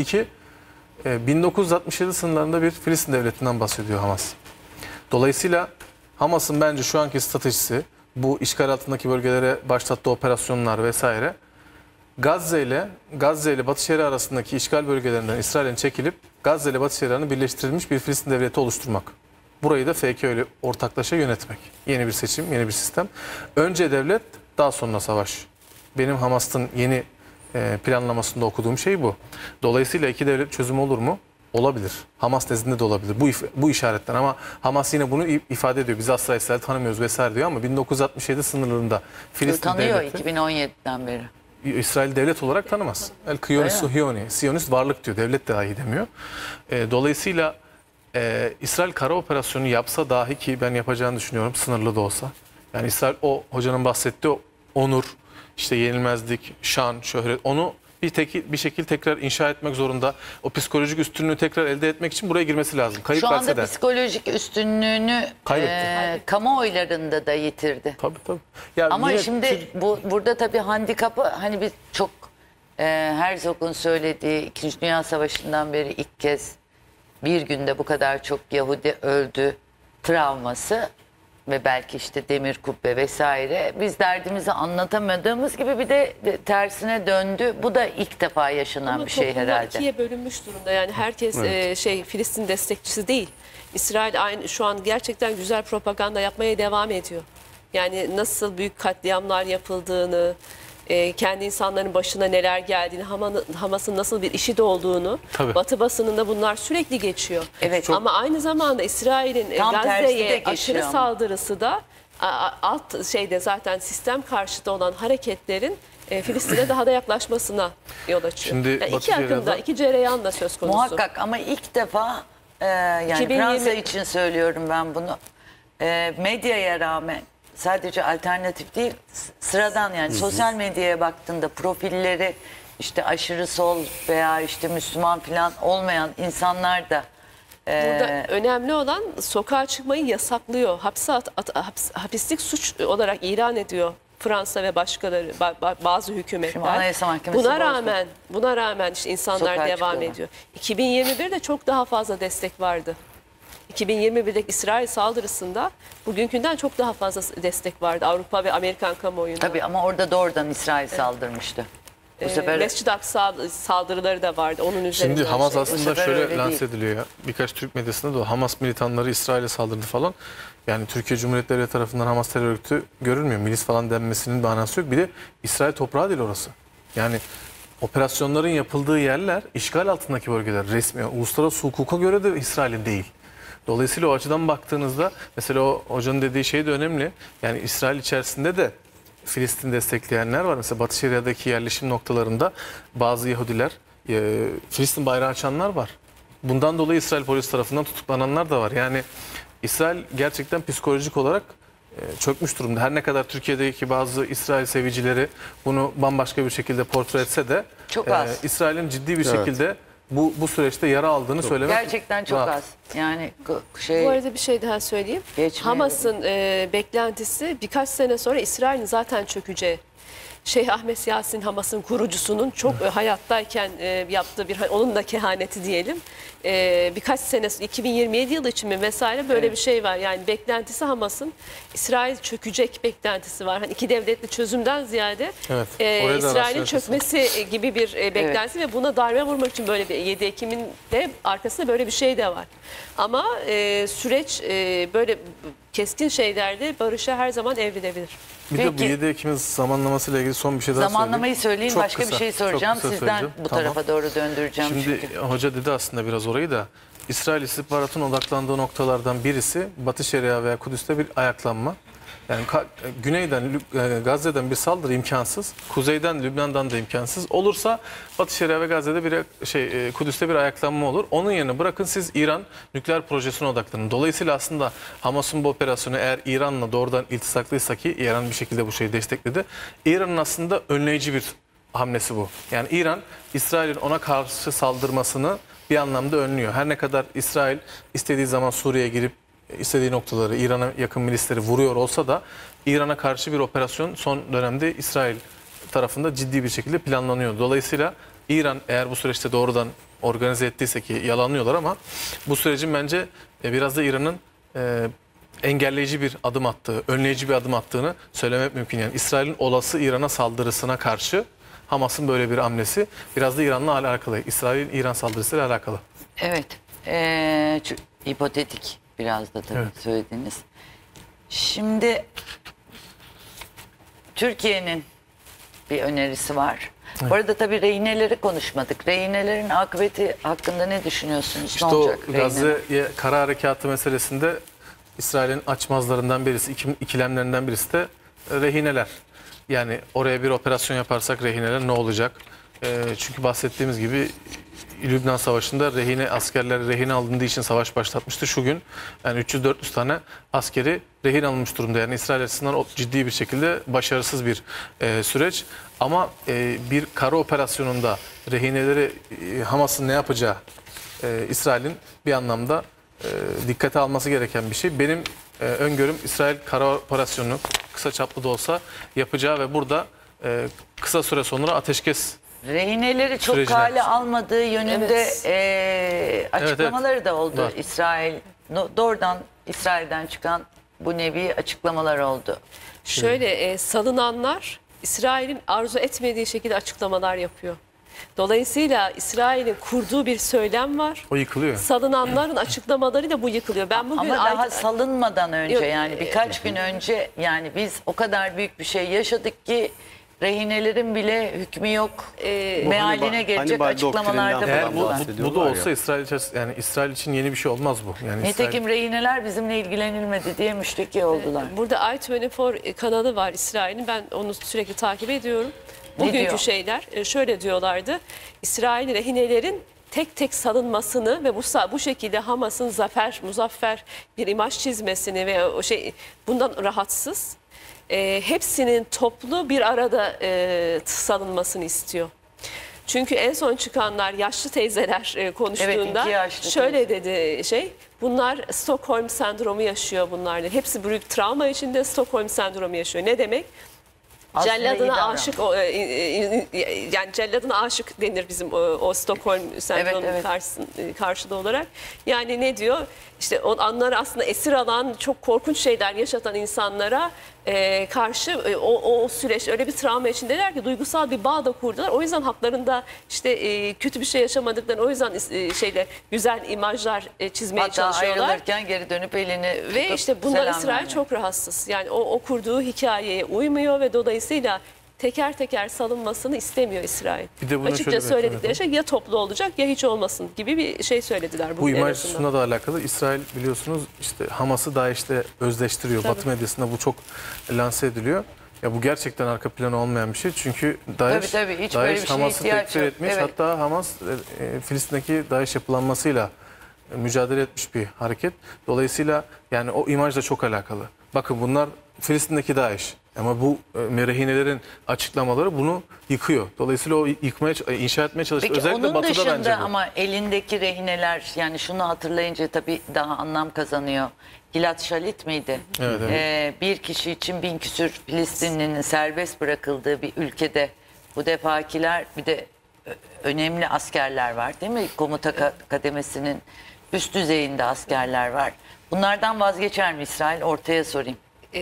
S3: 1967 sınırlarında bir Filistin devletinden bahsediyor Hamas. Dolayısıyla Hamas'ın bence şu anki stratejisi bu işgal altındaki bölgelere başlattığı operasyonlar vesaire Gazze ile Batı Şeria arasındaki işgal bölgelerinden İsrail'in çekilip Gazze ile Batı Şeria'nın birleştirilmiş bir Filistin devleti oluşturmak. Burayı da FKÖ ile ortaklaşa yönetmek. Yeni bir seçim, yeni bir sistem. Önce devlet, daha sonra savaş. Benim Hamas'ın yeni planlamasında okuduğum şey bu. Dolayısıyla iki devlet çözümü olur mu? Olabilir. Hamas nezdinde de olabilir. Bu işaretler ama Hamas yine bunu ifade ediyor. Biz asla İsrail'i tanımıyoruz vesaire diyor ama 1967 sınırlarında Filistin
S1: tanıyor
S3: devleti
S1: 2017'den beri.
S3: İsrail devlet olarak tanımaz. El Kiyoni, Siyonist varlık diyor. Devlet dahi demiyor. Dolayısıyla İsrail kara operasyonu yapsa dahi ki ben yapacağını düşünüyorum sınırlı da olsa. Yani İsrail o hocanın bahsettiği onur, işte yenilmezlik, şan, şöhret onu bir şekilde tekrar inşa etmek zorunda. O psikolojik üstünlüğü tekrar elde etmek için buraya girmesi lazım. Kayıp
S1: şu anda
S3: verse de.
S1: psikolojik üstünlüğünü kamuoylarında da yitirdi.
S3: Tabii. Ya
S1: ama şimdi burada tabii handikapı hani biz çok Herzog'un söylediği 2. Dünya Savaşı'ndan beri ilk kez bir günde bu kadar çok Yahudi öldü travması ve belki işte demir kubbe vesaire biz derdimizi anlatamadığımız gibi bir de tersine döndü. Bu da ilk defa yaşanan
S2: ama
S1: bir şey herhalde.
S2: ikiye bölünmüş durumda. Yani herkes Filistin destekçisi değil. İsrail aynı şu an gerçekten güzel propaganda yapmaya devam ediyor. Yani nasıl büyük katliamlar yapıldığını, kendi insanların başına neler geldiğini, Hamas'ın nasıl bir işi de olduğunu Batı basınında bunlar sürekli geçiyor.
S1: Evet.
S2: Ama aynı zamanda İsrail'in Gazze'ye aşırı saldırısı da alt zaten sistem karşıtı olan hareketlerin Filistin'e daha da yaklaşmasına yol açıyor.
S3: Şimdi
S2: Yani
S3: Batı
S2: iki akımda,
S3: Şeria'da-
S2: iki cereyan da söz konusu.
S1: Muhakkak ama ilk defa yani
S2: 2020
S1: Fransa için söylüyorum ben bunu. Medyaya rağmen sadece alternatif değil sıradan yani sosyal medyaya baktığında profilleri işte aşırı sol veya işte Müslüman falan olmayan insanlar da
S2: Burada önemli olan sokağa çıkmayı yasaklıyor. Hapislik suç olarak ilan ediyor Fransa ve başkaları, bazı hükümetler.
S1: Şimdi Anayasa Mahkemesi
S2: Buna rağmen işte insanlar
S1: Sokağa
S2: devam
S1: çıkıyorlar.
S2: ediyor. 2021'de çok daha fazla destek vardı. 2021'deki İsrail saldırısında bugünkünden çok daha fazla destek vardı Avrupa ve Amerikan kamuoyunda.
S1: tabii ama orada doğrudan İsrail saldırmıştı. Bu sefer
S2: Mescid-i Aksa saldırıları da vardı onun üzerinden.
S3: Şimdi Hamas
S2: şey.
S1: Bu
S3: aslında
S1: sefer öyle
S3: şöyle lanse
S1: değil.
S3: ediliyor ya. Birkaç Türk medyasında da Hamas militanları İsrail'e saldırdı falan. Yani Türkiye Cumhuriyeti Devleti tarafından Hamas terör örgütü görülmüyor. Milis falan denmesinin manası yok. Bir de İsrail toprağı değil orası. Yani operasyonların yapıldığı yerler işgal altındaki bölgeler. Resmi, uluslararası hukuka göre de İsrail'in değil. Dolayısıyla o açıdan baktığınızda mesela o hocanın dediği şey de önemli. Yani İsrail içerisinde de Filistin destekleyenler var. Mesela Batı Şeria'daki yerleşim noktalarında bazı Yahudiler Filistin bayrağı açanlar var. Bundan dolayı İsrail polis tarafından tutuklananlar da var. Yani İsrail gerçekten psikolojik olarak çökmüş durumda. Her ne kadar Türkiye'deki bazı İsrail sevicileri bunu bambaşka bir şekilde portre etse de
S1: Çok az.
S3: İsrail'in ciddi bir şekilde bu süreçte yara aldığını söylemek
S1: gerçekten çok
S3: rahat.
S1: az. Yani
S2: Bu arada bir şey daha söyleyeyim.
S1: Geçmeyelim.
S2: Hamas'ın beklentisi birkaç sene sonra İsrail'in zaten çökeceği. Şeyh Ahmet Yasin Hamas'ın kurucusunun çok hayattayken yaptığı onun da kehaneti diyelim. Birkaç sene 2027 yılı için mi vesaire böyle bir şey var. Yani beklentisi Hamas'ın İsrail çökecek beklentisi var. Hani iki devletli çözümden ziyade
S3: Evet, oraya da
S2: İsrail'in
S3: rastlayacağız.
S2: çökmesi gibi bir beklentisi ve buna darbe vurmak için böyle bir 7 Ekim'in de arkasında böyle bir şey de var. Ama süreç böyle keskin şeylerde barışa her zaman evrilebilir.
S3: Bir de bu
S1: Peki.
S3: 7 Ekim'in zamanlamasıyla ilgili son bir şey daha
S1: zamanlamayı söyleyeyim
S3: Çok
S1: başka
S3: kısa,
S1: bir şey
S3: çok
S1: soracağım.
S3: kısa
S1: Sizden
S3: söyleyeceğim.
S1: bu
S3: Tamam.
S1: tarafa doğru döndüreceğim
S3: Şimdi
S1: çünkü.
S3: hoca dedi aslında biraz orayı da İsrail istihbaratının odaklandığı noktalardan birisi Batı Şeria veya Kudüs'te bir ayaklanma. Yani güneyden Gazze'den bir saldırı imkansız. Kuzeyden Lübnan'dan da imkansız. Olursa Batı Şeria ve Gazze'de Kudüs'te bir ayaklanma olur. Onun yerine bırakın siz İran nükleer projesine odaklanın. Dolayısıyla aslında Hamas'ın bu operasyonu eğer İran'la doğrudan iltisaklıysa ki İran bir şekilde bu şeyi destekledi. İran'ın aslında önleyici bir hamlesi bu. Yani İran İsrail'in ona karşı saldırmasını bir anlamda önlüyor. Her ne kadar İsrail istediği zaman Suriye'ye girip istediği noktaları İran'a yakın milisleri vuruyor olsa da İran'a karşı bir operasyon son dönemde İsrail tarafında ciddi bir şekilde planlanıyor. Dolayısıyla İran eğer bu süreçte doğrudan organize ettiyse ki yalanlıyorlar ama bu sürecin bence biraz da İran'ın engelleyici bir adım attığı, önleyici bir adım attığını söylemek mümkün. Yani İsrail'in olası İran'a saldırısına karşı Hamas'ın böyle bir hamlesi biraz da İran'la alakalı. İsrail'in İran saldırısıyla alakalı.
S1: Evet. Hipotetik biraz da tabii
S3: Evet.
S1: söylediğiniz. Şimdi Türkiye'nin bir önerisi var. Bu arada tabii rehineleri konuşmadık. Rehinelerin akıbeti hakkında ne düşünüyorsunuz?
S3: İşte
S1: ne olacak
S3: o Gazze'ye kara harekatı meselesinde İsrail'in açmazlarından birisi, ikilemlerinden birisi de rehineler. Yani oraya bir operasyon yaparsak rehineler ne olacak? Çünkü bahsettiğimiz gibi Lübnan Savaşı'nda askerler rehin alındığı için savaş başlatmıştı. Şu gün yani 300-400 tane askeri rehin alınmış durumda. Yani İsrail açısından ciddi bir şekilde başarısız bir süreç. Ama bir kara operasyonunda rehineleri Hamas'ın ne yapacağı İsrail'in bir anlamda dikkate alması gereken bir şey. Benim öngörüm İsrail kara operasyonunu kısa çaplı da olsa yapacağı ve burada kısa süre sonra ateşkes
S1: rehineleri çok
S3: sürecine.
S1: kale almadığı yönünde açıklamaları da oldu.
S3: Var.
S1: İsrail doğrudan İsrail'den çıkan bu nevi açıklamalar oldu.
S2: Şöyle salınanlar İsrail'in arzu etmediği şekilde açıklamalar yapıyor. Dolayısıyla İsrail'in kurduğu bir söylem var.
S3: o yıkılıyor.
S2: Salınanların açıklamaları da bu yıkılıyor. Ben bugün
S1: Ama daha salınmadan önce
S2: Yok,
S1: yani birkaç gün önce yani biz o kadar büyük bir şey yaşadık ki rehinelerin bile hükmü yok. Mealine gelecek
S4: Hannibal
S1: açıklamalarda
S4: doktrinden
S3: Eğer
S1: bulundular.
S3: bu da olsa İsrail için yeni bir şey olmaz bu. Yani
S1: Nitekim rehineler bizimle ilgilenilmedi diye müşteki oldular.
S2: Burada I-24 kanalı var İsrail'in. Ben onu sürekli takip ediyorum.
S1: Ne
S2: Bugünkü
S1: diyor?
S2: şeyler şöyle diyorlardı. İsrail rehinelerin tek tek salınmasını ve bu şekilde Hamas'ın muzaffer bir imaj çizmesini ve bundan rahatsız. Hepsinin toplu bir arada salınmasını istiyor. Çünkü en son çıkanlar yaşlı teyzeler konuştuğunda
S1: iki yaşlı
S2: şöyle dedi bunlar Stockholm sendromu yaşıyor bunlar. Hepsi büyük travma içinde Stockholm sendromu yaşıyor. Ne demek?
S1: Aslında iyi
S2: Celladına
S1: davran.
S2: aşık yani celladına aşık denir bizim o Stockholm sendromu karşılığı olarak. Yani ne diyor? İşte onları aslında esir alan, çok korkunç şeyler yaşatan insanlara karşı o süreç öyle bir travma içindeler ki duygusal bir bağ da kurdular. O yüzden haklarında kötü bir şey yaşamadıklarını, o yüzden güzel imajlar çizmeye
S1: Hatta
S2: çalışıyorlar.
S1: ayrılırken geri dönüp elini tutup
S2: Ve işte bundan
S1: selam
S2: İsrail
S1: vermiyor.
S2: çok rahatsız. Yani o kurduğu hikayeye uymuyor ve dolayısıyla teker teker salınmasını istemiyor İsrail.
S3: Bir de buna
S2: Açıkça
S3: şöyle bir
S2: söyledikleri şey ya toplu olacak ya hiç olmasın gibi bir şey söylediler.
S3: Bu
S2: bugün en
S3: imaj
S2: azından.
S3: şuna da alakalı. İsrail biliyorsunuz işte Hamas'ı DAEŞ'te özleştiriyor.
S2: Tabii.
S3: Batı medyasında bu çok lanse ediliyor. Ya bu gerçekten arka planı olmayan bir şey. Çünkü DAEŞ,
S1: Tabii, hiç böyle bir şeye
S3: Hamas'ı
S1: ihtiyaç
S3: tekfir
S1: yok.
S3: etmiş.
S1: Evet.
S3: Hatta Hamas Filistin'deki DAEŞ yapılanmasıyla mücadele etmiş bir hareket. Dolayısıyla yani o imajla çok alakalı. Bakın bunlar Filistin'deki DAEŞ. Ama bu rehinelerin açıklamaları bunu yıkıyor. Dolayısıyla o inşa etmeye çalışıyor.
S1: Peki
S3: Özellikle
S1: onun
S3: Batı'da
S1: dışında
S3: bence bu.
S1: ama elindeki rehineler, yani şunu hatırlayınca tabii daha anlam kazanıyor. Gilad Shalit miydi?
S3: Evet.
S1: Bir kişi için 1000 küsür Filistinlinin serbest bırakıldığı bir ülkede bu defakiler, bir de önemli askerler var değil mi? Komuta kademesinin üst düzeyinde askerler var. Bunlardan vazgeçer mi İsrail? Ortaya sorayım.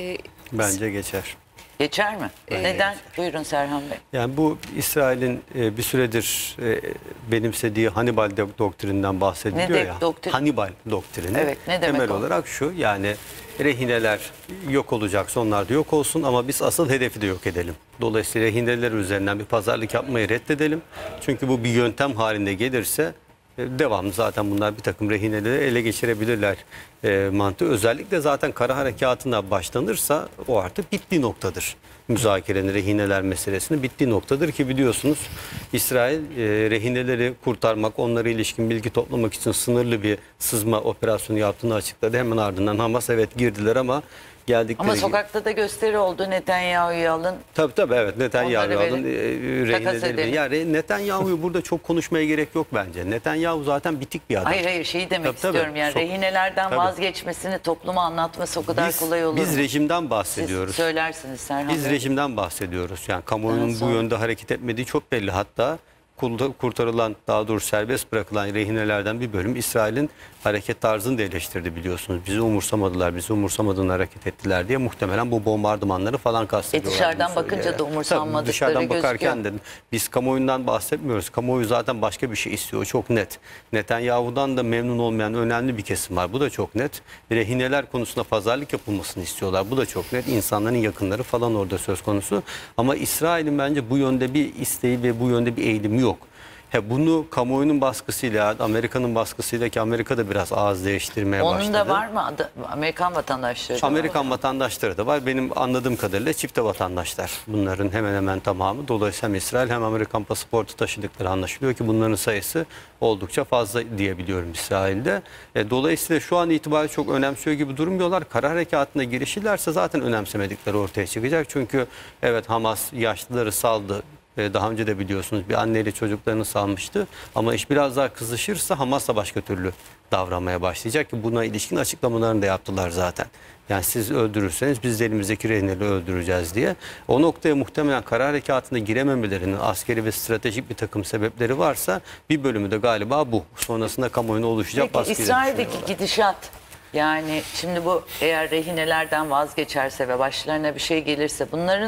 S4: Bence geçer.
S1: Geçer mi? Neden? Buyurun Serhan Bey.
S4: Yani bu İsrail'in bir süredir benimsediği Hannibal doktrinden bahsediliyor
S1: Ne
S4: ya.
S1: doktrin?
S4: Hannibal doktrini.
S1: Evet, ne demek
S4: temel
S1: o?
S4: olarak şu, yani rehineler yok olacaksa onlar da yok olsun ama biz asıl hedefi de yok edelim. Dolayısıyla rehineler üzerinden bir pazarlık yapmayı reddedelim. Çünkü bu bir yöntem halinde gelirse devamlı zaten bunlar bir takım rehineleri ele geçirebilirler mantığı. Özellikle zaten kara harekatına başlanırsa o artık bittiği noktadır. Müzakerenin rehineler meselesinin bittiği noktadır ki biliyorsunuz İsrail rehineleri kurtarmak, onlara ilişkin bilgi toplamak için sınırlı bir sızma operasyonu yaptığını açıkladı. Hemen ardından Hamas evet girdiler ama geldikleri
S1: Ama sokakta da gösteri oldu. Netanyahu'yu alın.
S4: Tabii evet, Netanyahu'yu
S1: Onları
S4: alın,
S1: takas
S4: rehineleri.
S1: edelim.
S4: Yani Netanyahu'yu burada çok konuşmaya gerek yok bence. Netanyahu zaten bitik bir adam.
S1: Hayır şeyi demek
S4: Tabii,
S1: istiyorum. Yani
S4: çok-
S1: rehinelerden
S4: tabii.
S1: vazgeçmesini topluma anlatması o kadar kolay olur
S4: Biz
S1: mu?
S4: rejimden bahsediyoruz.
S1: Siz söylersiniz Serhan
S4: Biz
S1: Bey.
S4: rejimden bahsediyoruz. Yani kamuoyunun
S1: Sonra-
S4: bu yönde hareket etmediği çok belli. Hatta kurtarılan, daha doğrusu serbest bırakılan rehinelerden bir bölüm İsrail'in hareket tarzını da eleştirdi biliyorsunuz. Bizi umursamadılar, bizi umursamadığını hareket ettiler diye muhtemelen bu bombardımanları falan kastediyorlar.
S1: Dışarıdan
S4: bunu
S1: bakınca
S4: söyleyerek.
S1: da umursanmadıkları
S4: Tabii, dışarıdan bakarken
S1: gözüküyor.
S4: de biz kamuoyundan bahsetmiyoruz. Kamuoyu zaten başka bir şey istiyor. Çok net. Netanyahu'dan da memnun olmayan önemli bir kesim var. Bu da çok net. Rehineler konusunda pazarlık yapılmasını istiyorlar. Bu da çok net. İnsanların yakınları falan orada söz konusu. Ama İsrail'in bence bu yönde bir isteği ve bu yönde bir eğilimi yok. Bunu kamuoyunun baskısıyla, Amerika'nın baskısıyla ki Amerika da biraz ağız değiştirmeye başladı.
S1: Onun da var mı? Amerikan vatandaşları da var.
S4: Amerikan vatandaşları da var. Benim anladığım kadarıyla çifte vatandaşlar. Bunların hemen hemen tamamı. Dolayısıyla hem İsrail hem Amerikan pasaportu taşıdıkları anlaşılıyor ki bunların sayısı oldukça fazla diyebiliyorum İsrail'de. Dolayısıyla şu an itibariyle çok önemsiyor gibi durmuyorlar. Kara harekatına girişirlerse zaten önemsemedikleri ortaya çıkacak. Çünkü evet Hamas yaşlıları saldı. Daha önce de biliyorsunuz bir anneyle çocuklarını salmıştı. Ama iş biraz daha kızışırsa Hamas da başka türlü davranmaya başlayacak ki buna ilişkin açıklamalarını da yaptılar zaten. Yani siz öldürürseniz biz de elimizdeki rehineleri öldüreceğiz diye. O noktaya muhtemelen kara harekatına girememelerinin askeri ve stratejik bir takım sebepleri varsa bir bölümü de galiba bu. Sonrasında kamuoyuna oluşacak
S1: Peki
S4: baskıyla
S1: İsrail'deki
S4: düşünüyorlar.
S1: gidişat, yani şimdi bu eğer rehinelerden vazgeçerse ve başlarına bir şey gelirse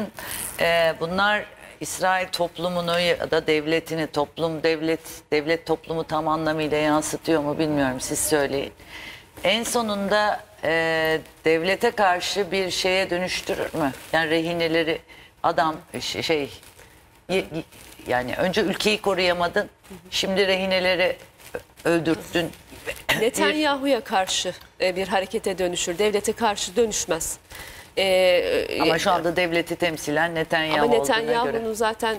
S1: bunlar İsrail toplumunu ya da devletini, devlet toplumu tam anlamıyla yansıtıyor mu bilmiyorum, siz söyleyin. En sonunda devlete karşı bir şeye dönüştürür mü? Yani rehineleri adam yani önce ülkeyi koruyamadın, şimdi rehineleri öldürttün.
S2: Netanyahu'ya karşı bir harekete dönüşür. Devlete karşı dönüşmez.
S1: Ama şu anda devleti temsilen Netanyahu
S2: ama
S1: olduğuna göre.
S2: Netanyahu'nun zaten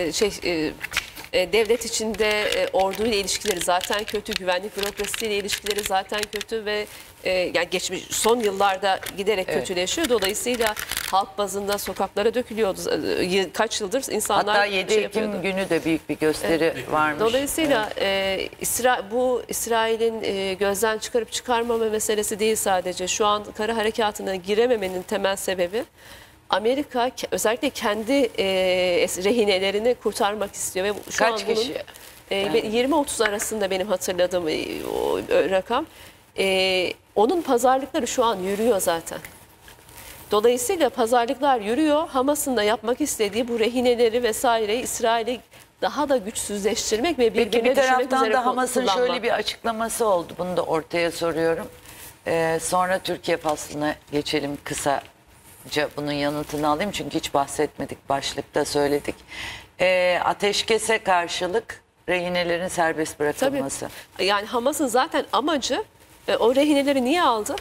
S2: devlet içinde orduyla ilişkileri zaten kötü, güvenlik bürokrasisiyle ilişkileri zaten kötü ve yani geçmiş son yıllarda giderek kötüleşiyor. Dolayısıyla halk bazında sokaklara dökülüyordu. Kaç yıldır insanlar
S1: hatta 7 Ekim günü de büyük bir gösteri varmış.
S2: Dolayısıyla bu İsrail'in gözden çıkarıp çıkarmama meselesi değil sadece. Şu an kara harekatına girememenin temel sebebi Amerika özellikle kendi rehinelerini kurtarmak istiyor ve şu
S1: Kaç
S2: an bunun
S1: kişi?
S2: 20-30 arasında benim hatırladığım o rakam. Onun pazarlıkları şu an yürüyor zaten. Dolayısıyla pazarlıklar yürüyor. Hamas'ın da yapmak istediği bu rehineleri vesaireyi İsrail'e daha da güçsüzleştirmek ve
S1: Peki
S2: birbirine
S1: bir
S2: düşürmek
S1: taraftan
S2: üzere
S1: da Hamas'ın
S2: kullanmak.
S1: şöyle bir açıklaması oldu. Bunu da ortaya soruyorum. Sonra Türkiye faslına geçelim kısaca, bunun yanıtını alayım. Çünkü hiç bahsetmedik, başlıkta söyledik. Ateşkese karşılık rehinelerin serbest bırakılması.
S2: Tabii. Yani Hamas'ın zaten amacı o rehineleri niye aldı?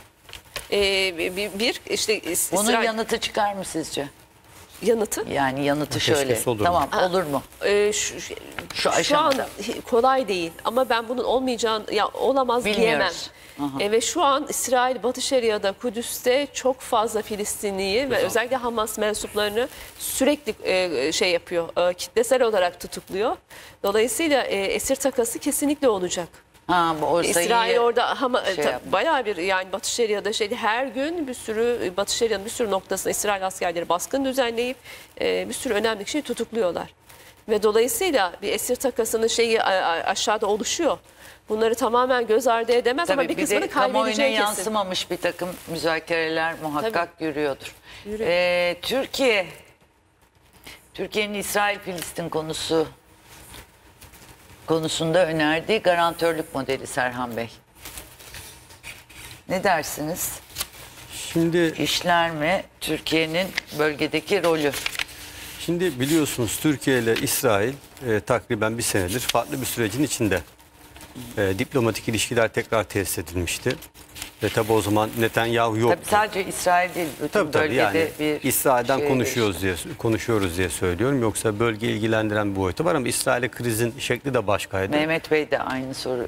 S2: İşte
S1: Bunun yanıtı çıkar mı sizce?
S2: yanıtı.
S1: Yani yanıtı
S4: Ateşkes
S1: şöyle.
S4: olur mu?
S1: Tamam, olur mu?
S2: Şu an
S1: aşamada.
S2: kolay değil ama ben bunun olmayacağını, ya olamaz
S1: Bilmiyoruz.
S2: diyemem. Ve şu an İsrail Batı Şeria'da, Kudüs'te çok fazla Filistinliyi ve özellikle Hamas mensuplarını sürekli şey yapıyor, kitlesel olarak tutukluyor. Dolayısıyla esir takası kesinlikle olacak. İsrail orada bayağı bir, yani Batı Şeria'da her gün bir sürü Batı Şeria'nın bir sürü noktasına İsrail askerleri baskın düzenleyip bir sürü önemli kişiyi tutukluyorlar. Ve dolayısıyla bir esir takasının aşağıda oluşuyor. Bunları tamamen göz ardı edemez.
S1: Tabii,
S2: ama bir kısmını kaybedeceği kesin.
S1: yansımamış bir takım müzakereler muhakkak yürüyordur. Türkiye'nin İsrail-Filistin konusunda önerdiği garantörlük modeli Serhan Bey. Ne dersiniz?
S4: Şimdi
S1: İşler mi Türkiye'nin bölgedeki rolü?
S4: Şimdi biliyorsunuz Türkiye ile İsrail takriben bir senedir farklı bir sürecin içinde. Diplomatik ilişkiler tekrar tesis edilmişti. Ve tabi o zaman Netanyahu yoktu.
S1: Tabii sadece İsrail değil, bütün bölgede
S4: yani
S1: bir
S4: İsrail'den konuşuyoruz diye söylüyorum. Yoksa bölge ilgilendiren bir boyutu var ama İsrail'e krizin şekli de başkaydı.
S1: Mehmet Bey de aynı soru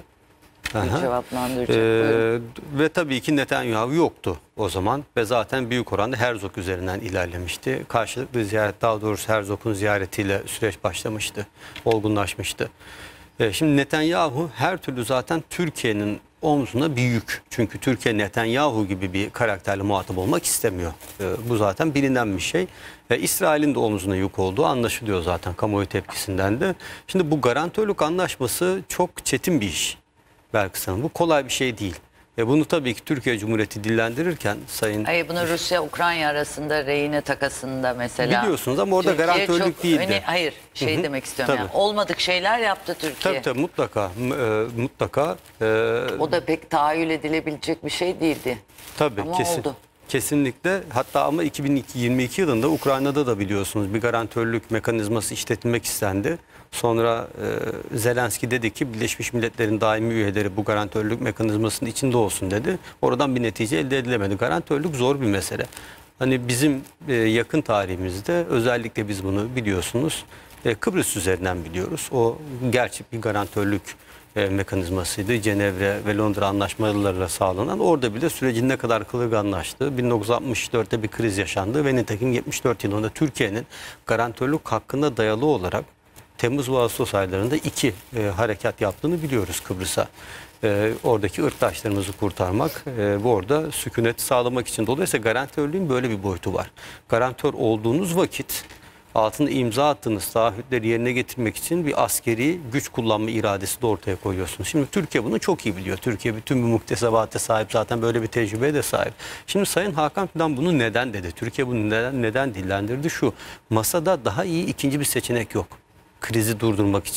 S1: cevaplandıracak.
S4: Ve tabii ki Netanyahu yoktu o zaman ve zaten büyük oranda Herzog üzerinden ilerlemişti. Karşılıklı ziyaret, daha doğrusu Herzog'un ziyaretiyle süreç başlamıştı, olgunlaşmıştı. Şimdi Netanyahu her türlü zaten Türkiye'nin omzuna bir yük. Çünkü Türkiye Netanyahu gibi bir karakterle muhatap olmak istemiyor. Bu zaten bilinen bir şey. İsrail'in de omzuna yük olduğu anlaşılıyor zaten kamuoyu tepkisinden de. Şimdi bu garantörlük anlaşması çok çetin bir iş. Belkıs Hanım, bu kolay bir şey değil. Bunu tabii ki Türkiye Cumhuriyeti dillendirirken Sayın...
S1: Hayır, bunu Rusya-Ukrayna arasında rehine takasında mesela...
S4: Biliyorsunuz ama orada
S1: Türkiye
S4: garantörlük değildi.
S1: Hayır, demek istiyorum. Yani, olmadık şeyler yaptı Türkiye.
S4: Tabii mutlaka.
S1: O da pek tahayyül edilebilecek bir şey değildi.
S4: Tabii
S1: ama oldu.
S4: Kesinlikle. Hatta ama 2022 yılında Ukrayna'da da biliyorsunuz bir garantörlük mekanizması işletilmek istendi. Sonra Zelenski dedi ki Birleşmiş Milletler'in daimi üyeleri bu garantörlük mekanizmasının içinde olsun dedi. Oradan bir netice elde edilemedi. Garantörlük zor bir mesele. Hani bizim yakın tarihimizde özellikle biz bunu biliyorsunuz Kıbrıs üzerinden biliyoruz. O gerçek bir garantörlük mekanizmasıydı. Cenevre ve Londra anlaşmalarıyla sağlanan. Orada bile sürecin ne kadar kırılganlaştığı, 1964'te bir kriz yaşandı ve nitekim 74 yılında Türkiye'nin garantörlük hakkına dayalı olarak Temmuz ve Ağustos aylarında 2 harekat yaptığını biliyoruz Kıbrıs'a. Oradaki ırktaşlarımızı kurtarmak ve orada sükunet sağlamak için. Dolayısıyla garantörlüğün böyle bir boyutu var. Garantör olduğunuz vakit altında imza attığınız taahhütleri yerine getirmek için bir askeri güç kullanma iradesi de ortaya koyuyorsunuz. Şimdi Türkiye bunu çok iyi biliyor. Türkiye bütün bir muktesebata sahip, zaten böyle bir tecrübeye de sahip. Şimdi Sayın Hakan Fidan bunu neden dedi? Türkiye bunu neden dillendirdi? Şu: masada daha iyi ikinci bir seçenek yok krizi durdurmak için.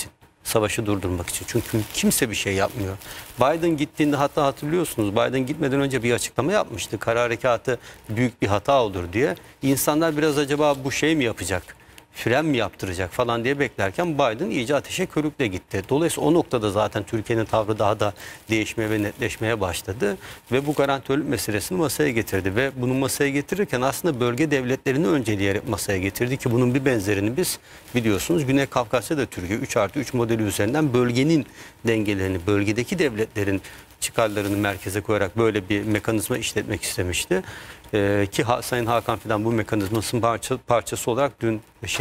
S4: Savaşı durdurmak için. Çünkü kimse bir şey yapmıyor. Biden gittiğinde, hatta hatırlıyorsunuz, Biden gitmeden önce bir açıklama yapmıştı. Kara harekatı büyük bir hata olur diye. İnsanlar biraz acaba bu şey mi yapacak, fren mi yaptıracak falan diye beklerken Biden iyice ateşe körükle gitti. Dolayısıyla o noktada zaten Türkiye'nin tavrı daha da değişmeye ve netleşmeye başladı. Ve bu garantörlük meselesini masaya getirdi. Ve bunu masaya getirirken aslında bölge devletlerini önceleyerek masaya getirdi ki bunun bir benzerini biz biliyorsunuz Güney Kafkasya'da Türkiye 3+3 modeli üzerinden bölgenin dengelerini, bölgedeki devletlerin çıkarlarını merkeze koyarak böyle bir mekanizma işletmek istemişti. Ki Sayın Hakan Fidan bu mekanizmasının parçası olarak dün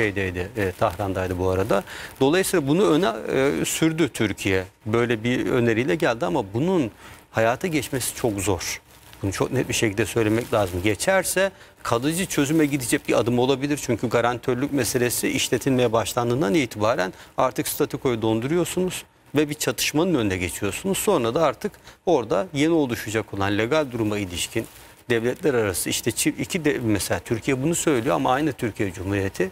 S4: Tahran'daydı bu arada. Dolayısıyla bunu öne sürdü Türkiye. Böyle bir öneriyle geldi ama bunun hayata geçmesi çok zor. Bunu çok net bir şekilde söylemek lazım. Geçerse kalıcı çözüme gidecek bir adım olabilir. Çünkü garantörlük meselesi işletilmeye başlandığından itibaren artık statükoyu donduruyorsunuz ve bir çatışmanın önüne geçiyorsunuz. Sonra da artık orada yeni oluşacak olan legal duruma ilişkin devletler arası mesela Türkiye bunu söylüyor ama aynı Türkiye Cumhuriyeti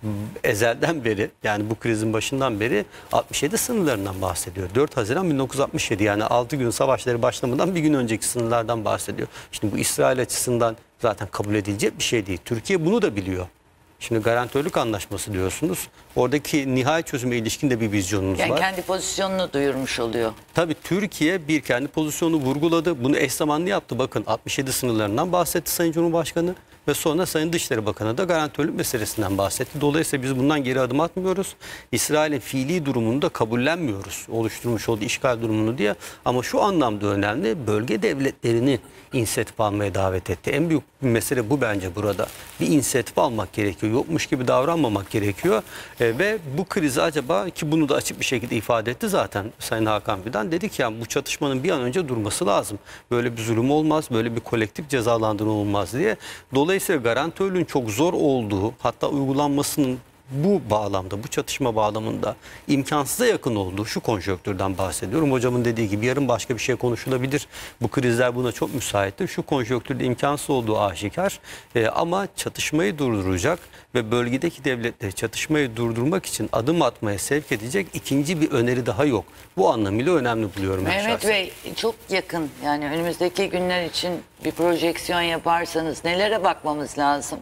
S4: ezelden beri, yani bu krizin başından beri 67 sınırlarından bahsediyor. 4 Haziran 1967, yani 6 gün savaşları başlamadan bir gün önceki sınırlardan bahsediyor. Şimdi bu İsrail açısından zaten kabul edilecek bir şey değil. Türkiye bunu da biliyor. Şimdi garantörlük anlaşması diyorsunuz. Oradaki nihai çözüme ilişkin de bir vizyonunuz var.
S1: Yani kendi pozisyonunu duyurmuş oluyor.
S4: Tabii Türkiye bir kendi pozisyonunu vurguladı. Bunu eş zamanlı yaptı. Bakın 67 sınırlarından bahsetti Sayın Cumhurbaşkanı. Ve sonra Sayın Dışişleri Bakanı da garantörlük meselesinden bahsetti. Dolayısıyla biz bundan geri adım atmıyoruz. İsrail'in fiili durumunu da kabullenmiyoruz. Oluşturmuş olduğu işgal durumunu diye. Ama şu anlamda önemli, bölge devletlerini inisiyatif almaya davet etti. En büyük mesele bu bence burada. Bir inisiyatif almak gerekiyor. Yokmuş gibi davranmamak gerekiyor. Ve bu krizi acaba, ki bunu da açık bir şekilde ifade etti zaten Sayın Hakan Fidan, dedi ki yani bu çatışmanın bir an önce durması lazım. Böyle bir zulüm olmaz, böyle bir kolektif cezalandırma olmaz diye. Dolayısıyla garantörlüğün çok zor olduğu, hatta uygulanmasının bu bağlamda, bu çatışma bağlamında imkansıza yakın olduğu şu konjonktürden bahsediyorum. Hocamın dediği gibi yarın başka bir şey konuşulabilir. Bu krizler buna çok müsaittir. Şu konjonktürde imkansız olduğu aşikar. Ama çatışmayı durduracak ve bölgedeki devletleri çatışmayı durdurmak için adım atmaya sevk edecek ikinci bir öneri daha yok. Bu anlamıyla önemli buluyorum.
S1: Mehmet Bey, çok yakın, yani önümüzdeki günler için bir projeksiyon yaparsanız nelere bakmamız lazım?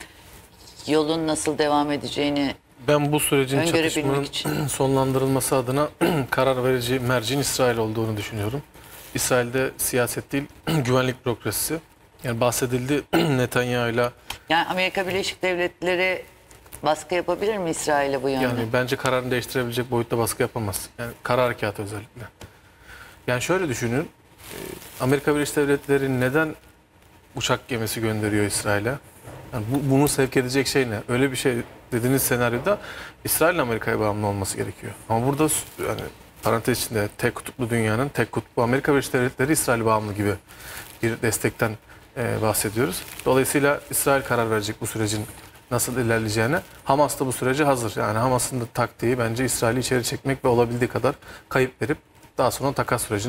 S1: Yolun nasıl devam edeceğini
S3: ben bu sürecin
S1: öngörebilmek için
S3: sonlandırılması adına karar verici mercin İsrail olduğunu düşünüyorum. İsrail'de siyaset değil, güvenlik bürokrasisi. Yani bahsedildi Netanyahu'yla.
S1: Yani Amerika Birleşik Devletleri baskı yapabilir mi İsrail'e bu yönde?
S3: Yani bence kararını değiştirebilecek boyutta baskı yapamaz. Yani kara harekatı özellikle. Yani şöyle düşünün. Amerika Birleşik Devletleri neden uçak gemisi gönderiyor İsrail'e? Yani bunu sevk edecek şey ne? Öyle bir şey dediğiniz senaryoda İsrail'in Amerika'ya bağımlı olması gerekiyor. Ama burada yani parantez içinde tek kutuplu dünyanın tek kutbu Amerika Birleşik Devletleri İsrail bağımlı gibi bir destekten bahsediyoruz. Dolayısıyla İsrail karar verecek bu sürecin nasıl ilerleyeceğine. Hamas da bu sürece hazır. Yani Hamas'ın da taktiği bence İsrail'i içeri çekmek ve olabildiği kadar kayıp verip daha sonra takas sürecini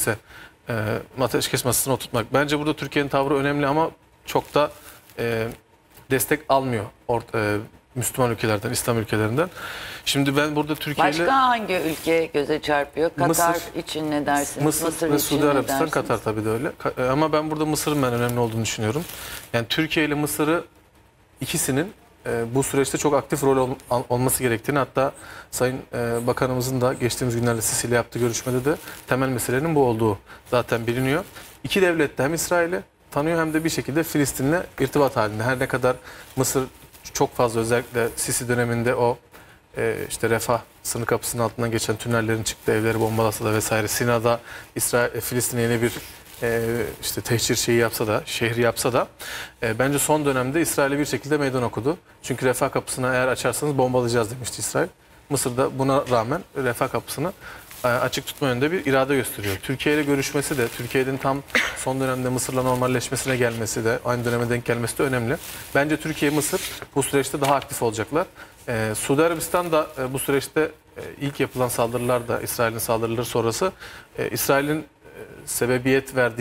S3: ateşkes masasına oturtmak. Bence burada Türkiye'nin tavrı önemli ama çok da destek almıyor Müslüman ülkelerden, İslam ülkelerinden. Şimdi ben burada Türkiye ile...
S1: Başka hangi ülke göze çarpıyor? Katar
S3: Mısır
S1: için ne dersiniz?
S3: Mısır ve Suudi Arabistan, Katar tabii de öyle. Ama ben burada Mısır'ın önemli olduğunu düşünüyorum. Yani Türkiye ile Mısır'ı ikisinin bu süreçte çok aktif rol olması gerektiğini, hatta Sayın Bakanımızın da geçtiğimiz günlerde Sisi ile yaptığı görüşmede de temel meselenin bu olduğu zaten biliniyor. İki devlet de hem İsrail'i tanıyor hem de bir şekilde Filistin'le irtibat halinde. Her ne kadar Mısır çok fazla, özellikle Sisi döneminde o işte Refah sınır kapısının altından geçen tünellerin çıktığı evleri bombalasa da vesaire, Sina'da Filistin'e yeni bir işte tehcir şehri yapsa da bence son dönemde İsrail'e bir şekilde meydan okudu. Çünkü Refah kapısını eğer açarsanız bombalayacağız demişti İsrail. Mısır da buna rağmen Refah kapısını açık tutma yönünde bir irade gösteriyor. Türkiye ile görüşmesi de, Türkiye'nin tam son dönemde Mısır'la normalleşmesine gelmesi de, aynı döneme denk gelmesi de önemli. Bence Türkiye, Mısır bu süreçte daha aktif olacaklar. Suudi Arabistan da bu süreçte ilk yapılan saldırılar da, İsrail'in saldırıları sonrası İsrail'in sebebiyet verdiği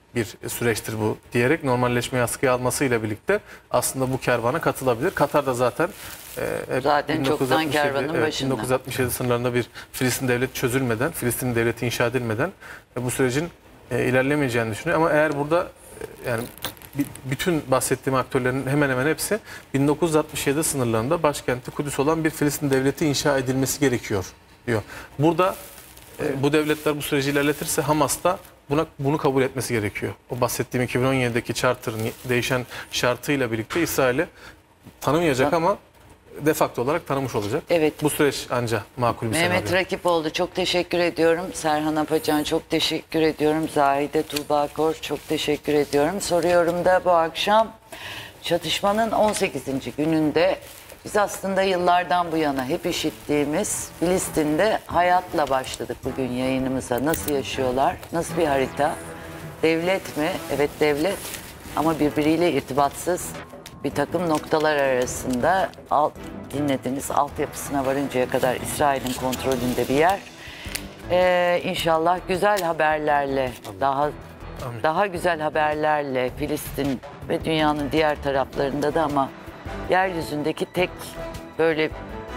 S3: bir süreçtir bu diyerek normalleşmeyi askıya almasıyla birlikte aslında bu kervana katılabilir. Katar da zaten
S1: çoktan kervanın başında.
S3: 1967 sınırlarında bir Filistin devleti çözülmeden, Filistin devleti inşa edilmeden bu sürecin ilerlemeyeceğini düşünüyor. Ama eğer burada yani bütün bahsettiğim aktörlerin hemen hemen hepsi 1967 sınırlarında başkenti Kudüs olan bir Filistin devleti inşa edilmesi gerekiyor diyor. Burada bu devletler bu süreci ilerletirse Hamas da bunu kabul etmesi gerekiyor. O bahsettiğim 2017'deki charter'ın değişen şartıyla birlikte İsrail'i tanımayacak ama de facto olarak tanımış olacak.
S1: Evet.
S3: Bu süreç ancak makul bir senaryo.
S1: Mehmet Rakipoğlu çok teşekkür ediyorum. Serhan Apacan çok teşekkür ediyorum. Zahide Tuğba Kor çok teşekkür ediyorum. Soruyorum da bu akşam çatışmanın 18. gününde biz aslında yıllardan bu yana hep işittiğimiz Filistin'de hayatla başladık bugün yayınımıza. Nasıl yaşıyorlar? Nasıl bir harita? Devlet mi? Evet devlet ama birbiriyle irtibatsız bir takım noktalar arasında dinlediniz altyapısına varıncaya kadar İsrail'in kontrolünde bir yer. İnşallah güzel haberlerle daha güzel haberlerle Filistin ve dünyanın diğer taraflarında da ama yeryüzündeki tek böyle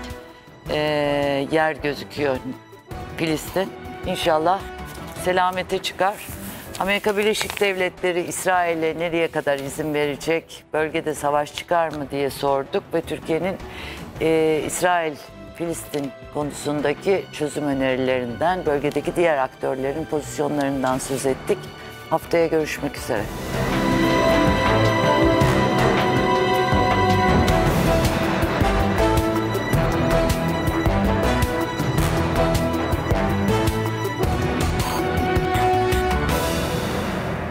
S1: yer gözüküyor Filistin. İnşallah selamete çıkar. Amerika Birleşik Devletleri İsrail'e nereye kadar izin verecek, bölgede savaş çıkar mı diye sorduk ve Türkiye'nin İsrail-Filistin konusundaki çözüm önerilerinden, bölgedeki diğer aktörlerin pozisyonlarından söz ettik. Haftaya görüşmek üzere.